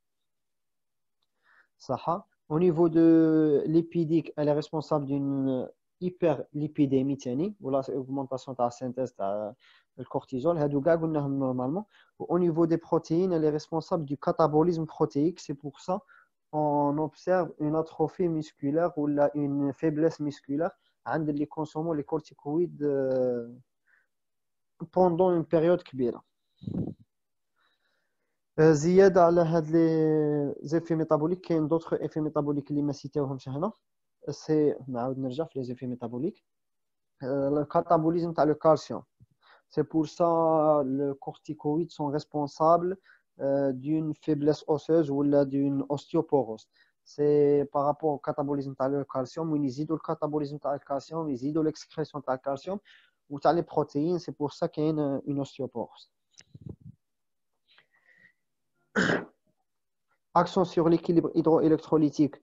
صح. Au niveau de lipidique, elle est responsable d'une hyperlipidémie ثاني ولا augmentation de la synthèse du cortisol. هادو كاع قلناهم normalement. Au niveau des protéines, elle est responsable du catabolisme protéique. C'est pour ça on observe une atrophie musculaire ou une faiblesse musculaire عند اللي consomment les corticoïdes pendant une période كبيرة. زيادة على هاد les effets métaboliques كاين d'autres effets métaboliques اللي ما سيتيوهمش هنا. c'est نعاود نرجع في les effets métaboliques. euh, le catabolisme تاع le calcium. C'est pour ça les corticoïdes sont responsables euh, d'une faiblesse osseuse ou d'une ostéoporose. c'est par rapport au catabolisme du calcium, où ils aident le catabolisme du calcium, ils aident l'excrétion du calcium, ou les protéines, c'est pour ça qu'il y a une, une ostéoporose. Action sur l'équilibre hydroélectrolytique,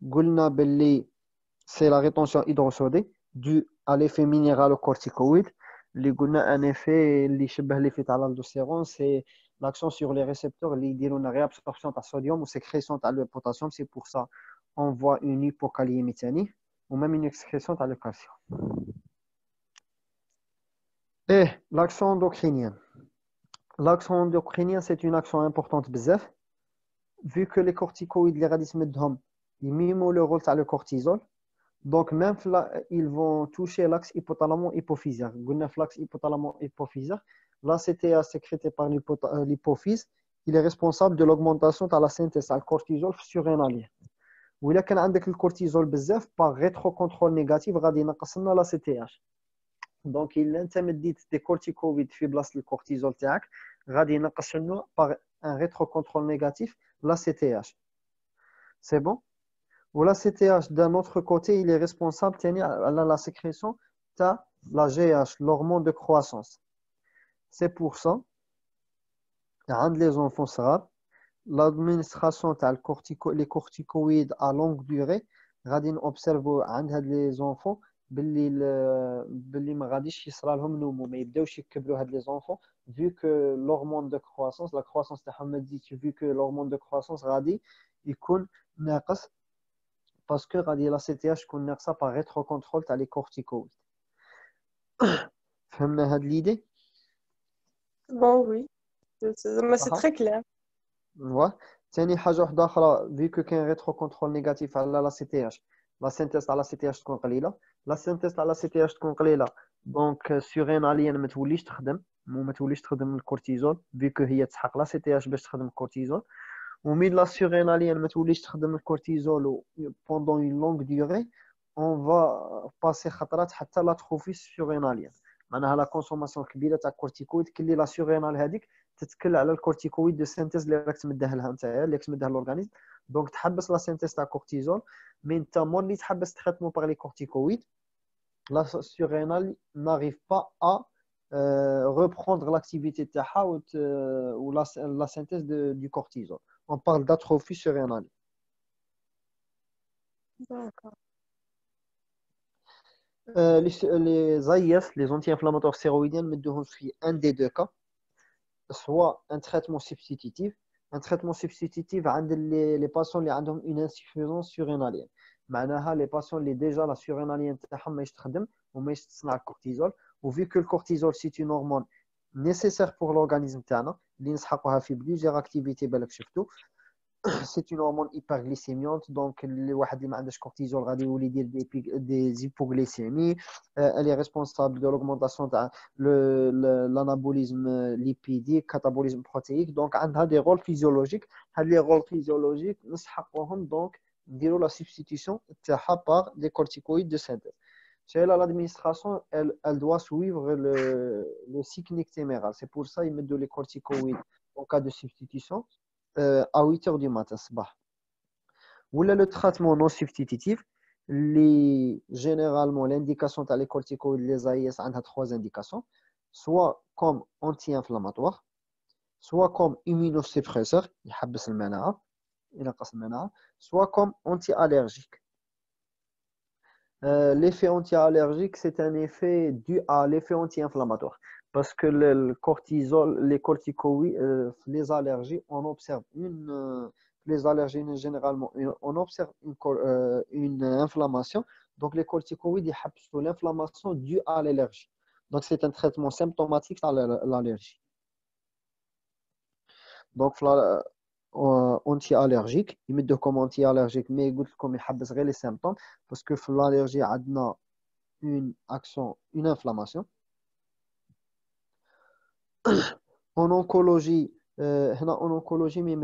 c'est la rétention hydrosodée due à l'effet minéralocorticoïde. اللي قلنا un effet اللي شبه l'effet تاع l'aldostérone, c'est l'action sur les récepteurs اللي يديروا une réabsorption تاع الصوديوم و sécrétion تاع le potassium. C'est pour ça on voit une hypokaliémie ثاني ou même une excrétion تاع le calcium. Et l'action endocrinienne. L'action endocrinienne, c'est une action importante بزاف, vu que les corticoïdes les غادي تمدهم يميموا le rôle تاع le cortisol. Donc, même là, ils vont toucher l'axe hypothalamo-hypophysaire. L'axe hypothalamo-hypophysaire, l'A C T H sécrété par l'hypophyse, il est responsable de l'augmentation de la synthèse du cortisol surrénalien. Ou il y a le cortisol bzaf par rétrocontrôle négatif, غادي ينقص لنا l'A C T H. Donc, il intermédie des corticoïdes في بلاصة الكورتيزول تاعك, غادي ينقص لنا par un rétrocontrôle négatif l'A C T H. C'est bon? Ou l'A C T H, d'un autre côté, il est responsable de la sécrétion de la G H, l'hormone de croissance. C'est pour ça, dans les enfants serrats, l'administration des corticoïdes à longue durée, غادي نobserve عند هاد les enfants باللي باللي ما غاديش يصرى لهم نمو, ما يبداوش يكبروا هاد les enfants, vu que l'hormone de croissance, la croissance تاعهم مزيدش, vu que l'hormone de croissance غادي يكون ناقص, parce que la C T H connaît ça par rétrocontrôle تاع les corticoïdes. فهمنا هاد l'idée? Bon, oui. Mais c'est très clair. Ouais. ثاني حاجة واحدة أخرى, vu que كاين rétrocontrôle négatif على la C T H, la synthèse تاع la C T H تكون قليلة, la synthèse تاع la C T H تكون قليلة, donc surrénalien ما توليش تخدم, ما توليش تخدم الكورتيزول, vu que هي تسحق la C T H باش تخدم الكورتيزول. ومن لا surrénalienne ما توليش تخدم الكورتيزول pendant une longue durée, on va passer خطرات حتى لا تخوفي surrénalienne. معناها لا كونسوماسيون كبيره تاع الكورتيكويد كلي لا سورينال هذيك تتكل على الكورتيكويد دو سينتيز اللي راك تمدها لها نتايا, اللي راك تمدها لورغانيزم, دونك تحبس لا سينتيز تاع كورتيزول. مي انت مولي تحبس تريتمون باغ لي كورتيكويد, لا سورينال n'arrive pas à euh, reprendre l'activité تاعها ou la, la synthèse de, du cortisol. On parle d'atrophie surrénale. D'accord. Euh, les, les A I S, les anti-inflammatoires stéroïdiens, mettent un des deux cas, soit un traitement substitutif. Un traitement substitutif à les, les patients qui ont une insuffisance surrénalienne. معناها les patients qui déjà la surrénalienne تاعهم ما يستخدم وما يصنع الكورتيزول, vu que le cortisol c'est une hormone nécessaire pour l'organisme تاعنا اللي نسحقوها في plusieurs activités بالك شفتوا. C'est une hormone hyperglycémiante, donc les واحد اللي ما عندهش cortisol غادي يولي يدير des hypoglycémies. Elle est responsable de l'augmentation de l'anabolisme lipidique, catabolisme protéique, donc عندها des rôles physiologiques. هاد les rôles physiologiques نسحقوهم, donc نديروا la substitution تاعها par des corticoïdes de synthèse. Chez l'administration, elle, elle doit suivre le, le cycle nictéméral. C'est pour ça qu'ils mettent les corticoïdes en cas de substitution euh, à huit heures du matin. Ou là, le traitement non substitutif, les, généralement, l'indication des corticoïdes, les A I S, on a trois indications, soit comme anti-inflammatoire, soit comme immunosuppresseur, soit comme anti-allergique. Euh, l'effet anti-allergique, c'est un effet dû à l'effet anti-inflammatoire. Parce que le, le cortisol, les corticoïdes, euh, les allergies, on observe une, euh, les allergies généralement, une, on observe une, euh, une inflammation. Donc les corticoïdes, ils habtent l'inflammation due à l'allergie. Donc c'est un traitement symptomatique à l'allergie. Donc la, euh, anti-allergique, ils mettent comme anti-allergique, mais ils disent comme ils habtent les symptômes, parce que l'allergie a une action, une inflammation. En oncologie, euh, en oncologie, mais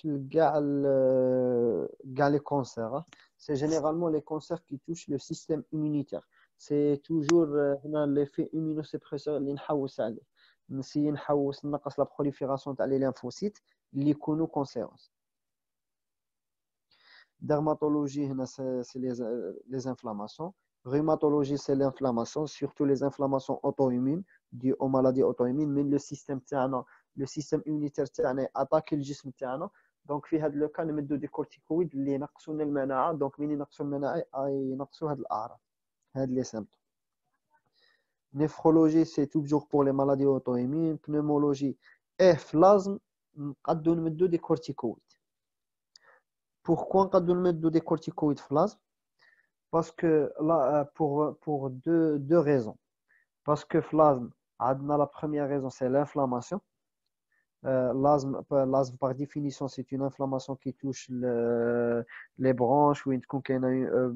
les cancers. C'est généralement les cancers qui touchent le système immunitaire. C'est toujours euh, l'effet immunosuppresseur qui نحوس عليه. نسي نحوس نقص la prolifération تاع les lymphocytes اللي يكونوا cancéreux. Dermatologie, c'est les, les inflammations. Rhumatologie, c'est l'inflammation, surtout les inflammations auto-immunes dues aux maladies auto-immunes. Mais le système, le système immunitaire attaque le système. Donc, في هذا le cas, نمدوا des corticoïdes اللي ينقصون المناعة. Donc, من ينقصوا المناعة ينقصوا هذه الأعراض. هذه les symptômes. Néphrologie, c'est toujours pour les maladies auto-immunes. Pneumologie et phlasme, نقدروا نمدوا des corticoïdes. Pourquoi نقدروا نمدوا des corticoïdes phlasme? Parce que là, pour, pour deux, deux raisons. Parce que phlasme, la première raison, c'est l'inflammation. Euh, l'asthme, l'asthme, par définition, c'est une inflammation qui touche le, les branches. Où il y a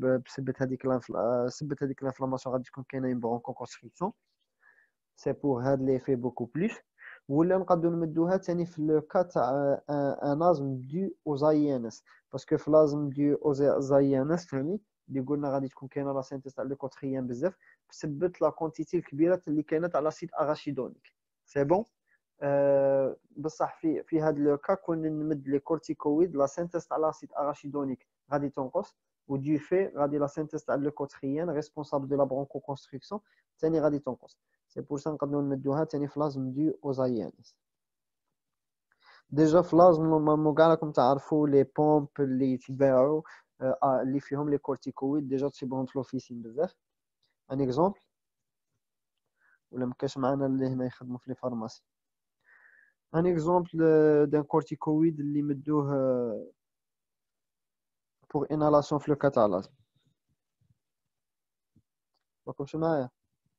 l'inflammation, il y a une bronchoconstriction. C'est pour l'effet beaucoup plus. ولا نقدروا نمدوها ثاني في le cas تاع un asthme dû aux A I N S. Parce que في l'asthme dû aux A I N S ثاني اللي قلنا غادي تكون كاينه لا سينتيز تاع ليكوتريان بزاف بسبب لا كونتيتي الكبيره اللي كاينه تاع لاسيد اراشيدونيك. سي بون. أه بصح في في هذا لو كا كون نمد لي كورتيكويد لا سينتيز تاع لاسيد اراشيدونيك غادي تنقص ودو في غادي لا سينتيز تاع ليكوتريان ريسبونسابل دو لا برونكوكونستركسيون ثاني غادي تنقص. سي بور سا نقدروا نمدوها ثاني في لازم ديو aux A I N S. ديجا في لازم نورمالمون كاع راكم تعرفوا لي بومب اللي تباعوا اللي فيهم لي كورتيكويد ديجا تصيبهم في لوفيسين بزاف. ان اكزومبل ولا مكاش معنا اللي هنا يخدموا في لي فارماسي. ان اكزومبل دان كورتيكويد اللي مدوه بور انالاسيون في لو كاتالازم. راكمش معايا؟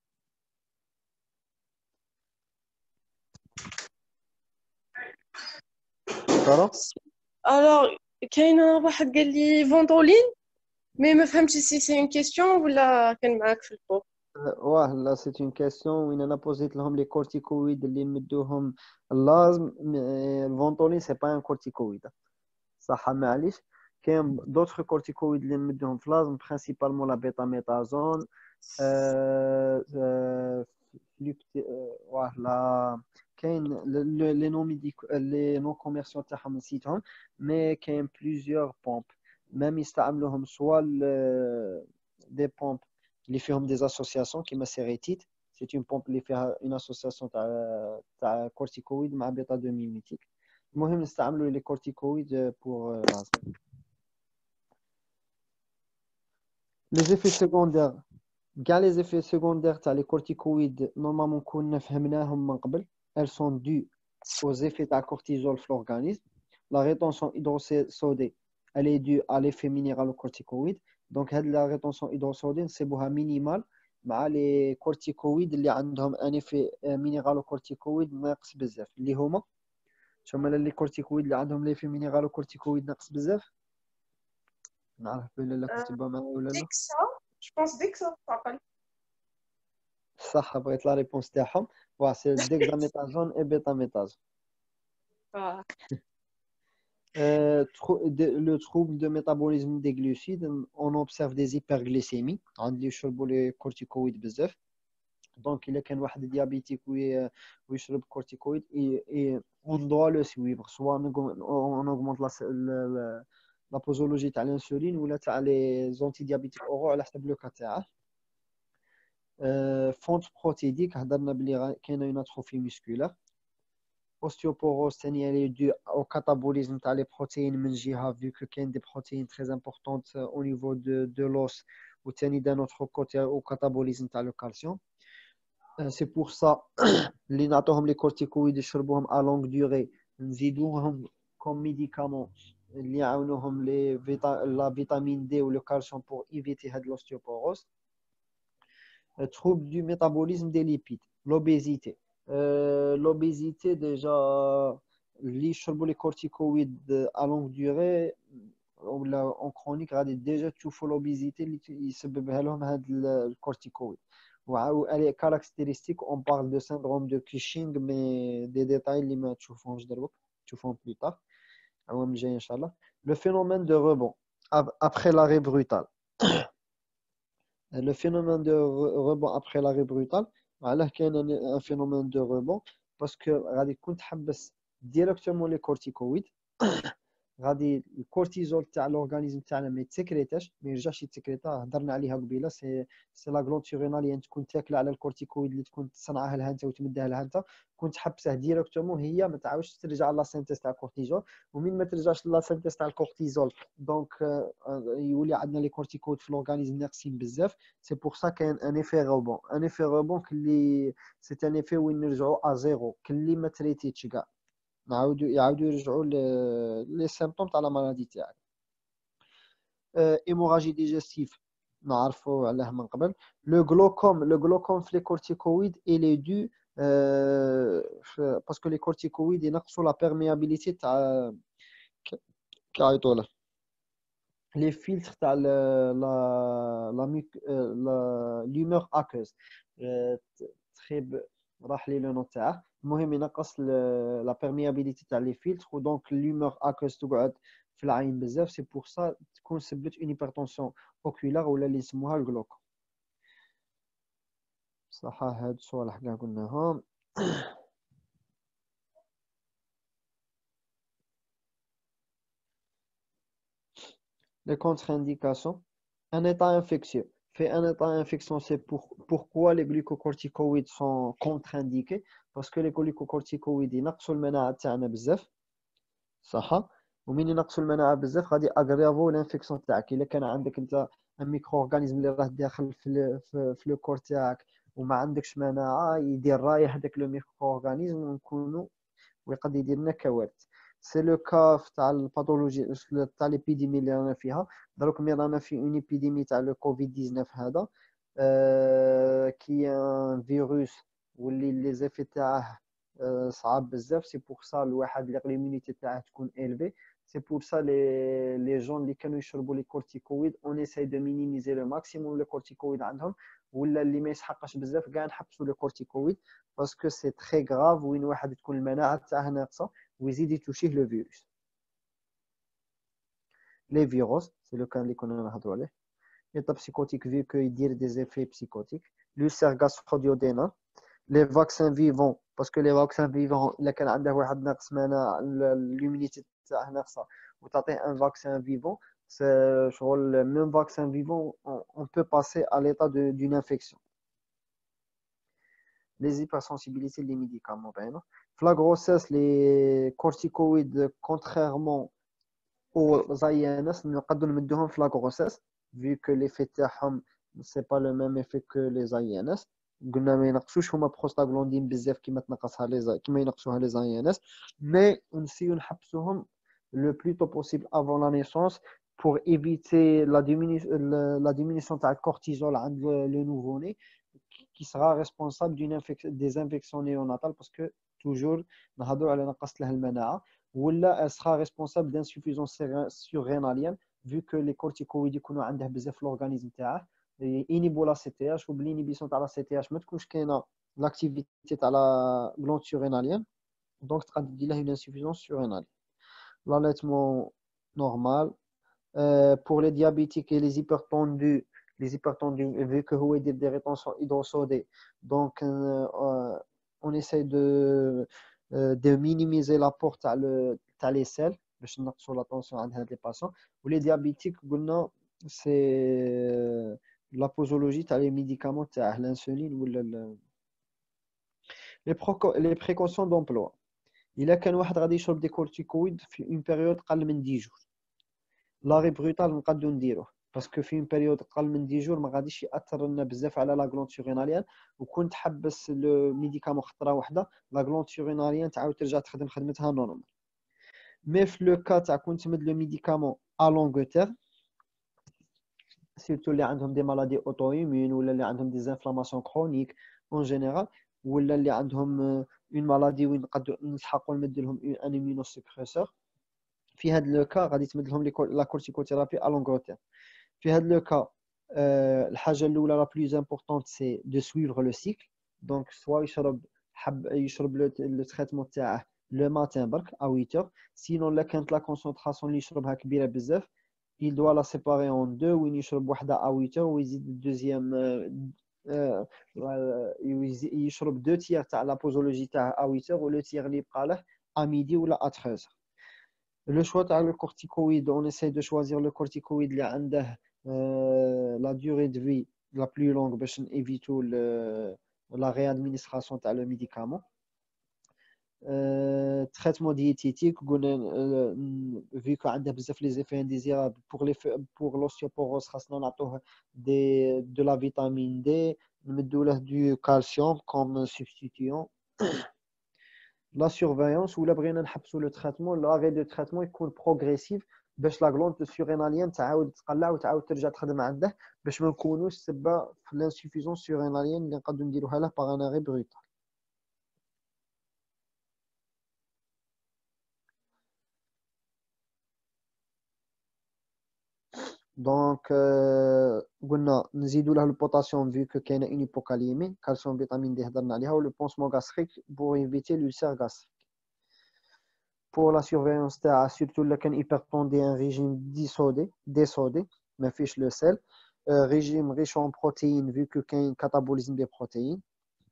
Alors, كاينه واحد قال لي فونتولين مي ما فهمتش سي سي اون كيسيون ولا كان معاك في البوك. واه لا سي اون كيسيون وين انا بوزيت لهم لي كورتيكويد اللي نمدوهم اللازم. الفونتولين سي با ان كورتيكويد صح معليش. كاين دوطخ كورتيكويد اللي نمدوهم في لازم برينسيبالمون لا بيتاميتازون واه لا كاين لي نو ميديك لي نو كوميرسيون تاعهم نسيتهم مي كاين بليزيور بومب ميم يستعملوهم سوا دي بومب اللي فيهم دي اسوسياسيون كيما سيريتيت سي اون بومب اللي فيها اون اسوسياسيون تاع تاع كورتيكويد مع بيتا دو ميميتيك. المهم نستعملوا لي كورتيكويد بور لازم. لي زيفي سيكوندير كاع لي زيفي سيكوندير تاع لي كورتيكويد نورمالمون كنا فهمناهم من قبل. elles sont dues aux effets de cortisol dans l'organisme. La rétention hydrosodée, elle est due à l'effet minéralocorticoïde. Donc, la rétention hydrosodée, c'est minimale, mais les corticoïdes, qui ont un effet minéralocorticoïde, ناقص بزاف. اللي هما شوما les corticoïdes اللي عندهم l'effet minéralocorticoïde ناقص بزاف. نعرف بلا لا كتبها معايا ولا لا. ديكسا je pense ديكسا تعقل. صح بغيت لا ريبونس تاعهم. واه سي ديكزاميتازون اي بيتاميتازون. اه Euh, le trouble de métabolisme des glucides, on observe des hyperglycémies عند اللي يشربوا les corticoïdes بزاف. Donc il y a كان واحد diabétique ويشرب corticoïdes et on doit le suivre soit on augmente la la posologie تاع l'insuline ولا تاع les antidiabétiques oraux على حسب le cas تاعه. fonte protéidique هضرنا بلي كاينه une atrophie musculaire. Ostéoporose, elle est due au catabolisme des protéines من جهة vu que كاين des protéines très importantes au niveau de, de l'os ou d'un autre côté au catabolisme تاع le calcium. C'est pour ça اللي نعطوهم les corticoïdes يشربوهم à longue durée نزيدوهم comme médicament اللي يعاونوهم les la vitamine D ou le calcium pour éviter هاد l'ostéoporose. Trouble du métabolisme des lipides, l'obésité. Euh, l'obésité déjà اللي يشربوا les corticoïdes à longue durée ولا en chronique غادي déjà تشوفوا l'obésité اللي يسببها لهم هاد الكورتيكويد. وعاو les caractéristiques on parle de syndrome de Cushing mais des détails اللي ما تشوفوهمش دروك تشوفوهم plus tard العوام الجاي ان شاء الله. Le phénomène de rebond après l'arrêt brutal. Le phénomène de rebond après l'arrêt brutal, il y a un phénomène de rebond parce que غادي تكون تحبس directement les corticoïdes غادي الكورتيزول تاع الاورغانيزم تاعنا ما يتسكريتاش، ما يرجعش يتسكريتا. هضرنا عليها قبيله، سي سي لا غلوند سيغيناليان تكون تاكله على الكورتيكويد اللي تكون تصنعها لها انت وتمدها لها انت، كنت تحبسه ديريكتومون هي ما تعاودش ترجع لا سينتيز تاع الكورتيزول. ومن ما ترجعش لا سينتيز تاع الكورتيزول دونك يولي عندنا لي كورتيكويد في الاورغانيزم ناقصين بزاف. سي بور سا كاين ان ايفي روبون، ان ايفي روبون كلي سي ان ايفي وين نرجعوا ا زيرو كلي ما تريتيتش كاع، نعاودوا يعاودوا يرجعوا لي سيمبتوم تاع لا مالادي تاعك. هيموراجي ديجستيف نعرفوا عليه من قبل. لو غلوكوم، لو غلوكوم في لي كورتيكويد الي دو باسكو لي كورتيكويد ينقصوا لا بيرميابيليتي تاع كيعيطوا له لي فيلتر تاع لا لا لا لومور اكوز تخيب راح لي لو نو تاعه. المهم ينقص لا بيرميابيليتي تاع لي فيلتر ودونك لومور اكوز تقعد في العين بزاف. سي بور سا تكون سببت اون هيبرتونسيون اوكولار ولا اللي يسموها الجلوكوم. صح هاد الصوالح كاع قلناهم. les contre-indications. Un état infectieux. Fait un état infectieux, c'est pour, pourquoi les glucocorticoïdes sont contre-indiqués. Parce que les glucocorticoïdes ينقصوا المناعة تاعنا بزاف، صح؟ ومن ينقصوا المناعة بزاف غادي اغرافو الانفيكسيون تاعك. الا كان عندك انت ان ميكرو اورغانيزم اللي راه داخل في في, في لو كور تاعك وما عندكش مناعة، يدير رايح هذاك لو ميكرو اورغانيزم ونكونوا ويقدر يدير لنا كوارث. سي لو كا تاع الباثولوجي تاع ليبيديمي اللي رانا فيها دروك. مي رانا في اون ايبيديمي تاع لو كوفيد تسعطاش هذا أه كي ان فيروس واللي لي زيفي تاعه أه صعاب بزاف. سي بور سا الواحد اللي ليمونيتي تاعه تكون الفي. سي بور سا لي لي جون اللي كانوا يشربوا لي كورتيكويد اون ايساي دو مينيميزي لو ماكسيموم لو كورتيكويد عندهم، ولا اللي ما يسحقش بزاف كاع نحبسوا لو كورتيكويد باسكو سي تري غراف وين واحد تكون المناعه تاعه ناقصه ويزيد يتوشيه لو فيروس. لي فيروس سي لو كان اللي كنا نهضروا عليه. ايتا بسيكوتيك في كو يدير دي زيفي بسيكوتيك. لوسير غاستروديودينا. لي فاكسان فيفون باسكو لي فاكسان فيفون الا كان عنده واحد ناقص مناعه لومينيتي تاعه ناقصه وتعطيه ان فاكسان فيفون شغل ميم فاكسان فيفون اون بو باسي ا ليتا دون انفيكسيون. les hypersensibilités les médicaments باينه. في لا غروسيس لي كورتيكويد كونتريرمون او زايانس نقدروا نمدوهم في لا غروسيس vu que l'effet تاعهم c'est pas le même effet que les زايانس. قلنا ما ينقصوش هما بروستاغلاندين بزاف كيما تنقصها لي كيما ينقصوها لي زايانس، مي نسيو نحبسوهم le plus tôt possible avant la naissance pour éviter la diminution la diminution تاع الكورتيزول عند le nouveau-né qui sera responsable d'une infection des infections néonatales parce que toujours نهضروا على نقص لها المناعه ولا elle sera responsable d'insuffisance surrénalienne vu que les corticoïdes يكونوا عنده بزاف في الاورغانيزم تاعه ينيبوا لا سي تي اش وبلينيبيسيون تاع لا سي تي اش ما تكونش كاينه لاكتيفيتي تاع لا غلاند سوريناليان دونك تقدر دير له une insuffisance surrénalienne. L'allaitement normal euh, pour les diabétiques et les hypertendus. Les hypertendus, vu que هو يدير des rétentions hydrosodées, donc euh, euh, on essaie de euh, de minimiser l'apport تاع le تاع les sels باش نقصوا la tension عند هاد les patients. ولي diabétiques قلنا c'est la posologie تاع les médicaments تاع l'insuline ولا les les précautions d'emploi. إلا كان واحد غادي يشرب دي كورتيكويد في اون بيريود قل من دي جور لاري بروتال نقدروا نديروه باسكو في اون بيريود قل من دي جور ما غاديش ياثر لنا بزاف على لا غلوند سوريناليان. وكنت حبس لو ميديكامون خطره واحده لا غلوند سوريناليان تعاود ترجع تخدم خدمتها نورمال. مي في لو كا تاع كنت تمد لو ميديكامون ا لونغ تيرم سيرتو اللي عندهم دي مالادي اوتو ايمون ولا اللي عندهم دي زانفلاماسيون كرونيك اون جينيرال ولا اللي عندهم اون مالادي وين نقدروا نلحقوا نمد لهم ان ايمونو سوبريسور. في هذا لو كا غادي تمد لهم لا كورتيكوثيرابي ا لونغ تيرم. في هذا لو كا الحاجه الاولى لا بلوز امبورطونت سي دو سويفر لو سيكل دونك سوا يشرب حب يشرب لو تريتمون تاعه لو ماتين برك ا ثمانية heures سينون لا كانت لا كونسونطراسيون اللي يشربها كبيره بزاف il doit la séparer en deux وين يشرب وحده ا ثمانية heures ويزيد الدوزيام يشرب دو تيير تاع لا بوزولوجي تاع ا ثمانية heures ولو تيير اللي يبقى له ا ميدي ولا ا ثلاثة heures. Le choix تاع le corticoïde, on essaie de choisir le corticoïde اللي عنده euh, la durée de vie la plus longue باش éviter le, la réadministration تاع le médicament. Euh, traitement diététique, قلنا euh, vu que عنده بزاف les effets indésirables pour les pour l'ostéoporose خاصنا نعطوه des de la vitamine D, نمدوا له du calcium comme substituant. La surveillance ولا بغينا نحبسوا le traitement, l'arrêt de traitement يكون progressif باش la glande surrénalienne تعاود تقلع وتعاود ترجع تخدم عنده باش ما نكونوش سبه في l'insuffisance surrénalienne اللي نقدروا نديروها له par un arrêt brutal. Donc, euh, قلنا نزيدوا له البوتاسيوم vu que كاينه une hypocalémie, calcium, vitamine D هضرنا عليها, ou le pansement gastrique pour éviter l'ulcère gastrique. Pour la surveillance تاع surtout اللي كان hypertendé, un régime dissodé, désodé, ما فيش le sel, euh, régime riche en protéines vu que كاين catabolisme des protéines.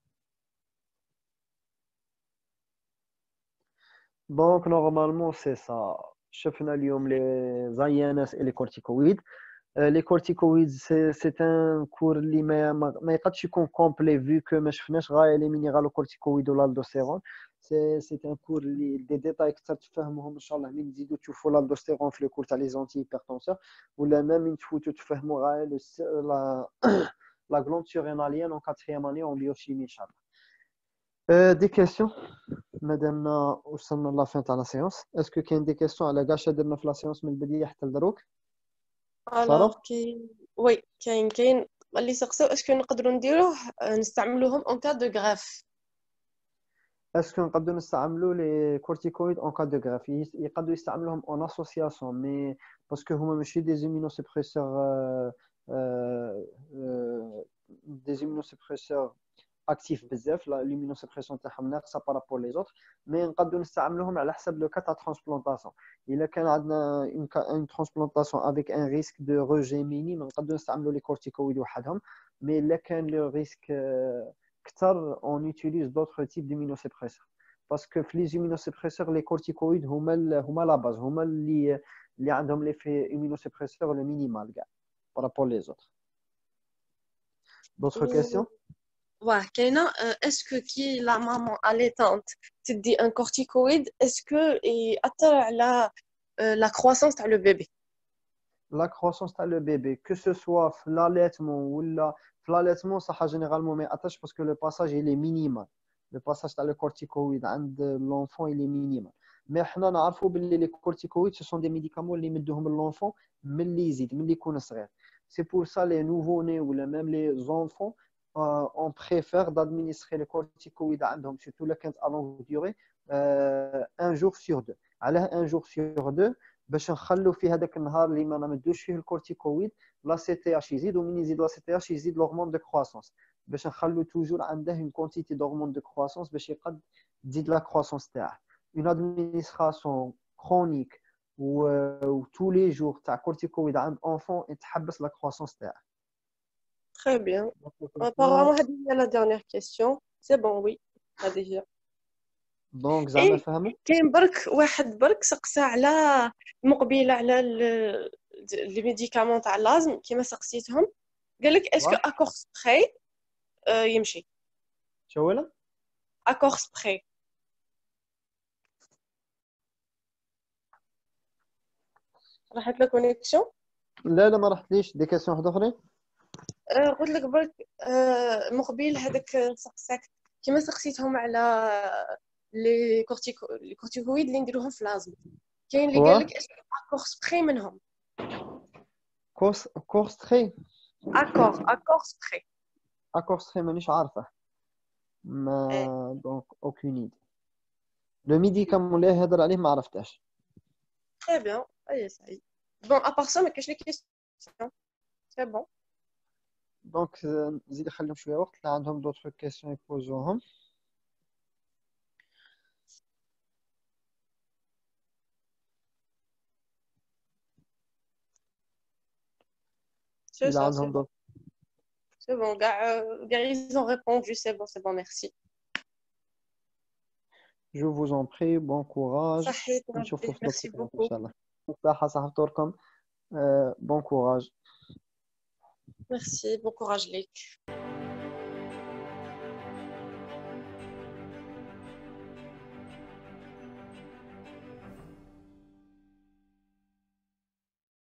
Donc, normalement, c'est ça. شفنا اليوم les I N S et les corticoïdes. Euh, les corticoïdes, c'est c'est un cours اللي ما ما ما يقدش يكون complet vu que ما شفناش غاية les minéralocorticoïdes ولا الالدوستيرون. C'est c'est un cours اللي des détails أكثر تفهموهم إن شاء الله من نزيدو تشوفوا الالدوستيرون في le cours تاع les anti-hypertenseurs ولا même من تفوتوا تفهموا غاية le la la glande surrénalienne en quatrième année en biochimie إن شاء الله. Euh, des questions مادامنا وصلنا لا fin تاع la séance. Est-ce que كاين des questions على كاع شا درنا في la séance من البداية حتى لدروك؟ الوغ كاين وي كاين كاين اللي سقساو اسكو نقدروا نديروه نستعملوهم اون كاد دو غراف. اسكو نقدروا نستعملوا لي كورتيكويد اون كا دو غراف؟ يقدروا يستعملوهم اون اسوسياسيون مي باسكو هما ماشي دي زيمينوسيبريسور دي زيمينوسيبريسور اكتيف بزاف لا ليمينوسيبريسيون تاعهم ناقصه بارابور لي زوتر مي نقدروا نستعملوهم على حسب لو كا تاع ترانسبلانطاسيون. الا كان عندنا اون اون ترانسبلانطاسيون افيك ان ريسك دو روجي مينيم نقدروا نستعملوا لي كورتيكويد وحدهم مي الا كان لو ريسك كثر اون يوتيليز دوطخ تيب ديمينوسيبريسور باسكو في لي زيمينوسيبريسور لي كورتيكويد هما هما لا باز هما اللي اللي عندهم لي في ايمينوسيبريسور لو مينيمال كاع بارابور لي زوتر. دوطخ كيسيون؟ واه كاينه اسكو كي لا مامون اليتانت تدي ان كورتيكويد اسكو ياثر على لا كرواسونس تاع لو بيبي؟ La croissance تاع le bébé, que ce soit في l'allaitement ou la في l'allaitement صح généralement ما يأثرش parce que le passage il est minimal. Le passage تاع le corticoïde عند l'enfant il est minimal. mais حنا نعرفوا باللي les corticoïdes ce sont des médicaments اللي يمدوهم l'enfant ملي يزيد ملي يكون صغير. C'est pour ça les nouveau-nés ou même les enfants euh, on préfère d'administrer les corticoïdes عندهم surtout la كانت à longue durée euh, un jour sur deux. علاه un jour sur deux باش نخلوا في هذاك النهار اللي ما نمدوش فيه الكورتيكويد لا سي تي اش يزيد ومن يزيد لا سي تي اش يزيد لورمون دو كرواسونس باش نخلوا توجور عنده اون كونتيتي دورمون دو كرواسونس باش يقد تزيد لا كرواسونس تاعه. اون ادمينستراسيون كرونيك و تو لي جور تاع كورتيكويد عند انفون تحبس لا كرواسونس تاعه. Très bien. Apparemment, هذه هي la dernière question. C'est bon, oui. هذه. دونك زعما فهموا؟ كاين برك واحد برك سقسى على مقبله على لي ميديكامون تاع لازم كيما سقسيتهم قال لك اسكو اكور سبراي يمشي؟ شو ولا؟ اكور سبراي راحت لا كونيكسيون؟ لا لا ما راحتليش. دي كاسيون واحده اخرين قلت لك برك مقبل هذاك سقساك كيما سقسيتهم على لي كورتيكو لي كورتيكويد اللي نديروهم في لازم كاين اللي قال لك اكور سبراي منهم. كورس كورس تري اكور اكور سبراي اكور تري مانيش عارفه ما دونك اوكين ايدي. لو ميديكامون اللي هضر عليه ما عرفتهاش. تري بيان اي سعيد. بون ابار سا ما كاينش لي كيسيون سي بون. دونك نزيد نخليهم شويه وقت اللي عندهم دوطخ كيسيون يبوزوهم. C'est ça, c'est bon. C'est bon, gars, euh, gars, ils ont répondu, c'est bon, c'est bon, merci. Je vous en prie, bon courage. صحيت نشوفوا ربي. في ميرسي الدكتور إن بوكو. شاء الله. صحة صحتكم. Bon courage. ميرسي. بون كوراج ليك.